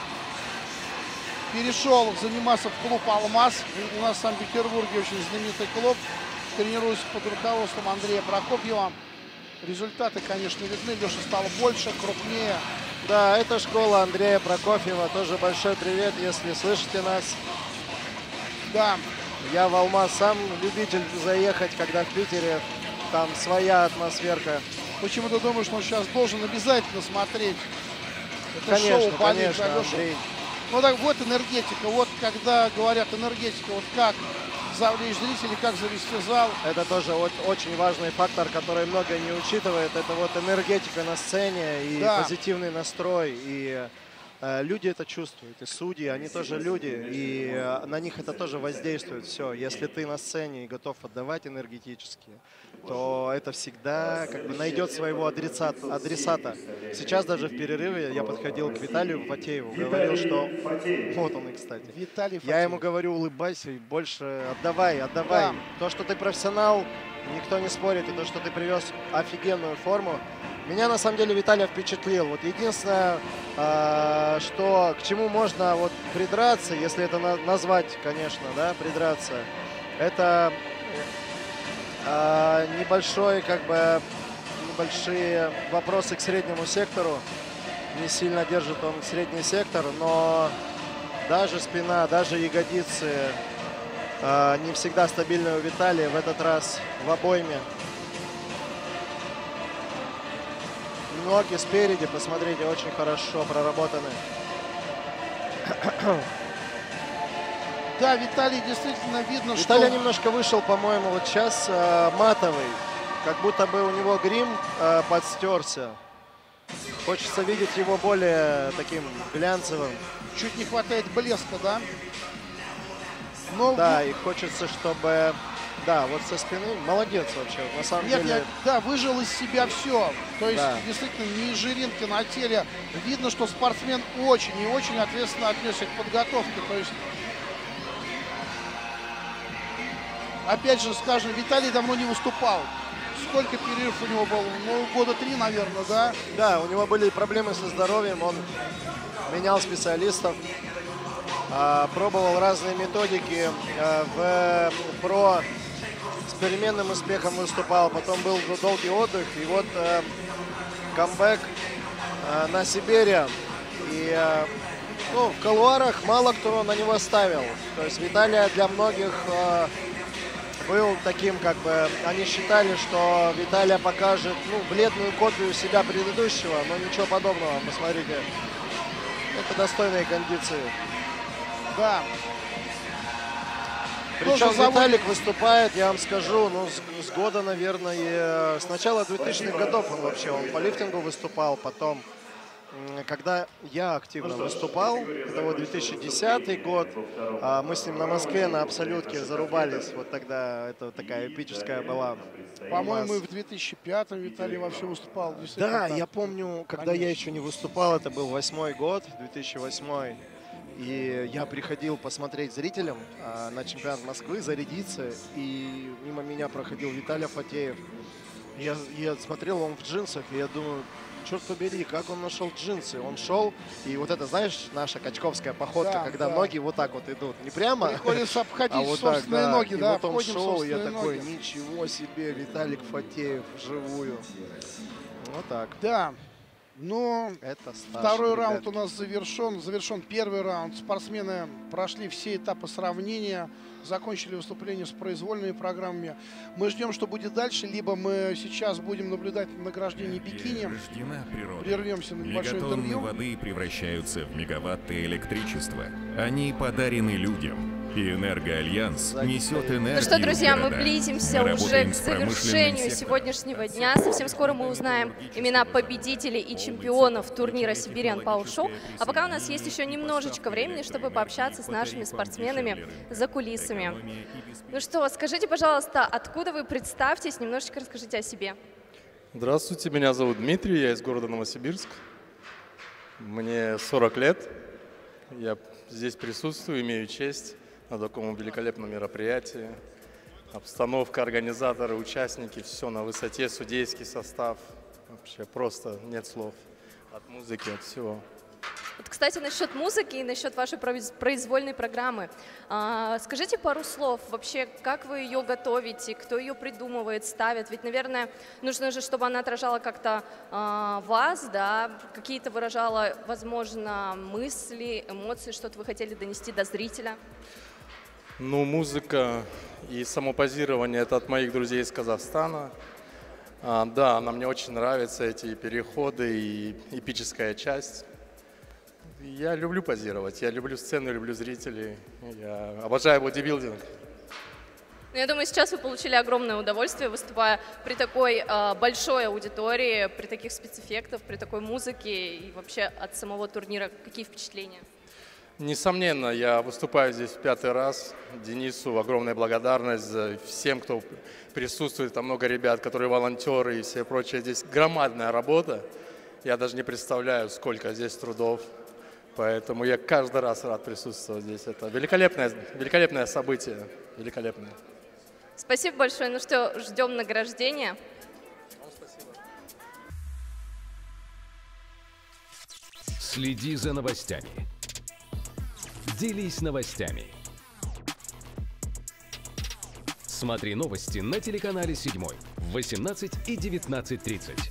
Speaker 6: Перешел заниматься в клуб «Алмаз». У нас в Санкт-Петербурге очень знаменитый клуб. Тренируюсь под руководством Андрея Прокопьева. Результаты, конечно, видны. Леша стал больше, крупнее.
Speaker 13: Да, это школа Андрея Прокофьева. Тоже большой привет, если слышите нас.
Speaker 6: Да.
Speaker 13: Я в «Алмаз» сам любитель заехать, когда в Питере. Там своя атмосферка.
Speaker 6: Почему ты думаешь, что он сейчас должен обязательно смотреть? Это
Speaker 13: конечно,
Speaker 6: шоу
Speaker 13: конечно, Андрей.
Speaker 6: Ну так вот энергетика. Вот когда говорят энергетика, вот как завлечь зрителей, как завести зал.
Speaker 13: Это тоже очень важный фактор, который много не учитывает. Это вот энергетика на сцене и да. позитивный настрой. И э, люди это чувствуют. И судьи, они тоже люди. И э, на них это тоже воздействует все. Если ты на сцене и готов отдавать энергетически, то это всегда как бы найдет своего адресата. адресата. Сейчас даже в перерыве я подходил к Виталию Фатееву, говорил, что... Вот он, кстати.
Speaker 6: Виталий Фатеев.
Speaker 13: Я ему говорю, улыбайся и больше отдавай, отдавай. Да. То, что ты профессионал, никто не спорит. И то, что ты привез офигенную форму. Меня, на самом деле, Виталий впечатлил. Вот единственное, э, что к чему можно вот придраться, если это на назвать, конечно, да, придраться, это... Uh, небольшой, как бы, небольшие вопросы к среднему сектору. Не сильно держит он средний сектор, но даже спина, даже ягодицы uh, не всегда стабильны у Виталия. В этот раз в обойме. Ноги спереди, посмотрите, очень хорошо проработаны.
Speaker 6: Да, Виталий действительно видно,
Speaker 13: Виталий
Speaker 6: что...
Speaker 13: Виталий немножко вышел, по-моему, вот сейчас э, матовый. Как будто бы у него грим э, подстерся. Хочется видеть его более таким глянцевым.
Speaker 6: Чуть не хватает блеска, да? Но...
Speaker 13: Да, и хочется, чтобы... Да, вот со спины. Молодец вообще, на самом
Speaker 6: Нет,
Speaker 13: деле.
Speaker 6: Я, да, выжил из себя все. То есть,
Speaker 13: да.
Speaker 6: действительно, не жиринки на теле. Видно, что спортсмен очень и очень ответственно отнесся к подготовке. То есть... Опять же, скажем, Виталий давно не выступал. Сколько перерывов у него было? Ну, года три, наверное, да?
Speaker 13: Да, у него были проблемы со здоровьем. Он менял специалистов, пробовал разные методики. В про с переменным успехом выступал. Потом был долгий отдых. И вот камбэк на Сибири. И ну, в кулуарах мало кто на него ставил. То есть Виталия для многих... был таким, как бы, они считали, что Виталия покажет, ну, бледную копию себя предыдущего, но ничего подобного, посмотрите. Это достойные кондиции.
Speaker 6: Да.
Speaker 13: Причем Виталик выступает, я вам скажу, ну, с, с года, наверное, с начала двухтысячных годов он вообще, он по лифтингу выступал, потом когда я активно выступал, это вот две тысячи десятый год, мы с ним на Москве на Абсолютке зарубались. Вот тогда это такая эпическая была.
Speaker 6: По-моему, и в две тысячи пятом Виталий вообще выступал.
Speaker 13: Да, я помню, когда я еще не выступал, это был восьмой год, две тысячи восьмой. И я приходил посмотреть зрителям а, на чемпионат Москвы, зарядиться, и мимо меня проходил Виталий Фатеев. Я, я смотрел, он в джинсах, и я думаю, черт побери, как он нашел джинсы. Он шел, и вот это, знаешь, наша качковская походка,
Speaker 6: Да,
Speaker 13: когда
Speaker 6: да.
Speaker 13: ноги вот так вот идут. Не прямо,
Speaker 6: Приходится обходить
Speaker 13: а вот так,
Speaker 6: собственные
Speaker 13: да.
Speaker 6: ноги,
Speaker 13: И
Speaker 6: да,
Speaker 13: вот он
Speaker 6: обходим
Speaker 13: шел, и я
Speaker 6: собственные
Speaker 13: такой,
Speaker 6: ноги.
Speaker 13: ничего себе, Виталик Фатеев вживую. Вот так.
Speaker 6: Да. Ну,
Speaker 13: это
Speaker 6: второй
Speaker 13: ребят.
Speaker 6: раунд у нас завершен. Завершен первый раунд. Спортсмены прошли все этапы сравнения, закончили выступление с произвольными программами. Мы ждем, что будет дальше. Либо мы сейчас будем наблюдать награждение бикини. Прервемся на небольшое
Speaker 5: Мегатонны
Speaker 6: интервью.
Speaker 5: воды превращаются в мегаватты электричества. Они подарены людям. И Энергоальянс несет энергию.
Speaker 9: Ну что, друзья,
Speaker 5: в
Speaker 9: мы
Speaker 5: города.
Speaker 9: близимся
Speaker 5: Мы
Speaker 9: уже
Speaker 5: работаем
Speaker 9: к
Speaker 5: с промышленным
Speaker 9: завершению
Speaker 5: сектором.
Speaker 9: сегодняшнего дня. Совсем скоро мы узнаем имена победителей и чемпионов турнира Siberian Power Show. А пока у нас есть еще немножечко времени, чтобы пообщаться с нашими спортсменами за кулисами. Ну что, скажите, пожалуйста, откуда вы? Представьтесь, немножечко расскажите о себе.
Speaker 16: Здравствуйте, меня зовут Дмитрий, я из города Новосибирск. Мне сорок лет. Я здесь присутствую, имею честь на таком великолепном мероприятии. Обстановка, организаторы, участники, все на высоте, судейский состав. Вообще просто нет слов. От музыки, от всего.
Speaker 9: Вот, кстати, насчет музыки и насчет вашей произ- произвольной программы. А, скажите пару слов. Вообще, как вы ее готовите, кто ее придумывает, ставит? Ведь, наверное, нужно же, чтобы она отражала как-то а, вас, да, какие-то выражала, возможно, мысли, эмоции, что-то вы хотели донести до зрителя.
Speaker 16: Ну, музыка и само позирование – это от моих друзей из Казахстана. А, да, она мне очень нравится, эти переходы и эпическая часть. Я люблю позировать, я люблю сцену, люблю зрителей. Я обожаю бодибилдинг.
Speaker 9: Ну, я думаю, сейчас вы получили огромное удовольствие, выступая при такой э, большой аудитории, при таких спецэффектах, при такой музыке и вообще от самого турнира. Какие впечатления?
Speaker 16: Несомненно, я выступаю здесь в пятый раз. Денису огромная благодарность за всем, кто присутствует. Там много ребят, которые волонтеры и все прочее. Здесь громадная работа. Я даже не представляю, сколько здесь трудов. Поэтому я каждый раз рад присутствовать здесь. Это великолепное, великолепное событие. Великолепное.
Speaker 9: Спасибо большое. Ну что, ждем награждения.
Speaker 3: Следи за новостями. Делись новостями. Смотри новости на телеканале седьмой в восемнадцать и девятнадцать тридцать.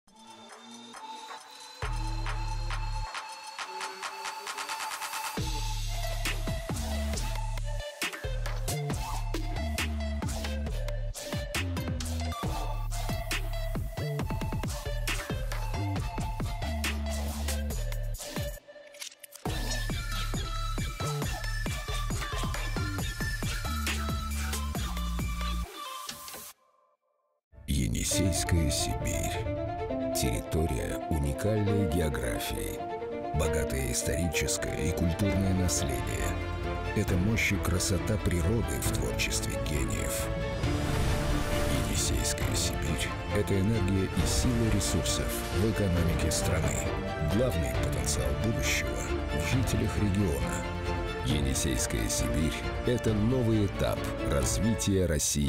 Speaker 4: Енисейская Сибирь. Территория уникальной географии, богатое историческое и культурное наследие. Это мощь и красота природы в творчестве гениев. Енисейская Сибирь – это энергия и сила ресурсов в экономике страны. Главный потенциал будущего в жителях региона. Енисейская Сибирь – это новый этап развития России.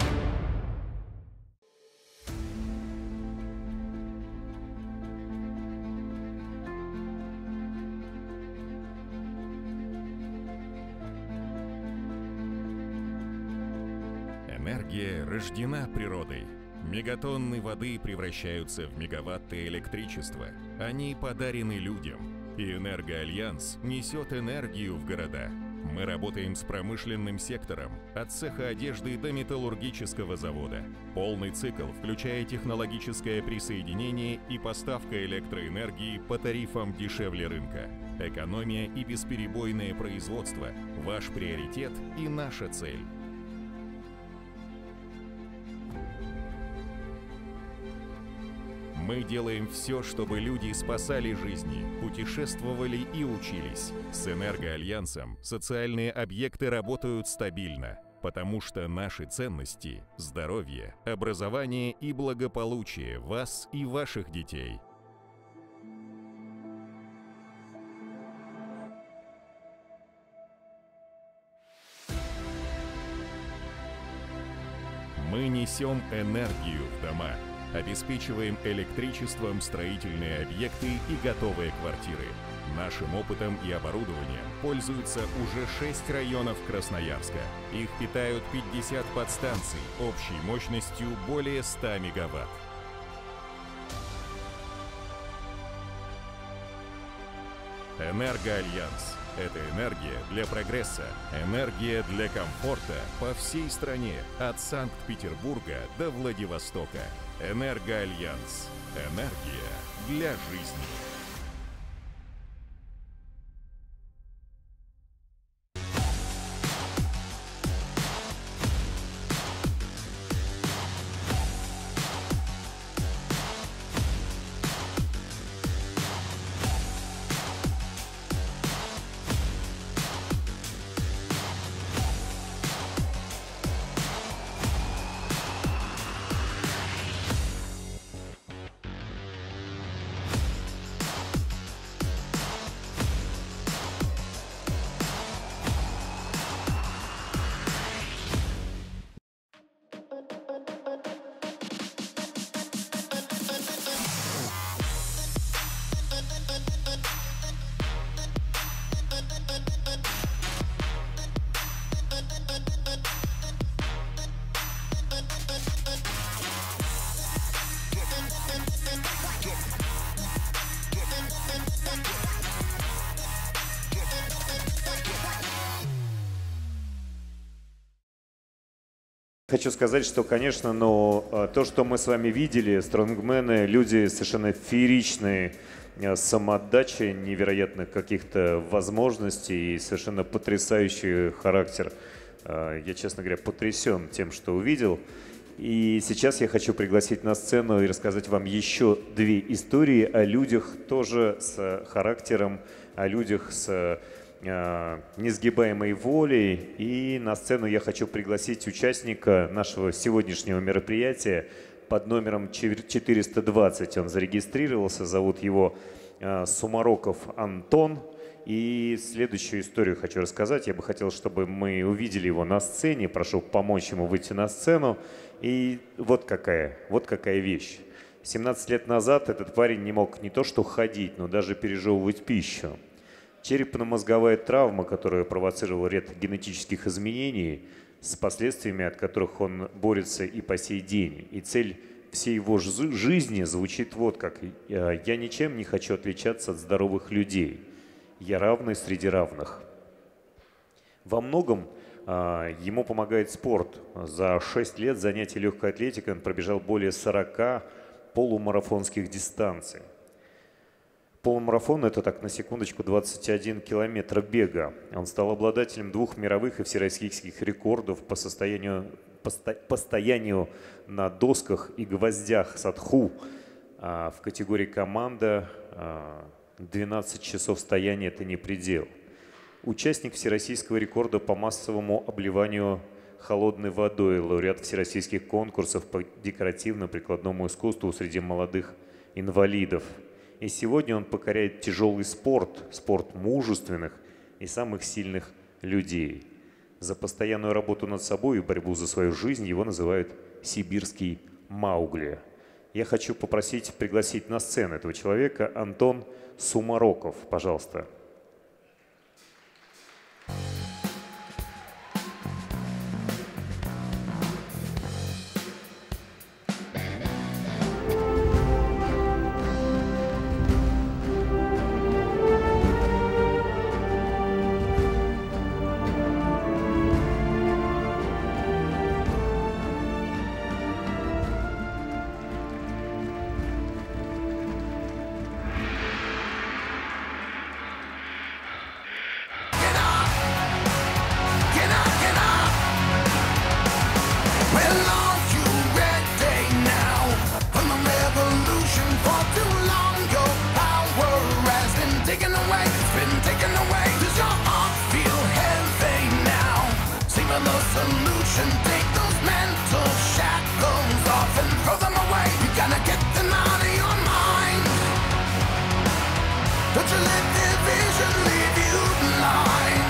Speaker 5: Энергия рождена природой. Мегатонны воды превращаются в мегаватты электричества. Они подарены людям. И Энергоальянс несет энергию в города. Мы работаем с промышленным сектором, от цеха одежды до металлургического завода. Полный цикл, включая технологическое присоединение и поставка электроэнергии по тарифам дешевле рынка. Экономия и бесперебойное производство – ваш приоритет и наша цель. Мы делаем все, чтобы люди спасали жизни, путешествовали и учились. С Энергоальянсом социальные объекты работают стабильно, потому что наши ценности – здоровье, образование и благополучие вас и ваших детей. Мы несем энергию в дома, обеспечиваем электричеством строительные объекты и готовые квартиры. Нашим опытом и оборудованием пользуются уже шесть районов Красноярска. Их питают пятьдесят подстанций общей мощностью более ста мегаватт. Энергоальянс – это энергия для прогресса, энергия для комфорта по всей стране, от Санкт-Петербурга до Владивостока. Энергоальянс – энергия для жизни.
Speaker 11: Хочу сказать, что, конечно, но то, что мы с вами видели, стронгмены, люди совершенно фееричные, самоотдача, невероятных каких-то возможностей и совершенно потрясающий характер. Я, честно говоря, потрясен тем, что увидел. И сейчас я хочу пригласить на сцену и рассказать вам еще две истории о людях тоже с характером, о людях с несгибаемой волей. И на сцену я хочу пригласить участника нашего сегодняшнего мероприятия под номером четыреста двадцать. Он зарегистрировался, зовут его Сумароков Антон. И следующую историю хочу рассказать. Я бы хотел, чтобы мы увидели его на сцене. Прошу помочь ему выйти на сцену. И вот какая, вот какая вещь. семнадцать лет назад этот парень не мог не то что ходить, но даже пережевывать пищу. Черепно-мозговая травма, которая провоцировала ряд генетических изменений, с последствиями от которых он борется и по сей день. И цель всей его жизни звучит вот как: «Я ничем не хочу отличаться от здоровых людей. Я равный среди равных». Во многом а, ему помогает спорт. За шесть лет занятий легкой атлетикой он пробежал более сорока полумарафонских дистанций. Полумарафон – это, так на секундочку, двадцать один километр бега. Он стал обладателем двух мировых и всероссийских рекордов по, состоянию, по, по стоянию на досках и гвоздях садху а, в категории команда. А, двенадцать часов стояния – это не предел. Участник всероссийского рекорда по массовому обливанию холодной водой, лауреат всероссийских конкурсов по декоративно-прикладному искусству среди молодых инвалидов. И сегодня он покоряет тяжелый спорт, спорт мужественных и самых сильных людей. За постоянную работу над собой и борьбу за свою жизнь его называют «сибирский Маугли». Я хочу попросить пригласить на сцену этого человека Антон Сумароков, пожалуйста.
Speaker 17: taken away, it's been taken away. Does your heart feel heavy now? Savor the solution, take those mental shackles off and throw them away. You gotta get them out of your mind. Don't you let division leave you blind.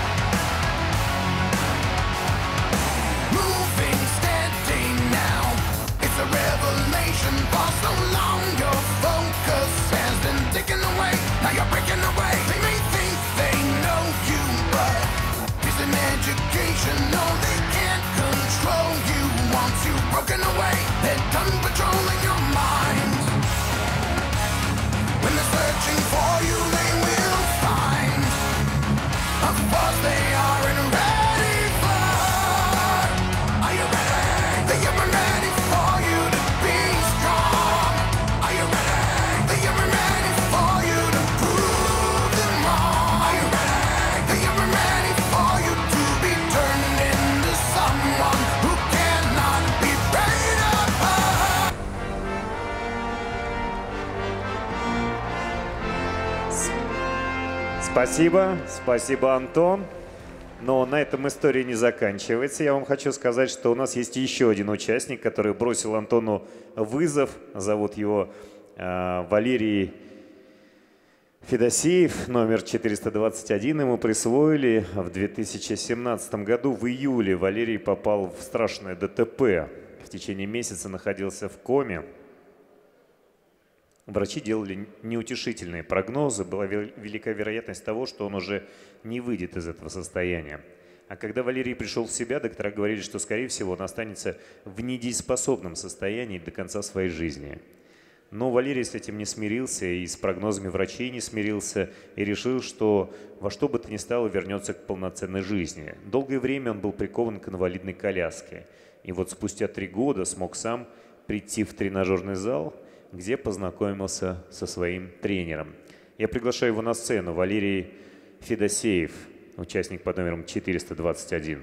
Speaker 17: Moving steady now, it's a revelation. For so long your focus has been taken away. Now you're breaking away. They may think they know you, but it's an education. No, they can't control you. Once you've broken away, they're done patrolling your mind. When they're searching for you, they will find a force they aren't ready for. Are you ready? They aren't ready for you to be strong. Are you ready? They aren't ready for you to prove them wrong. Are you ready? They aren't ready for you to be turned into someone who cannot be preyed upon.
Speaker 11: Спасибо, спасибо, Антон. Но на этом история не заканчивается. Я вам хочу сказать, что у нас есть еще один участник, который бросил Антону вызов. Зовут его э, Валерий Федосеев, номер четыреста двадцать один. Ему присвоили в две тысячи семнадцатом году. В июле Валерий попал в страшное ДТП. В течение месяца находился в коме. Врачи делали неутешительные прогнозы, была велика вероятность того, что он уже не выйдет из этого состояния. А когда Валерий пришел в себя, доктора говорили, что, скорее всего, он останется в недееспособном состоянии до конца своей жизни. Но Валерий с этим не смирился и с прогнозами врачей не смирился, и решил, что во что бы то ни стало вернется к полноценной жизни. Долгое время он был прикован к инвалидной коляске. И вот спустя три года смог сам прийти в тренажерный зал, где познакомился со своим тренером. Я приглашаю его на сцену. Валерий Федосеев, участник под номером четыреста двадцать один.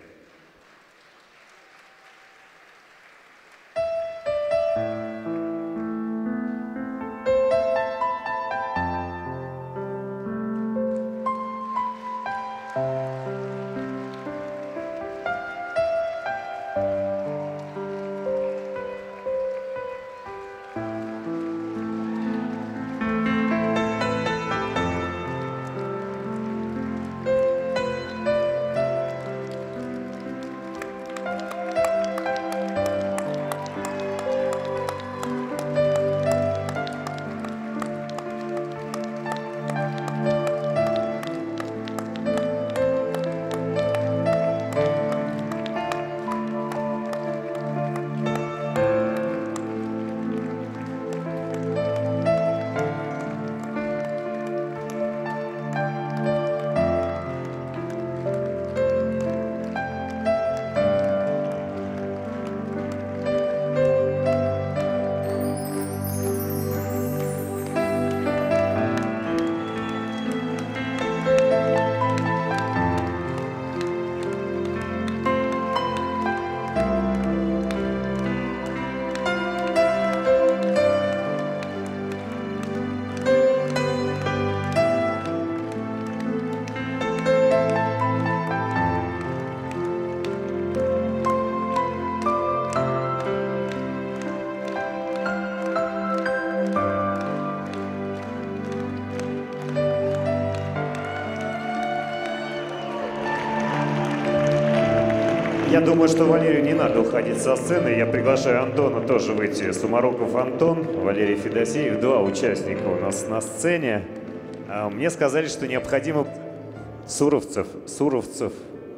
Speaker 11: Я думаю, что Валерию не надо уходить со сцены. Я приглашаю Антона тоже выйти. Сумароков Антон, Валерий Федосеев. Два участника у нас на сцене. А мне сказали, что необходимо... Суровцев, Суровцев.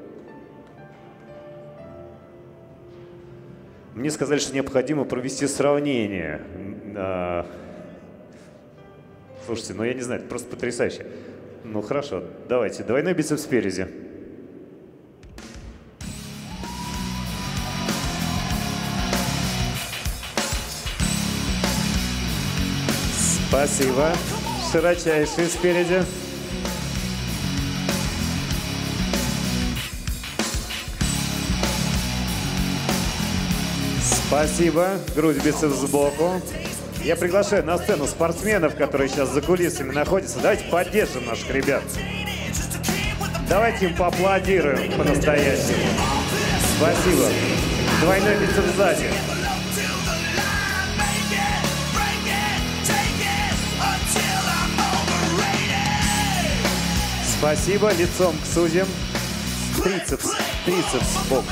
Speaker 11: Мне сказали, что необходимо провести сравнение. А... Слушайте, ну я не знаю, это просто потрясающе. Ну хорошо, давайте. Двойной бицепс спереди. Спасибо. Широчайший спереди. Спасибо. Грудь, бицепс сбоку. Я приглашаю на сцену спортсменов, которые сейчас за кулисами находятся. Давайте поддержим наших ребят. Давайте им поаплодируем по-настоящему. Спасибо. Двойной бицепс сзади. Спасибо. Лицом к судьям. Трицепс. Трицепс сбоку.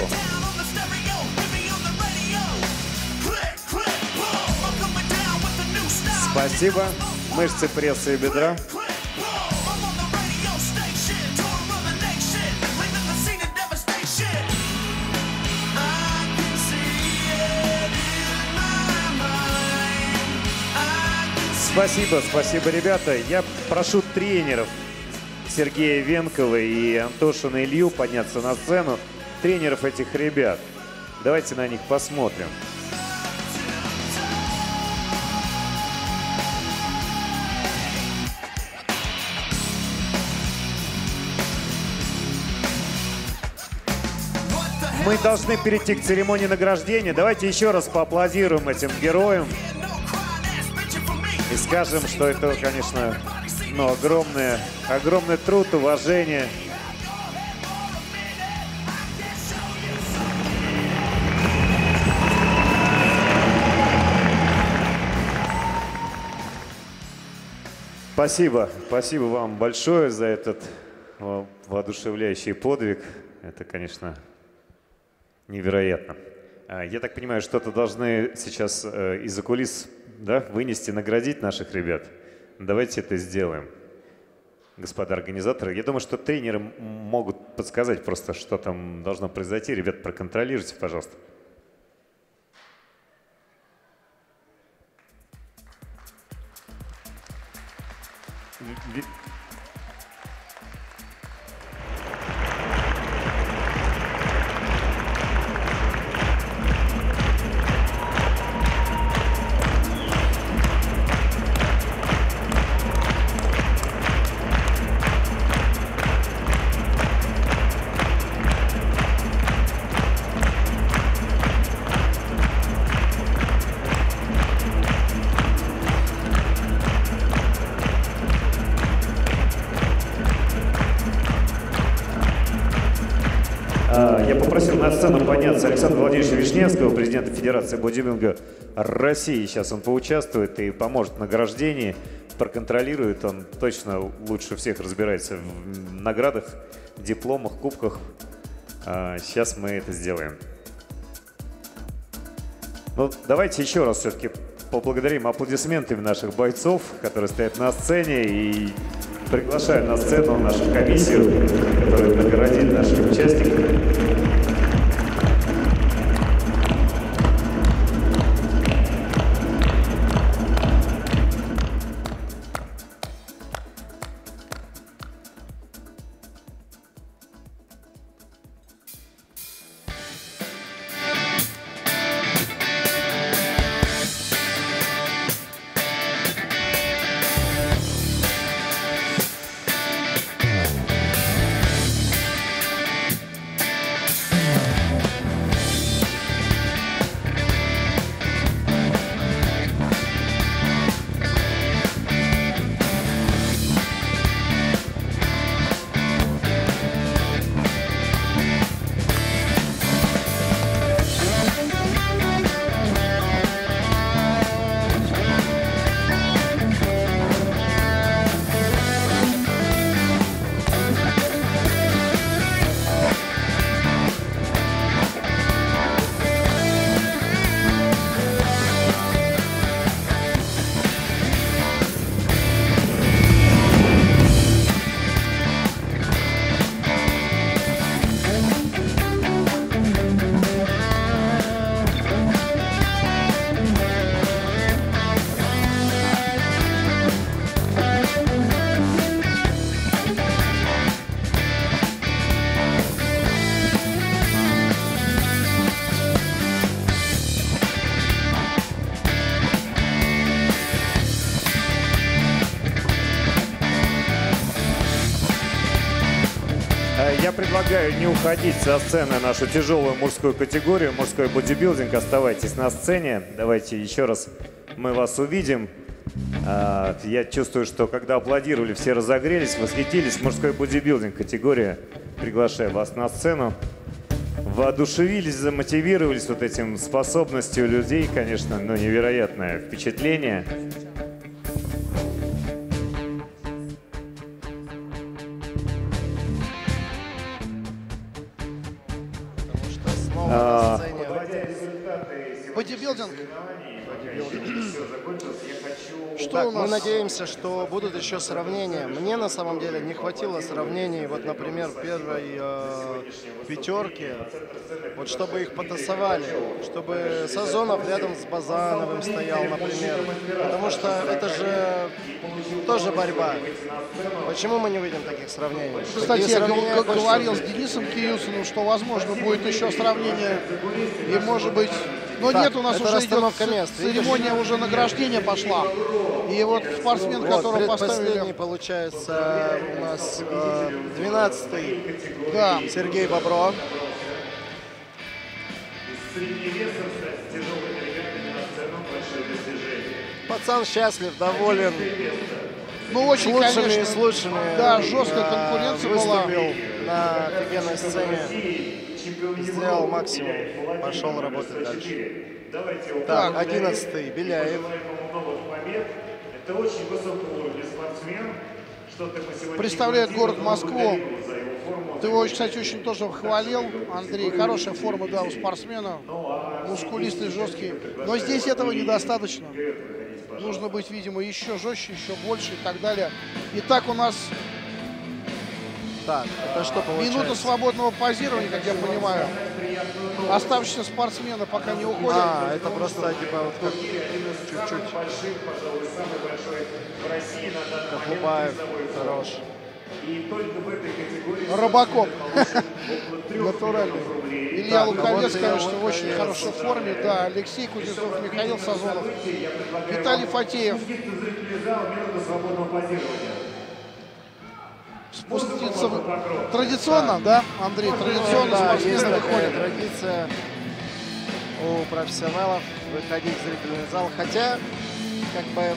Speaker 11: Спасибо. Мышцы пресса и бедра. Спасибо, спасибо, ребята. Я прошу тренеров Сергея Венкова и Антошина Илью подняться на сцену. Тренеров этих ребят. Давайте на них посмотрим. Мы должны перейти к церемонии награждения. Давайте еще раз поаплодируем этим героям. И скажем, что это, конечно, ну, огромное, огромный труд, уважение. Спасибо. Спасибо вам большое за этот воодушевляющий подвиг. Это, конечно, невероятно. Я так понимаю, что-то должны сейчас из-за кулис, да, вынести, наградить наших ребят. Давайте это сделаем, господа организаторы. Я думаю, что тренеры могут подсказать просто, что там должно произойти. Ребят, проконтролируйте, пожалуйста. Я попросил на сцену подняться Александра Владимировича Вишневского, президента Федерации бодибилдинга России. Сейчас он поучаствует и поможет в награждении, проконтролирует. Он точно лучше всех разбирается в наградах, дипломах, кубках. Сейчас мы это сделаем. Ну, давайте еще раз все-таки поблагодарим аплодисментами наших бойцов, которые стоят на сцене, и приглашаю на сцену нашу комиссию, которая наградит наших участников. Я предлагаю не уходить со сцены нашу тяжелую мужскую категорию, мужской бодибилдинг. Оставайтесь на сцене. Давайте еще раз мы вас увидим. А, Я чувствую, что когда аплодировали, все разогрелись, восхитились. Мужской бодибилдинг категория. Приглашаю вас на сцену. Воодушевились, замотивировались вот этим способностью людей, конечно, но невероятное впечатление. А,
Speaker 6: Бодибилдинг. Что
Speaker 13: Так,
Speaker 6: у нас?
Speaker 13: мы надеемся, что будут еще сравнения. Мне на самом деле не хватило сравнений, вот, например, первой э, пятерки, вот чтобы их потасовали, чтобы Сазонов рядом с Базановым стоял, например, потому что это же тоже борьба. Почему мы не видим таких сравнений?
Speaker 6: Кстати,
Speaker 13: Такие
Speaker 6: я
Speaker 13: сравнения
Speaker 6: гов-
Speaker 13: хочется
Speaker 6: говорил с
Speaker 13: видеть.
Speaker 6: Денисом Киюсиным, что, возможно, будет еще сравнение. И, может быть... Но
Speaker 13: Так,
Speaker 6: нет, у нас
Speaker 13: это
Speaker 6: уже идет
Speaker 13: расстановка
Speaker 6: ц-
Speaker 13: мест, видишь?
Speaker 6: церемония уже награждения пошла. И вот спортсмен,
Speaker 13: Вот,
Speaker 6: которого
Speaker 13: предпоследний,
Speaker 6: поставили...
Speaker 13: получается, у нас э, двенадцатый
Speaker 6: Да.
Speaker 13: Сергей Бобров. Пацан счастлив, доволен.
Speaker 6: Ну, очень,
Speaker 13: с лучшими
Speaker 6: конечно.
Speaker 13: и с лучшими.
Speaker 6: Да, жесткая
Speaker 13: э,
Speaker 6: конкуренция была.
Speaker 13: Выступил на офигенной сцене. Сделал максимум. Пошел работать дальше. Так, одиннадцатый Беляев.
Speaker 11: Это очень высокоуровневый спортсмен.
Speaker 6: Представляет город Москву. Ты его, кстати, очень тоже хвалил, Андрей. Хорошая форма, да, у спортсмена. Мускулистый, жесткий. Но здесь этого недостаточно. Нужно быть, видимо, еще жестче, еще больше и так далее. Итак, у нас
Speaker 13: Так, это что получается?
Speaker 6: минута свободного позирования, как я понимаю. Оставшиеся спортсмены пока не уходят.
Speaker 13: А, это просто типа вот как чуть-чуть. Кахлубаев, хорош.
Speaker 6: Робокоп. Натуральный. Илья
Speaker 13: Так,
Speaker 6: Луковец,
Speaker 13: вот Илья
Speaker 6: конечно, в очень
Speaker 13: Луковец.
Speaker 6: хорошей форме. Да, Алексей Кузнецов, Михаил Сазонов, Виталий Фатеев. Спуститься в- традиционно, да, Андрей? Традиционно
Speaker 13: Да, есть
Speaker 6: спортсмены
Speaker 13: такая
Speaker 6: выходят.
Speaker 13: традиция у профессионалов выходить в зрительный зал. Хотя, как бы,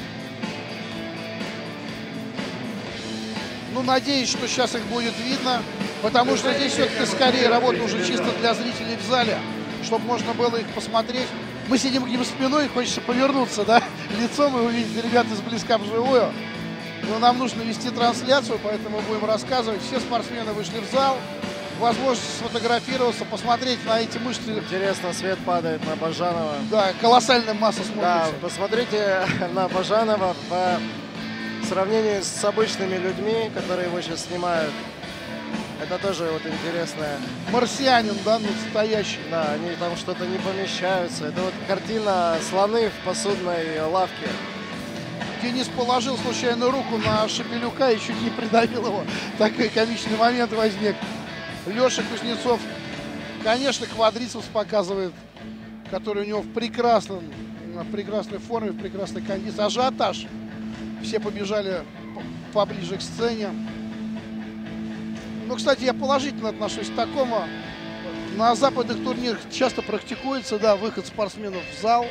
Speaker 6: Ну, надеюсь, что сейчас их будет видно, потому что здесь все-таки скорее работа уже чисто для зрителей в зале, чтобы можно было их посмотреть. Мы сидим к ним спиной, хочется повернуться, да, лицом и увидеть ребят изблизка вживую. Но нам нужно вести трансляцию, поэтому будем рассказывать. Все спортсмены вышли в зал, возможность сфотографироваться, посмотреть на эти мышцы.
Speaker 13: интересно, свет падает на Бажанова.
Speaker 6: Да, колоссальная масса
Speaker 13: Да,
Speaker 6: смотрится.
Speaker 13: посмотрите на Бажанова в сравнении с обычными людьми, которые его сейчас снимают. Это тоже вот интересное.
Speaker 6: Марсианин, да, настоящий.
Speaker 13: Да, они там что-то не помещаются. Это вот картина «Слоны в посудной лавке».
Speaker 6: Денис положил случайно руку на Шепелюка и чуть не придавил его. Такой комичный момент возник. Леша Кузнецов, конечно, квадрицепс показывает, который у него в прекрасном, в прекрасной форме, в прекрасной кондиции. Ажиотаж. Все побежали поближе к сцене. Ну, кстати, я положительно отношусь к такому. На западных турнирах часто практикуется, да, выход спортсменов в зал.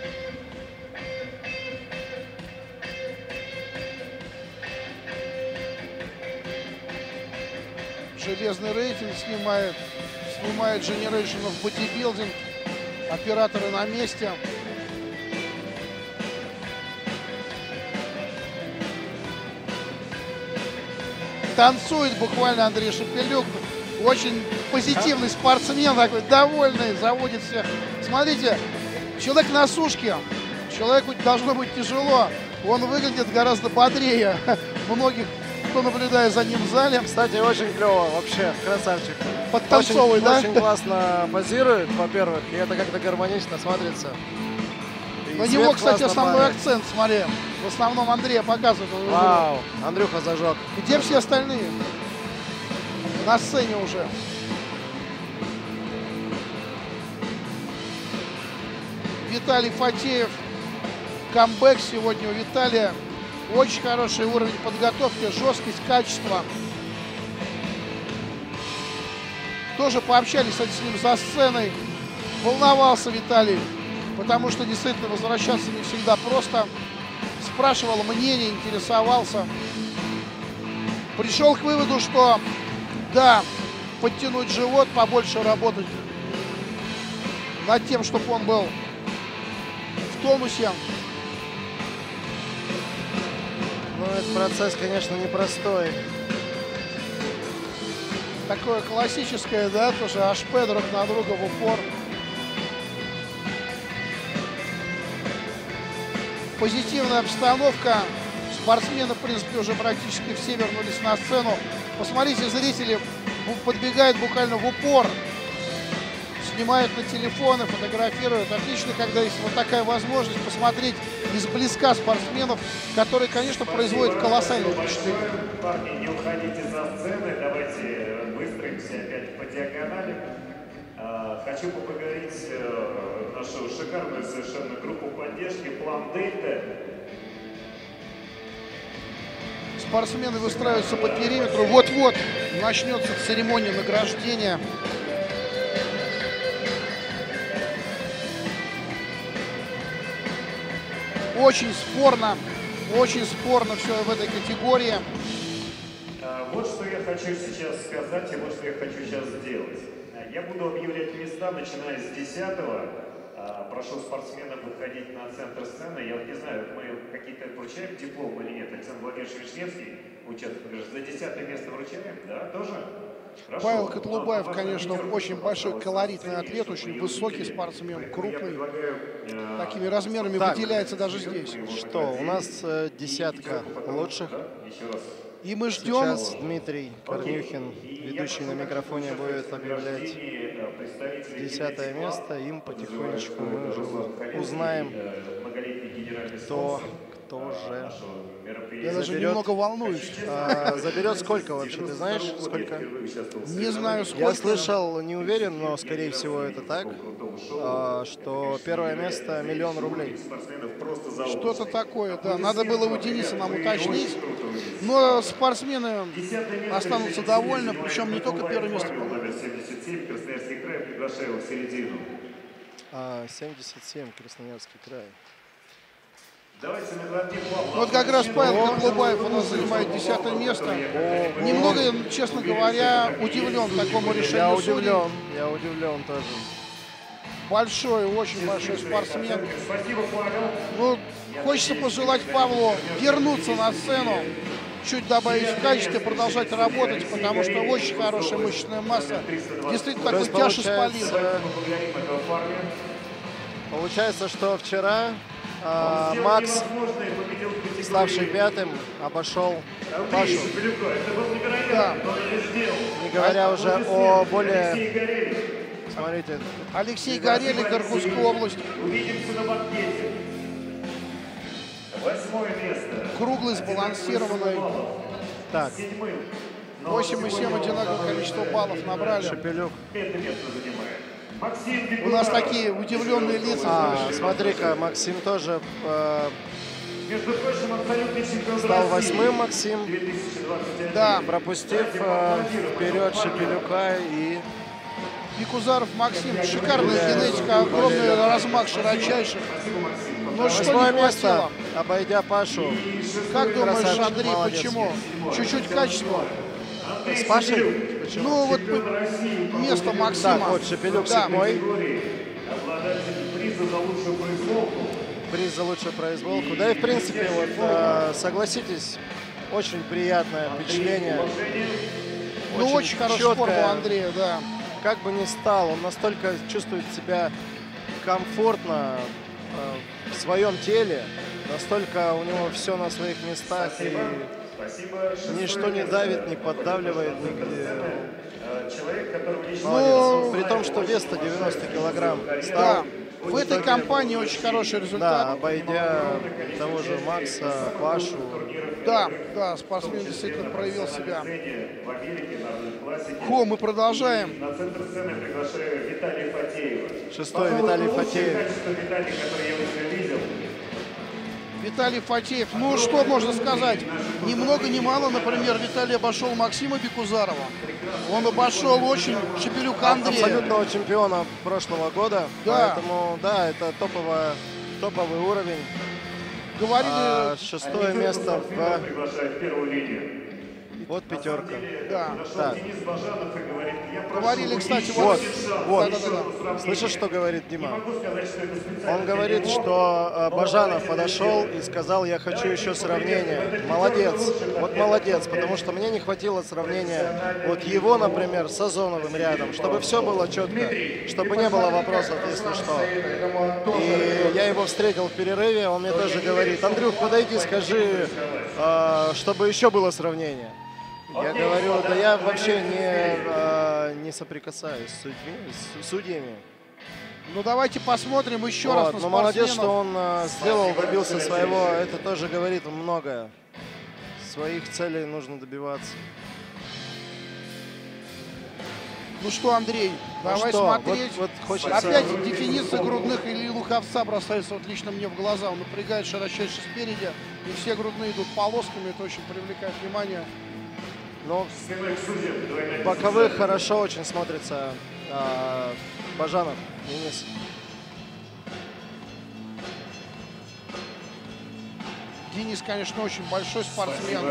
Speaker 6: Железный рейтинг снимает, снимает Generation of Bodybuilding. Операторы на месте. Танцует буквально Андрей Шепелюк. Очень позитивный спортсмен, такой довольный, заводит всех. Смотрите, человек на сушке. Человеку должно быть тяжело. Он выглядит гораздо бодрее многих, кто наблюдает за ним в зале.
Speaker 13: Кстати, очень клево, вообще, красавчик.
Speaker 6: Подтанцовывает,
Speaker 13: очень,
Speaker 6: да?
Speaker 13: Очень классно позирует, во-первых, и это как-то гармонично смотрится. И
Speaker 6: На
Speaker 13: цвет
Speaker 6: него, кстати,
Speaker 13: классно
Speaker 6: основной
Speaker 13: падает.
Speaker 6: акцент, смотри. В основном Андрея показывает.
Speaker 13: Вау, Андрюха зажег.
Speaker 6: Где все остальные? На сцене уже. Виталий Фатеев. Камбэк сегодня у Виталия. Очень хороший уровень подготовки, жесткость, качество. Тоже пообщались с ним за сценой. Волновался Виталий. потому что действительно возвращаться не всегда просто. Спрашивал мнение, интересовался. Пришел к выводу, что да, подтянуть живот, побольше работать над тем, чтобы он был в тонусе.
Speaker 13: Ну, этот процесс, конечно, непростой.
Speaker 6: Такое классическое, да, тоже аш пэ друг на друга в упор. Позитивная обстановка. Спортсмены, в принципе, уже практически все вернулись на сцену. Посмотрите, зрители подбегают буквально в упор. Снимают на телефоны, фотографируют. Отлично, когда есть вот такая возможность посмотреть изблизка спортсменов, которые, конечно, производят колоссальное впечатление.
Speaker 11: Парни, не уходите за сцены, давайте выстроимся опять по диагонали. А, хочу поблагодарить э, нашу шикарную совершенно группу поддержки «План Дельта».
Speaker 6: Спортсмены выстраиваются по периметру. Вот-вот начнется церемония награждения. Очень спорно, очень спорно все в этой категории.
Speaker 11: А, вот что я хочу сейчас сказать и вот что я хочу сейчас сделать. Я буду объявлять места, начиная с десятого. А, прошу спортсменов выходить на центр сцены. Я вот не знаю, мы какие-то вручаем диплом или нет. Александр Владимирович Вишневский участвует. За десятое место вручаем, да, тоже? Хорошо.
Speaker 6: Павел Котлубаев, конечно, очень большой колоритный атлет, очень высокий спортсмен, крупный. Такими размерами
Speaker 13: Так,
Speaker 6: выделяется даже здесь.
Speaker 13: Что, у нас э, десятка лучших.
Speaker 6: И мы ждем.
Speaker 13: Сейчас Дмитрий Корнюхин, ведущий на микрофоне, будет объявлять десятое место. Им потихонечку мы уже узнаем, кто, кто же
Speaker 6: Я даже немного волнуюсь.
Speaker 13: А, заберет сколько вообще, ты знаешь, сколько?
Speaker 6: Не знаю, сколько.
Speaker 13: Я слышал, не уверен, но скорее всего это так, а, что первое место миллион рублей.
Speaker 6: Что-то такое, да. Надо было у Дениса нам уточнить. Но спортсмены останутся довольны, причем не только первое место.
Speaker 11: семьдесят семь, Красноярский край, приглашаю в середину.
Speaker 13: А, семьдесят семь, Красноярский край.
Speaker 6: Вот как раз Павел Котлубаев у нас занимает десятое место. Немного, честно говоря, удивлен такому решению.
Speaker 13: Я
Speaker 6: судей.
Speaker 13: удивлен, я удивлен тоже.
Speaker 6: Большой, очень большой спортсмен. Ну, хочется пожелать Павлу вернуться на сцену, чуть добавить в качестве, продолжать работать, потому что очень хорошая мышечная масса. Действительно, такой тяжеспалин.
Speaker 13: Получается, что вчера а, Макс, ставший пятым, обошел Пашу.
Speaker 6: Да.
Speaker 13: Не говоря уже о более... Смотрите.
Speaker 6: Алексей Горелик, Иркутская область.
Speaker 11: Увидимся на банкете. Восьмое место.
Speaker 6: Круглый, сбалансированный.
Speaker 13: Так.
Speaker 6: восемь и семь одинаковое количество баллов набрали.
Speaker 13: Шепелюк.
Speaker 11: Это место занимает. Максим
Speaker 6: У нас такие удивленные лица.
Speaker 13: А, смотри-ка, Максим тоже э,
Speaker 11: Между прочим, абсолютный чемпион
Speaker 13: стал
Speaker 11: России
Speaker 13: восьмым, Максим.
Speaker 11: две тысячи двадцать один.
Speaker 6: Да.
Speaker 13: Пропустив э, вперед Шепелюка и...
Speaker 6: Бекузаров Максим. Шикарная генетика, огромный размах широчайший. Но что
Speaker 13: Восьмое
Speaker 6: не
Speaker 13: место,
Speaker 6: хватило?
Speaker 13: обойдя Пашу.
Speaker 6: Как думаешь,
Speaker 13: Красавчик,
Speaker 6: Андрей,
Speaker 13: молодец.
Speaker 6: почему? Чуть-чуть качество.
Speaker 13: С Пашей? Почему?
Speaker 6: Ну вот место Максима.
Speaker 13: Так, вот Шепелюк
Speaker 6: Да.
Speaker 13: седьмой.
Speaker 11: Обладатель приза за лучшую производку.
Speaker 13: Приз за лучшую производку. Да и в принципе, вот, э, согласитесь, очень приятное впечатление.
Speaker 6: Ну очень хороший
Speaker 13: чёткое.
Speaker 6: форма у Андрея, да.
Speaker 13: Как бы ни стал, он настолько чувствует себя комфортно э, в своем теле, настолько у него все на своих местах, и
Speaker 11: Спасибо.
Speaker 13: ничто не давит, не поддавливает нигде.
Speaker 11: Человек, которого лично...
Speaker 13: Молодец. При том, что вес-то девяносто килограмм стал.
Speaker 6: Да. В этой компании очень хороший результат.
Speaker 13: Да, обойдя того же Макса, Пашу.
Speaker 6: Да, да, спортсмен действительно проявил себя. Фу, мы продолжаем.
Speaker 11: На центр сцены приглашаю Виталия Фатеева.
Speaker 13: Шестой Виталий Фатеев.
Speaker 11: Качество Виталия, который я уже видел.
Speaker 6: Виталий Фатеев. Ну, что можно сказать? Ни много ни мало, например, Виталий обошел Максима Бекузарова. Он обошел очень Шепелюка Андрея.
Speaker 13: Абсолютного чемпиона прошлого года.
Speaker 6: Да.
Speaker 13: Поэтому, да, это топовая, топовый уровень.
Speaker 6: Говорили...
Speaker 13: А, шестое место в... Вот пятерка.
Speaker 6: Да.
Speaker 13: Так.
Speaker 6: Говорили, кстати,
Speaker 13: вот. Вот.
Speaker 6: Да, да, да, да.
Speaker 13: Слышишь, что говорит Дима? Он говорит, что э, Бажанов подошел и сказал, я хочу еще сравнение. Молодец. Вот молодец, потому что мне не хватило сравнения вот его, например, с Сазоновым рядом, чтобы все было четко, чтобы не было вопросов, если что. И я его встретил в перерыве, он мне тоже говорит, Андрюх, подойди, скажи, э, чтобы еще было сравнение. Я говорю, да я вообще не, э, не соприкасаюсь с судьями, с судьями.
Speaker 6: Ну давайте посмотрим еще
Speaker 13: Вот,
Speaker 6: раз на
Speaker 13: но
Speaker 6: спортсменов.
Speaker 13: молодец, что он э, сделал, добился своего. Это тоже говорит многое. Своих целей нужно добиваться.
Speaker 6: Ну что, Андрей,
Speaker 13: Ну
Speaker 6: давай
Speaker 13: что,
Speaker 6: смотреть.
Speaker 13: вот- вот хочется-
Speaker 6: Опять дефиниция грудных или луковца бросается вот лично мне в глаза. Он напрягает широчайше спереди, и все грудные идут полосками. Это очень привлекает внимание.
Speaker 13: Но в боковых хорошо очень смотрится э, Бажанов, Денис.
Speaker 6: Денис, конечно, очень большой спортсмен.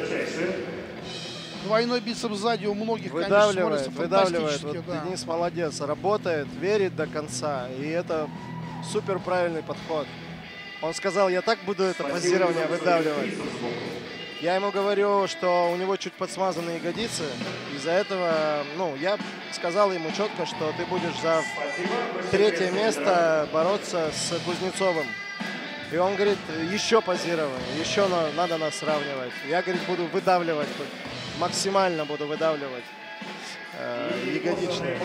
Speaker 6: Двойной бицепс сзади у многих, конечно,
Speaker 13: Выдавливает,
Speaker 6: смотрится
Speaker 13: выдавливает.
Speaker 6: фантастически.
Speaker 13: Вот
Speaker 6: Да.
Speaker 13: Денис молодец, работает, верит до конца. И это супер правильный подход. Он сказал, я так буду это позирование выдавливать. Я ему говорю, что у него чуть подсмазанные ягодицы. Из-за этого, ну, я сказал ему четко, что ты будешь за третье место бороться с Кузнецовым. И он говорит, еще позирование, еще на- надо нас сравнивать. Я, говорит, буду выдавливать, максимально буду выдавливать э, ягодичные.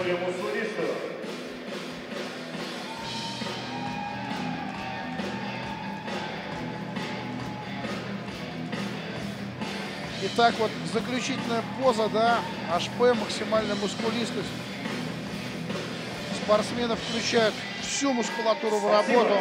Speaker 6: Итак, вот заключительная поза, да, эйч пи, максимальная мускулистость. Спортсмены включают всю мускулатуру в работу.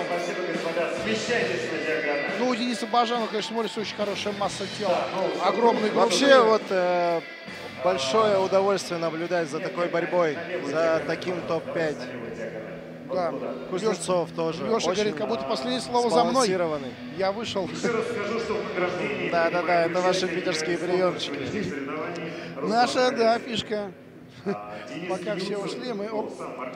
Speaker 6: Ну, у Дениса Бажанова, конечно, смотрится очень хорошая масса тела. Огромный грудь.
Speaker 13: Вообще, вот э, большое удовольствие наблюдать за такой борьбой, за таким топ пять.
Speaker 6: Да.
Speaker 13: Кузнецов тоже.
Speaker 6: Леша
Speaker 13: очень
Speaker 6: говорит, как будто последнее слово за мной.
Speaker 13: сбалансированный.
Speaker 6: Я вышел.
Speaker 13: Да-да-да, это ваши питерские приемчики.
Speaker 6: Наша, да, фишка. Пока все ушли, мы... Оп.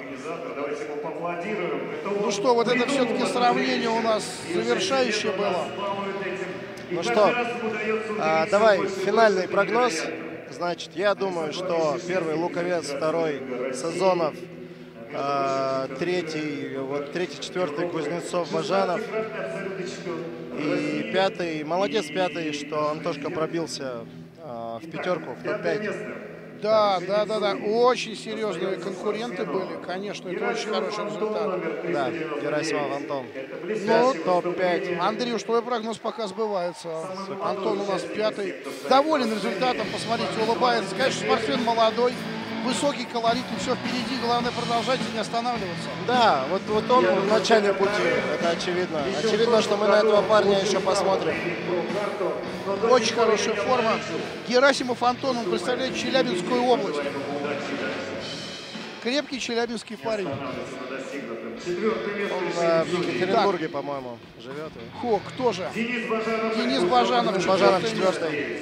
Speaker 6: Ну что, вот это все-таки сравнение у нас завершающее было.
Speaker 13: Ну что, а, давай финальный прогноз. Значит, я думаю, что первый Луковец, второй Сазонов, а, третий, вот третий, четвертый Кузнецов, Бажанов и пятый, молодец пятый, что Антошка пробился а, в пятерку, в топ пять.
Speaker 6: Да, да, да, да. Очень серьезные конкуренты были. Конечно, это очень хороший результат.
Speaker 13: Да, Герасимов Антон.
Speaker 6: Ну,
Speaker 13: топ пять.
Speaker 6: Андрюш, твой прогноз пока сбывается. Антон у нас пятый. Доволен результатом, посмотрите, улыбается. Конечно, спортсмен молодой, высокий, колоритный, все впереди. Главное продолжать и не останавливаться.
Speaker 13: Да, вот, вот он в начале пути, это очевидно. Очевидно, что мы на этого парня еще посмотрим.
Speaker 6: Очень хорошая форма. Герасимов Антон, он представляет Челябинскую область. Крепкий челябинский парень.
Speaker 13: Он э, в Екатеринбурге, по-моему, живет.
Speaker 6: Хо, кто же? Денис Бажанов. Денис Бажанов,
Speaker 13: Денис Бажанов четвертый.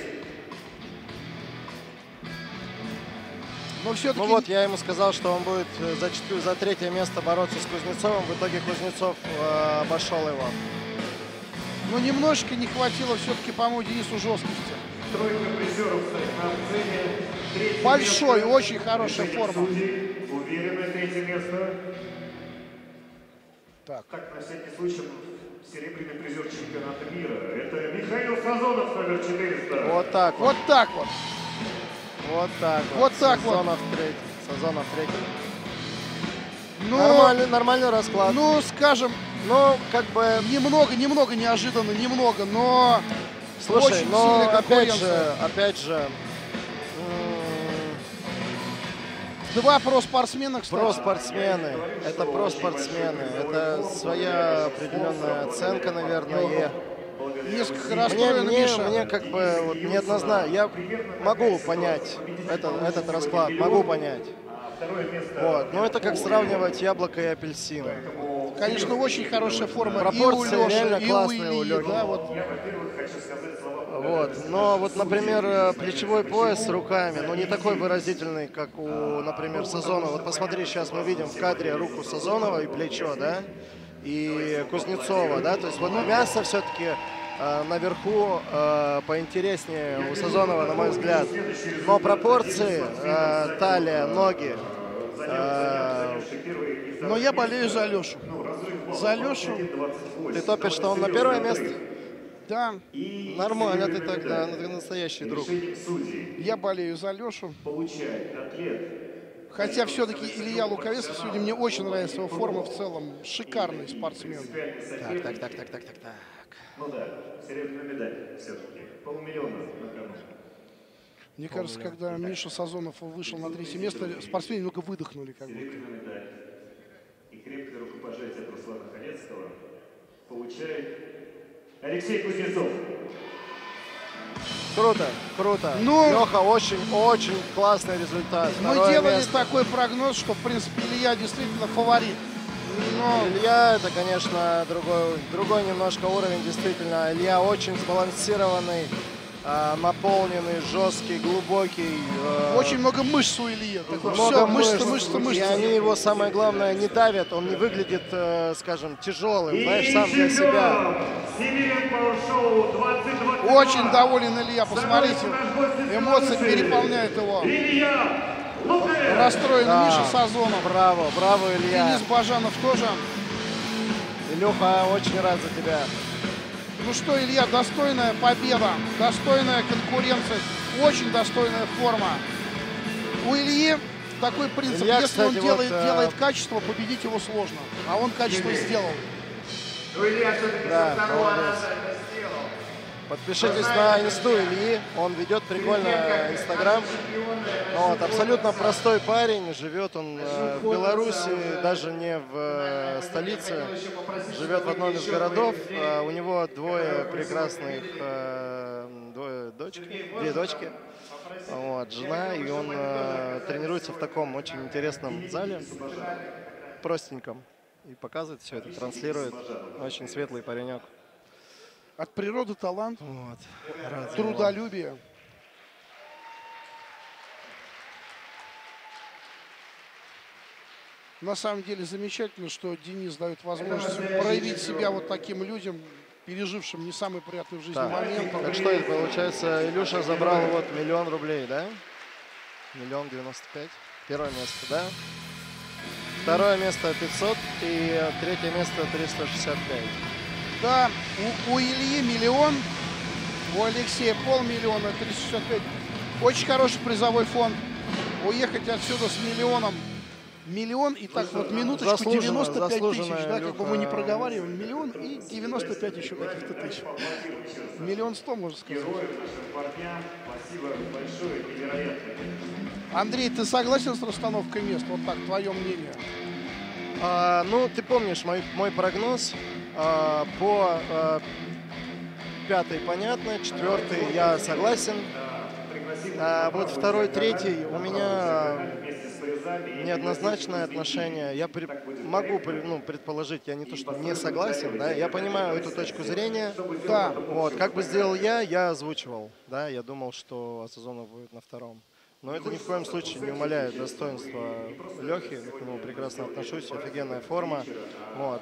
Speaker 6: Но все-таки...
Speaker 13: Ну вот, я ему сказал, что он будет за, четвер... за третье место бороться с Кузнецовым. В итоге Кузнецов э, обошел его.
Speaker 6: Ну, немножечко не хватило все-таки, по-моему, Денису жесткости. Большой, очень хорошая форма.
Speaker 8: Уверенное третье место.
Speaker 6: Так.
Speaker 8: Так, на всякий случай, серебряный призер чемпионата мира. Это Михаил Сазонов, номер четыреста.
Speaker 13: Вот так вот.
Speaker 6: Вот так вот.
Speaker 13: Вот так вот.
Speaker 6: Вот так
Speaker 13: Сазонов
Speaker 6: вот.
Speaker 13: третий. Сазонов третий.
Speaker 6: Ну,
Speaker 13: нормальный, нормальный расклад.
Speaker 6: Ну, скажем,
Speaker 13: ну, как бы...
Speaker 6: Немного, немного неожиданно, немного, но...
Speaker 13: Слушай,
Speaker 6: очень
Speaker 13: но
Speaker 6: сильная
Speaker 13: опять
Speaker 6: конкуренция.
Speaker 13: же, опять же...
Speaker 6: Два про-спортсмена, кстати.
Speaker 13: Про-спортсмены. Это про-спортсмены. Это своя определенная оценка, наверное.
Speaker 6: Несколько
Speaker 13: Мне,
Speaker 6: расстроен,
Speaker 13: мне,
Speaker 6: Миша.
Speaker 13: мне как бы вот неоднозначно. Я могу понять это, этот расклад, могу понять. Вот. Но это как сравнивать яблоко и апельсин.
Speaker 6: Конечно, очень хорошая форма
Speaker 13: Пропорции
Speaker 6: и у Леши,
Speaker 13: реально
Speaker 6: и
Speaker 13: классные
Speaker 6: у
Speaker 13: у
Speaker 6: Ильи.
Speaker 13: Лёхи.
Speaker 6: Да, вот.
Speaker 13: Вот. Но вот, например, плечевой пояс с руками, ну не такой выразительный, как у, например, Сазонова. Вот посмотри, сейчас мы видим в кадре руку Сазонова и плечо, да, и Кузнецова, да, то есть вот мясо все-таки э, наверху э, поинтереснее у Сазонова, на мой взгляд. Но пропорции, э, талия, ноги. Э,
Speaker 6: Но я болею за Лешу. За Лешу.
Speaker 13: Ты топишь, что он на первое место?
Speaker 6: Да.
Speaker 13: Нормально ты тогда, ты настоящий друг.
Speaker 6: Я болею за Лешу. Хотя все-таки Илья Луковецкий сегодня мне очень нравится его форма в целом. Шикарный спортсмен.
Speaker 13: Так, так, так, так, так, так, так.
Speaker 8: Ну да, серебряная медаль все-таки. Полмиллиона на кону.
Speaker 6: Мне кажется, когда Миша Сазонов вышел на третье место, спортсмены немного выдохнули. Как будто.
Speaker 8: И крепкое рукопожатие от Руслана Халецкого получает Алексей Кузнецов.
Speaker 13: Круто, круто.
Speaker 6: Ну,
Speaker 13: Леха, очень-очень классный результат.
Speaker 6: Мы
Speaker 13: Второе
Speaker 6: делали
Speaker 13: место.
Speaker 6: такой прогноз, что, в принципе, Илья действительно фаворит. Но...
Speaker 13: Илья, это, конечно, другой, другой немножко уровень, действительно. Илья очень сбалансированный, э, наполненный, жесткий, глубокий. Э,
Speaker 6: Очень много мышц у Ильи. Такое
Speaker 13: много
Speaker 6: все,
Speaker 13: мышц,
Speaker 6: мышцы, мышцы, мышцы.
Speaker 13: И они его, самое главное, не давят. Он не выглядит, э, скажем, тяжелым, знаешь, сам для себя.
Speaker 6: Очень доволен Илья, посмотрите. Эмоции переполняют его. Расстроен
Speaker 13: Да,
Speaker 6: Миша Сазонов.
Speaker 13: Браво, браво, Илья.
Speaker 6: Денис Бажанов тоже.
Speaker 13: Илюха, очень рад за тебя.
Speaker 6: Ну что, Илья, достойная победа, достойная конкуренция, очень достойная форма. У Ильи такой принцип,
Speaker 13: Илья,
Speaker 6: если
Speaker 13: кстати,
Speaker 6: он делает,
Speaker 13: вот,
Speaker 6: делает качество, победить его сложно. А он качество сделал.
Speaker 13: Да, молодец. Подпишитесь на инсту Ильи, он ведет прикольно инстаграм. Вот, абсолютно простой парень, живет он э, в Беларуси, даже не в э, столице, живет в одном из городов. Э, у него двое прекрасных, э, двое дочки, две дочки, вот, жена, и он э, тренируется в таком очень интересном зале, простеньком, и показывает все это, транслирует. Очень светлый паренек.
Speaker 6: От природы талант,
Speaker 13: вот.
Speaker 6: трудолюбие. На самом деле замечательно, что Денис дает возможность проявить себя вот таким людям, пережившим не самый приятный в жизни
Speaker 13: Так.
Speaker 6: момент.
Speaker 13: Так что это получается, Илюша забрал вот миллион рублей, да? Миллион девяносто пять. Первое место, да? Второе место пятьсот и третье место триста шестьдесят пять.
Speaker 6: Да, у, у Ильи миллион, у Алексея полмиллиона, триста шестьдесят пять. Очень хороший призовой фонд. Уехать отсюда с миллионом. Миллион и так вот минуточку
Speaker 13: Заслуженно,
Speaker 6: девяносто пять тысяч.
Speaker 13: заслуженно,
Speaker 6: Да, как бы мы не
Speaker 13: Илюха.
Speaker 6: проговариваем. Миллион и девяносто пять еще каких-то тысяч. Миллион сто, можно сказать.
Speaker 8: Спасибо большое, невероятно.
Speaker 6: Андрей, ты согласен с расстановкой мест? Вот так, твое мнение.
Speaker 13: А, ну, ты помнишь мой, мой прогноз а, по а, пятый понятно, четвертый я согласен. А вот второй, третий у меня неоднозначное отношение. Я при, могу ну, предположить, я не то что не согласен, да, я понимаю эту точку зрения.
Speaker 6: Да.
Speaker 13: Вот, как бы сделал я, я озвучивал, да, я думал, что Сазонов будет на втором. Но это ни в коем случае не умаляет достоинства Лехи, я к нему прекрасно отношусь, офигенная форма. Вот.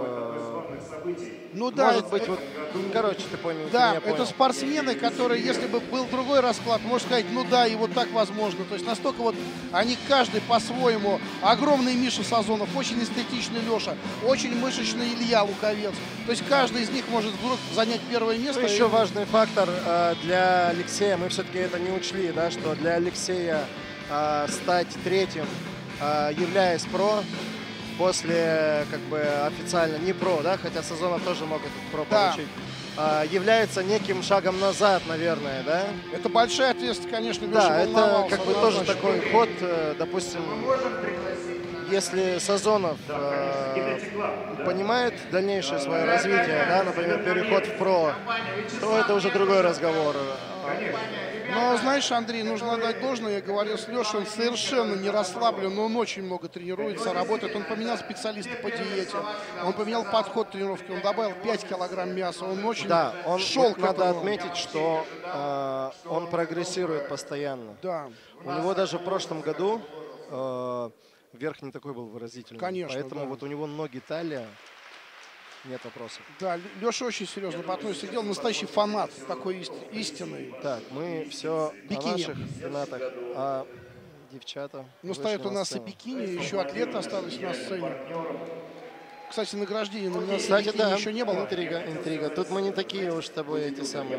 Speaker 6: Ну да,
Speaker 13: может быть, вот, короче, ты понял,
Speaker 6: да,
Speaker 13: ты меня
Speaker 6: это
Speaker 13: понял.
Speaker 6: спортсмены, которые, если бы был другой расклад, можно сказать, ну да, и вот так возможно. То есть настолько вот они каждый по-своему. Огромный Миша Сазонов, очень эстетичный Леша, очень мышечный Илья Луковец. То есть каждый из них может вдруг занять первое место.
Speaker 13: Ну,
Speaker 6: и-
Speaker 13: еще важный фактор э, для Алексея, мы все-таки это не учли, да, что для Алексея э, стать третьим, э, являясь про, после как бы официально не про, да, хотя Сазонов тоже мог этот про
Speaker 6: Да.
Speaker 13: получить, э, является неким шагом назад, наверное, да?
Speaker 6: Это большая ответственность, конечно, Леша
Speaker 13: Да, это
Speaker 6: волновался,
Speaker 13: как бы
Speaker 6: да,
Speaker 13: тоже
Speaker 6: точно.
Speaker 13: такой ход, э, допустим, если Сазонов э, понимает дальнейшее свое развитие, да, например, переход в про, то это уже другой разговор.
Speaker 6: Но, знаешь, Андрей, нужно отдать должное, я говорил с Лешей, он совершенно не расслаблен, но он очень много тренируется, работает. Он поменял специалиста по диете, он поменял подход тренировки, он добавил пять килограмм мяса, он очень
Speaker 13: Да, он,
Speaker 6: шел
Speaker 13: вот
Speaker 6: к
Speaker 13: надо
Speaker 6: этому.
Speaker 13: отметить, что э, он прогрессирует постоянно.
Speaker 6: Да.
Speaker 13: У него даже в прошлом году э, верх не такой был выразительный.
Speaker 6: Конечно,
Speaker 13: Поэтому
Speaker 6: да.
Speaker 13: вот у него ноги, талия, нет вопросов.
Speaker 6: Да, Леша очень серьезно относится к делу, настоящий фанат, такой ист- истинный.
Speaker 13: Так, мы все
Speaker 6: Бикини.
Speaker 13: о наших фанатах, а девчата
Speaker 6: Ну,
Speaker 13: вышли
Speaker 6: стоят у
Speaker 13: на
Speaker 6: нас и
Speaker 13: сцену.
Speaker 6: бикини, еще атлеты остались на сцене. Кстати, награждение номинации
Speaker 13: Кстати,
Speaker 6: бикини
Speaker 13: да,
Speaker 6: еще не было.
Speaker 13: интрига, интрига. Тут мы не такие уж с тобой эти самые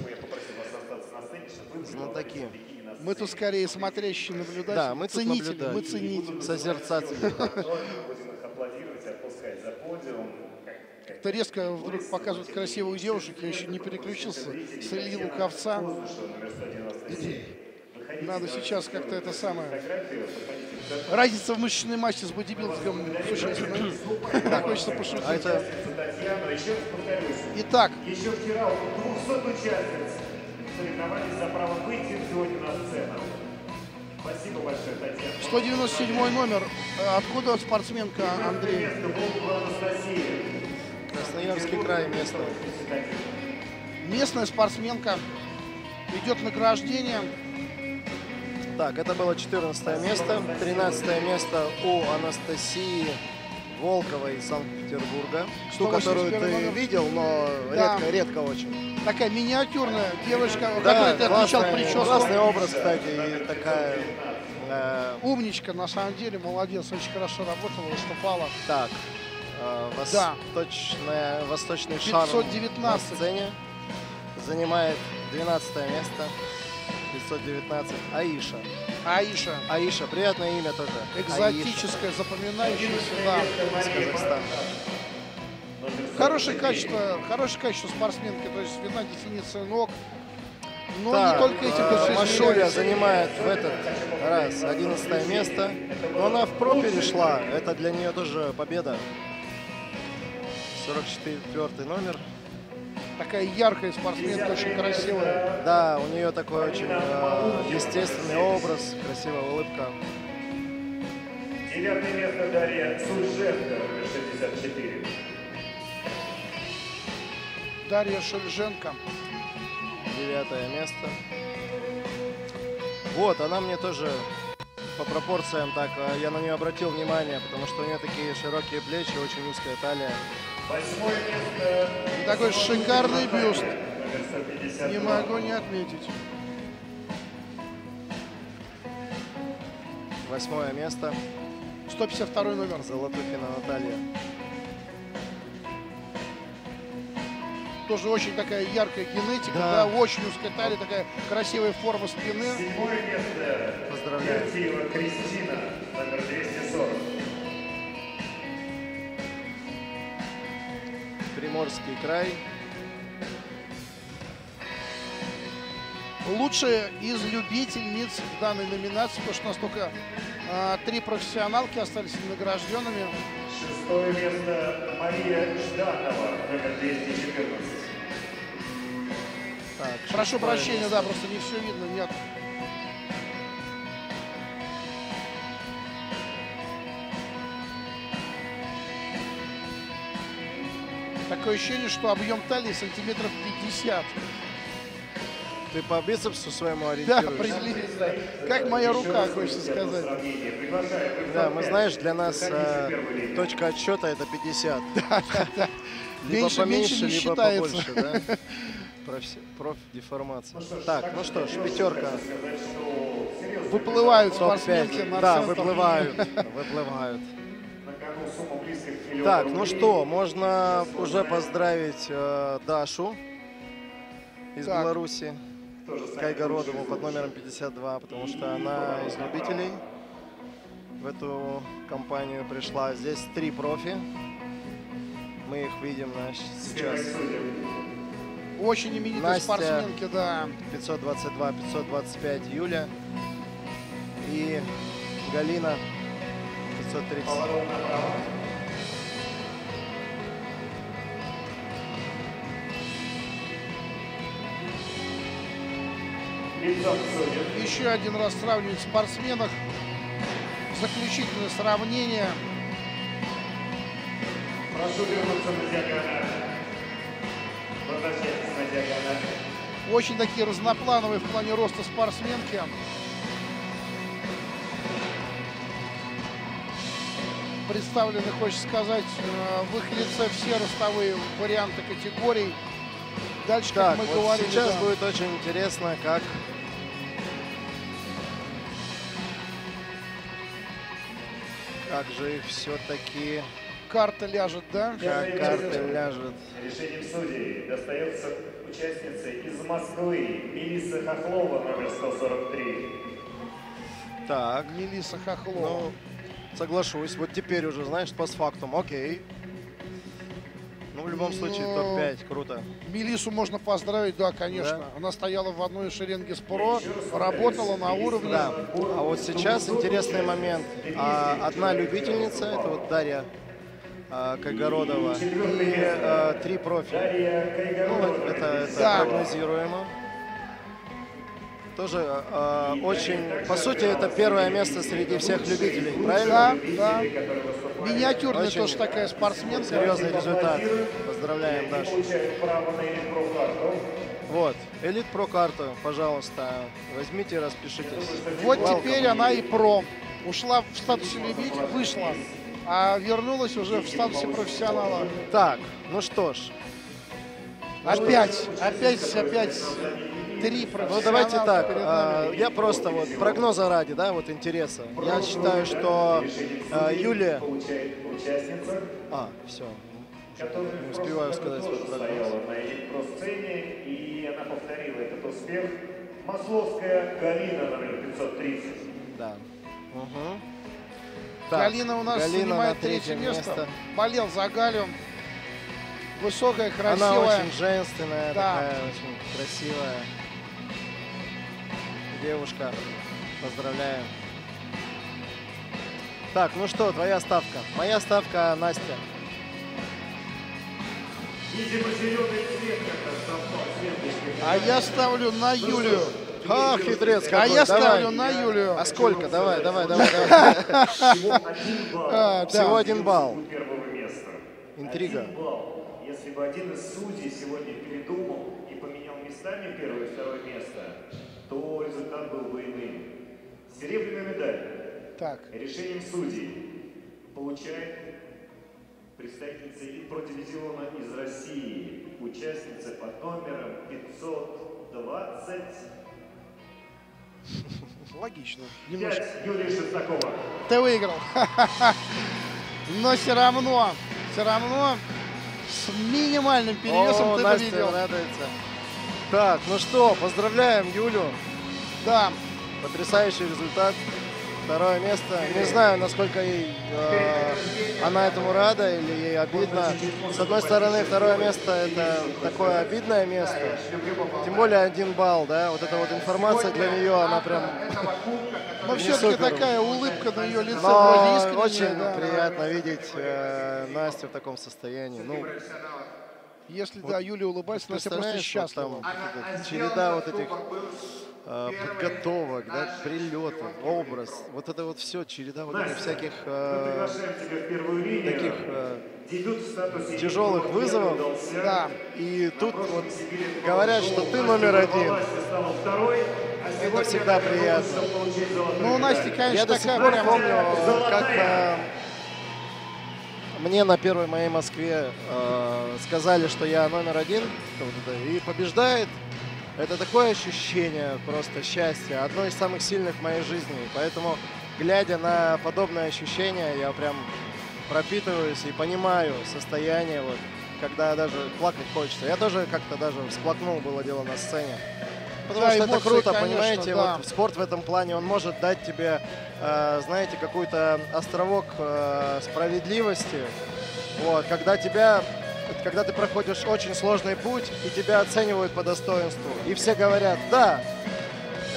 Speaker 13: знатоки.
Speaker 6: Мы тут скорее смотрящие, наблюдатели,
Speaker 13: Да, мы тут
Speaker 6: ценители,
Speaker 13: наблюдатели,
Speaker 6: мы ценители.
Speaker 13: созерцатели.
Speaker 6: Как-то резко вдруг показывают красивых девушек, я еще не переключился с Ильи Луковца. Надо сейчас как-то это самое... Разница в мышечной массе с бодибилдингом существенная. Так хочется пошутить.
Speaker 13: А это...
Speaker 6: Итак.
Speaker 8: Еще вчера у двухсот участниц соревновались за право выйти сегодня на сцену. Спасибо большое, Татьяна.
Speaker 6: сто девяносто седьмой номер. Откуда спортсменка, Андрей?
Speaker 13: Красноярский край местный.
Speaker 6: Местная спортсменка. Идет награждение.
Speaker 13: Так, это было четырнадцатое место. тринадцатое место у Анастасии Волковой из Санкт-Петербурга. Ту, которую ты
Speaker 6: номер.
Speaker 13: видел, но
Speaker 6: Да.
Speaker 13: редко, редко очень.
Speaker 6: Такая миниатюрная девочка, у
Speaker 13: Да,
Speaker 6: которой ты отмечал
Speaker 13: классный,
Speaker 6: прическу.
Speaker 13: классный образ, кстати, и такая... э,
Speaker 6: Умничка, на самом деле, молодец, очень хорошо работала, выступала.
Speaker 13: Так, э,
Speaker 6: Да.
Speaker 13: восточная, восточный шар
Speaker 6: пятьсот девятнадцать.
Speaker 13: на сцене занимает двенадцатое место. пятьсот девятнадцать. Аиша.
Speaker 6: Аиша.
Speaker 13: Аиша, приятное имя тоже.
Speaker 6: Экзотическое, запоминающееся, да.
Speaker 13: Из Казахстана.
Speaker 6: Хорошее качество, хорошее качество спортсменки, то есть видна дефиниция ног. Но
Speaker 13: Так,
Speaker 6: не только этим
Speaker 13: э,
Speaker 6: тут всё
Speaker 13: Машуля
Speaker 6: измеряется.
Speaker 13: занимает в этот раз одиннадцатое место. Но она в про перешла. Это для нее тоже победа. сорок четвёртый номер.
Speaker 6: Такая яркая спортсменка, очень красивая.
Speaker 13: Да, у нее такой очень э, естественный образ, красивая улыбка.
Speaker 8: Девятое место Дарья Сульженко, номер шестьдесят четыре.
Speaker 6: Дарья Шульженко.
Speaker 13: Девятое место. Вот, она мне тоже по пропорциям так, э, я на нее обратил внимание, потому что у нее такие широкие плечи, очень узкая талия.
Speaker 8: Восьмое место.
Speaker 6: Такой шикарный бюст.
Speaker 8: Номер сто пятьдесят
Speaker 6: Не
Speaker 8: два.
Speaker 6: могу не отметить.
Speaker 13: Восьмое место.
Speaker 6: сто пятьдесят второй номер.
Speaker 13: Золотухина Наталья.
Speaker 6: Тоже очень такая яркая генетика,
Speaker 13: Да.
Speaker 6: да, очень узкая талия, такая красивая форма спины.
Speaker 8: Седьмое место.
Speaker 13: Поздравляю.
Speaker 8: Вертиева Кристина, номер двести сорок.
Speaker 13: Приморский край.
Speaker 6: Лучшая из любительниц в данной номинации, потому что у нас только а, три профессионалки остались награжденными.
Speaker 8: Шестое место Мария Жданова, номер двести четырнадцать.
Speaker 13: Так,
Speaker 6: Прошу
Speaker 13: шестое
Speaker 6: прощения,
Speaker 13: место.
Speaker 6: да, просто не все видно, нет. Такое ощущение, что объем талии сантиметров пятьдесят.
Speaker 13: Ты по бицепсу своему
Speaker 6: Да,
Speaker 13: ориентируешься?
Speaker 6: приблизительно. Как моя рука, хочется сказать.
Speaker 13: Да, мы, знаешь, для нас э, точка отсчета это пятьдесят.
Speaker 6: Да, да, да.
Speaker 13: Либо
Speaker 6: Меньше,
Speaker 13: поменьше,
Speaker 6: меньше не
Speaker 13: либо
Speaker 6: считается.
Speaker 13: побольше, да? Профи- Профдеформация. Так, ну что ж, пятерка.
Speaker 6: Выплывают
Speaker 13: Топ
Speaker 6: спортсменки
Speaker 13: пять.
Speaker 6: на
Speaker 13: Да,
Speaker 6: центр.
Speaker 13: выплывают, выплывают.
Speaker 8: На кону сумма близких к миллиону
Speaker 13: Так, ну
Speaker 8: рублей.
Speaker 13: что, можно уже поздравить э, Дашу из
Speaker 6: Так.
Speaker 13: Беларуси, Кайгородову под номером пятьдесят два, потому что она из любителей в эту компанию пришла. Здесь три профи. Мы их видим значит, сейчас.
Speaker 6: Очень именитые
Speaker 13: Настя,
Speaker 6: спортсменки, да.
Speaker 13: пятьсот двадцать два пятьсот двадцать пять Юля и Галина пятьсот тридцать.
Speaker 6: Еще один раз сравнивать спортсменов. Заключительное сравнение.
Speaker 8: Прошу вернуться на диагональ. Возвращайтесь на диагональ.
Speaker 6: Очень такие разноплановые в плане роста спортсменки. Представлены, хочется сказать, в их лице все ростовые варианты категорий. Дальше,
Speaker 13: Так,
Speaker 6: как мы
Speaker 13: вот
Speaker 6: говорили,
Speaker 13: сейчас
Speaker 6: да.
Speaker 13: будет очень интересно, как как же их все-таки
Speaker 6: карта ляжет, да?
Speaker 13: Как карта ляжет.
Speaker 8: Решением судей достается участнице из Москвы Мелисса Хохлова, номер сто сорок три.
Speaker 13: Так.
Speaker 6: Мелисса Хохлова.
Speaker 13: Ну, соглашусь. Вот теперь уже, знаешь, постфактум, окей. Ну, в любом случае,
Speaker 6: Ну,
Speaker 13: топ пять, круто.
Speaker 6: Мелиссу можно поздравить, да, конечно.
Speaker 13: Да?
Speaker 6: Она стояла в одной шеренге с ПРО, работала на уровне.
Speaker 13: Да. А вот сейчас интересный момент. А, одна любительница, это вот Дарья а, Кайгородова, и а, три профи. Ну, это, это
Speaker 6: Да.
Speaker 13: прогнозируемо. Тоже а, очень, по сути, это первое место среди всех любителей, правильно?
Speaker 6: Да, да. Миниатюрная
Speaker 13: Очень
Speaker 6: тоже такая спортсменка.
Speaker 13: серьезный результат. Поздравляем, Даша. Вот, Элит Про карту, пожалуйста, возьмите, распишитесь.
Speaker 6: Вот
Speaker 13: Welcome.
Speaker 6: теперь она и про. Ушла в статусе любителя, вышла, а вернулась уже в статусе профессионала.
Speaker 13: Так, ну что ж.
Speaker 6: Опять, опять, опять три профессионала.
Speaker 13: Ну давайте так,
Speaker 6: перед
Speaker 13: а,
Speaker 6: нами.
Speaker 13: я просто вот прогноза ради, да, вот интереса. Я считаю, что а, Юлия... А, все. Не успеваю сказать свой прогноз.
Speaker 8: Стояла на элит-про-сцене, и она повторила этот успех. Масловская Галина, номер пятьсот тридцать.
Speaker 13: Да. Угу.
Speaker 6: Галина у нас
Speaker 13: Галина
Speaker 6: занимает
Speaker 13: на
Speaker 6: третье
Speaker 13: третье
Speaker 6: место.
Speaker 13: место.
Speaker 6: Болел за Галю. Высокая,
Speaker 13: Она
Speaker 6: красивая.
Speaker 13: очень женственная,
Speaker 6: Да.
Speaker 13: такая очень красивая девушка. Поздравляем. Так, ну что, твоя ставка? Моя ставка Настя.
Speaker 8: Видимо, зеленый цвет как-то совпал с ленточкой.
Speaker 6: А я ставлю на Юлию.
Speaker 13: А, хитрец какой.
Speaker 6: А я
Speaker 13: давай.
Speaker 6: ставлю на Юлию.
Speaker 13: А сколько? Давай, давай, давай, давай.
Speaker 6: А, да.
Speaker 13: Всего один балл.
Speaker 8: Первого места.
Speaker 13: Интрига.
Speaker 8: Один балл. Если бы один из судей сегодня передумал и поменял местами первое и второе место, то результат был бы иным. Серебряная медаль.
Speaker 6: Так.
Speaker 8: Решением судей получает представительница элит-про-дивизиона из России, участница под номером пятьсот двадцать.
Speaker 6: Логично. Немножко.
Speaker 8: пять Юлия Шестакова.
Speaker 6: Ты выиграл. Но все равно, все равно с минимальным перевесом
Speaker 13: О,
Speaker 6: ты
Speaker 13: Настя
Speaker 6: победил.
Speaker 13: радуется. Так, ну что, поздравляем Юлю.
Speaker 6: Да.
Speaker 13: Потрясающий результат. Второе место. Не знаю, насколько ей э, она этому рада или ей обидно. С одной стороны, второе место — это такое обидное место. Тем более один балл, да. Вот эта вот информация для нее, она прям...
Speaker 6: Но
Speaker 13: не
Speaker 6: все-таки
Speaker 13: супер.
Speaker 6: такая улыбка на ее лице,
Speaker 13: Но
Speaker 6: вроде искренняя.
Speaker 13: очень
Speaker 6: да.
Speaker 13: приятно видеть э, Настю в таком состоянии. Ну,
Speaker 6: Если,
Speaker 13: вот
Speaker 6: да, Юля улыбается, Настя просто
Speaker 13: представляешь, вот
Speaker 6: счастлива.
Speaker 13: там вот эта череда вот этих э, подготовок, да, прилеты, образ, вот это вот все, череда вот этих всяких э, таких э, тяжелых вызовов.
Speaker 6: Да.
Speaker 13: И тут вот говорят, что ты номер один. Это всегда приятно.
Speaker 6: Ну, у Насти, конечно,
Speaker 13: Я до сих
Speaker 6: такая
Speaker 13: пор
Speaker 6: прям-
Speaker 13: помню, как э, мне на первой моей Москве э, сказали, что я номер один, вот это, и побеждает. Это такое ощущение просто счастья, одно из самых сильных в моей жизни. Поэтому, глядя на подобное ощущение, я прям пропитываюсь и понимаю состояние, вот, когда даже плакать хочется. Я тоже как-то даже всплакнул, было дело, на сцене. Потому
Speaker 6: Да,
Speaker 13: что это
Speaker 6: эмоции,
Speaker 13: круто,
Speaker 6: конечно,
Speaker 13: понимаете,
Speaker 6: да.
Speaker 13: вот спорт в этом плане, он может дать тебе, э, знаете, какой-то островок э, справедливости, вот, когда тебя, когда ты проходишь очень сложный путь, и тебя оценивают по достоинству, и все говорят, да,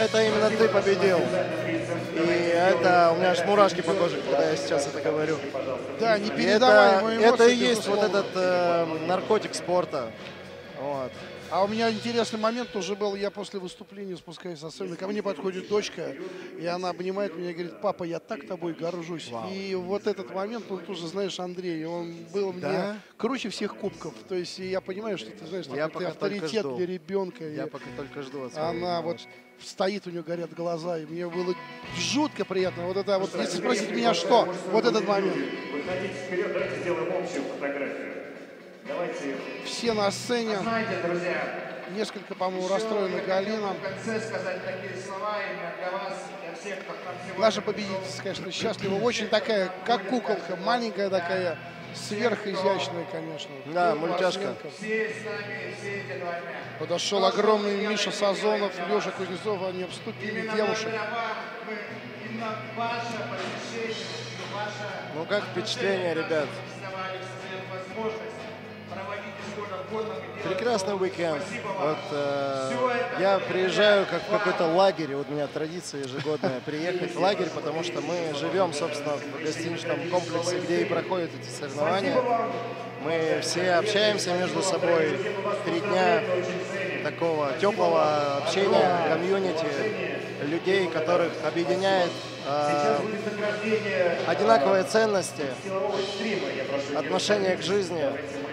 Speaker 13: это именно ты победил. И это у меня аж мурашки по коже, когда я сейчас это говорю.
Speaker 6: Да,
Speaker 13: И
Speaker 6: непередаваемые
Speaker 13: это, это
Speaker 6: эмоции,
Speaker 13: и есть вот
Speaker 6: безусловно.
Speaker 13: этот э, наркотик спорта. Вот.
Speaker 6: А у меня интересный момент тоже был. Я после выступления спускаюсь со сцены. Ко мне подходит дочка, и она обнимает меня и говорит: папа, я так тобой горжусь.
Speaker 13: Вау.
Speaker 6: И вот этот момент, ну, тоже, знаешь, Андрей, он был
Speaker 13: Да?
Speaker 6: мне круче всех кубков. То есть и я понимаю, что ты знаешь,
Speaker 13: Я
Speaker 6: такой ты
Speaker 13: пока только
Speaker 6: авторитет
Speaker 13: жду.
Speaker 6: для ребенка.
Speaker 13: Я
Speaker 6: И
Speaker 13: пока только жду от своей
Speaker 6: она вот стоит, у нее горят глаза, и мне было жутко приятно. Вот это вот, если спросить меня, что, вот этот момент.
Speaker 8: Выходите вперед, давайте сделаем общую фотографию. Давайте.
Speaker 6: Все на сцене.
Speaker 8: Знаете, друзья,
Speaker 6: Несколько, по-моему, расстроена Галина.
Speaker 8: в конце сказать такие слова именно для вас, для всех, кто к нам сегодня
Speaker 6: Наша победительница, конечно, счастлива. Очень такая, как куколка, маленькая такая, сверхизящная, конечно.
Speaker 13: Да, мультяшка.
Speaker 8: Все с нами, все эти два дня.
Speaker 6: Подошел огромный Миша Сазонов, Леша Кузнецов, они обступили
Speaker 8: Именно
Speaker 6: девушек.
Speaker 8: благодаря вам мы, именно ваше посещение, ваше
Speaker 13: Ну как впечатление, ребят?
Speaker 8: рисовали, создает возможность проводить сколько угодно.
Speaker 13: Прекрасный уикенд. Вот, э, я приезжаю как в какой-то лагерь. Вот у меня традиция ежегодная приехать в лагерь, потому что мы живем, собственно, в гостиничном комплексе, где и проходят эти соревнования. Мы все общаемся между собой. Три дня такого теплого общения, комьюнити, людей, которых объединяет э, одинаковые ценности, отношение к жизни.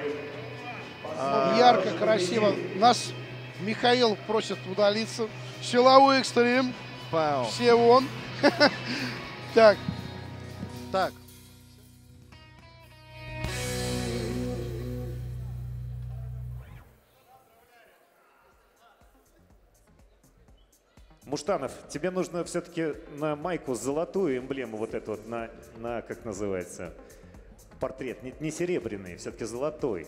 Speaker 6: Ярко, красиво. Нас Михаил просит удалиться. Силовой экстрим. Все вон. Так.
Speaker 13: Так.
Speaker 11: Муштанов, тебе нужно все-таки на майку золотую эмблему, вот эту вот, на, на как называется, портрет, не, не серебряный, все-таки золотой.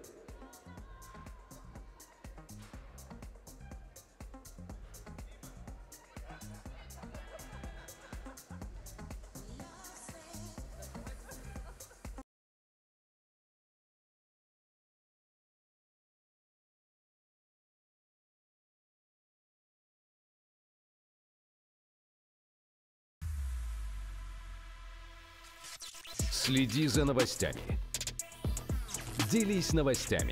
Speaker 3: Следи за новостями. Делись новостями.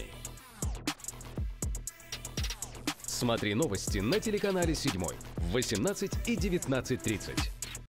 Speaker 3: Смотри новости на телеканале седьмой в восемнадцать и девятнадцать тридцать.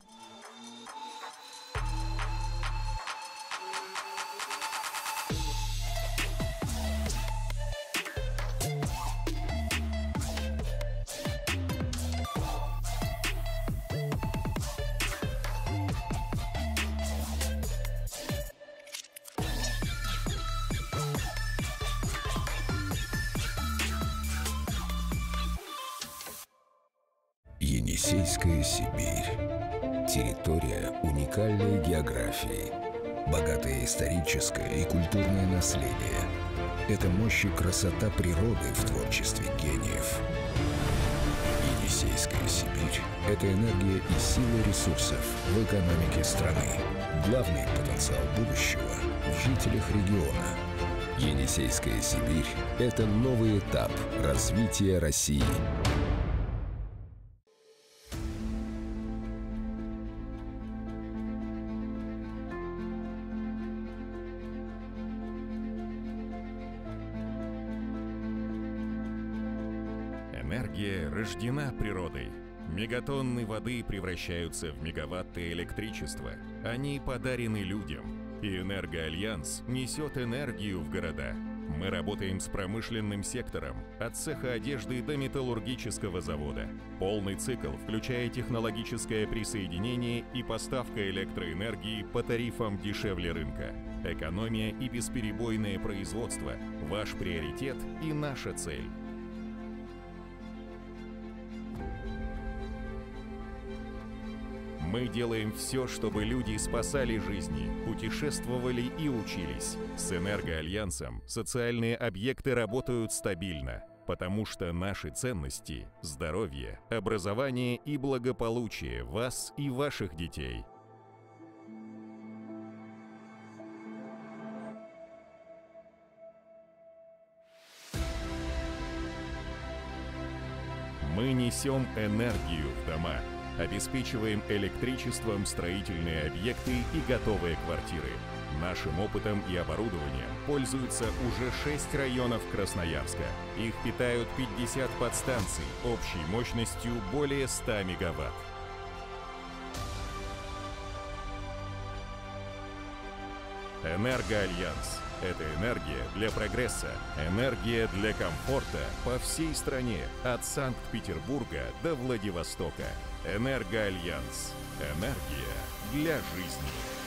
Speaker 4: Енисейская Сибирь. Территория уникальной географии, богатое историческое и культурное наследие. Это мощь и красота природы в творчестве гениев. Енисейская Сибирь – это энергия и сила ресурсов в экономике страны. Главный потенциал будущего в жителях региона. Енисейская Сибирь – это новый этап развития России.
Speaker 5: Энергия рождена природой. Мегатонны воды превращаются в мегаватты электричества. Они подарены людям. И Энергоальянс несет энергию в города. Мы работаем с промышленным сектором, от цеха одежды до металлургического завода. Полный цикл, включая технологическое присоединение и поставка электроэнергии по тарифам дешевле рынка. Экономия и бесперебойное производство – ваш приоритет и наша цель. Мы делаем все, чтобы люди спасали жизни, путешествовали и учились. С Энергоальянсом социальные объекты работают стабильно, потому что наши ценности – здоровье, образование и благополучие вас и ваших детей. Мы несем энергию в дома, обеспечиваем электричеством строительные объекты и готовые квартиры. Нашим опытом и оборудованием пользуются уже шесть районов Красноярска. Их питают пятьдесят подстанций общей мощностью более ста мегаватт. Энергоальянс – это энергия для прогресса, энергия для комфорта по всей стране, от Санкт-Петербурга до Владивостока. Энергоальянс – энергия для жизни.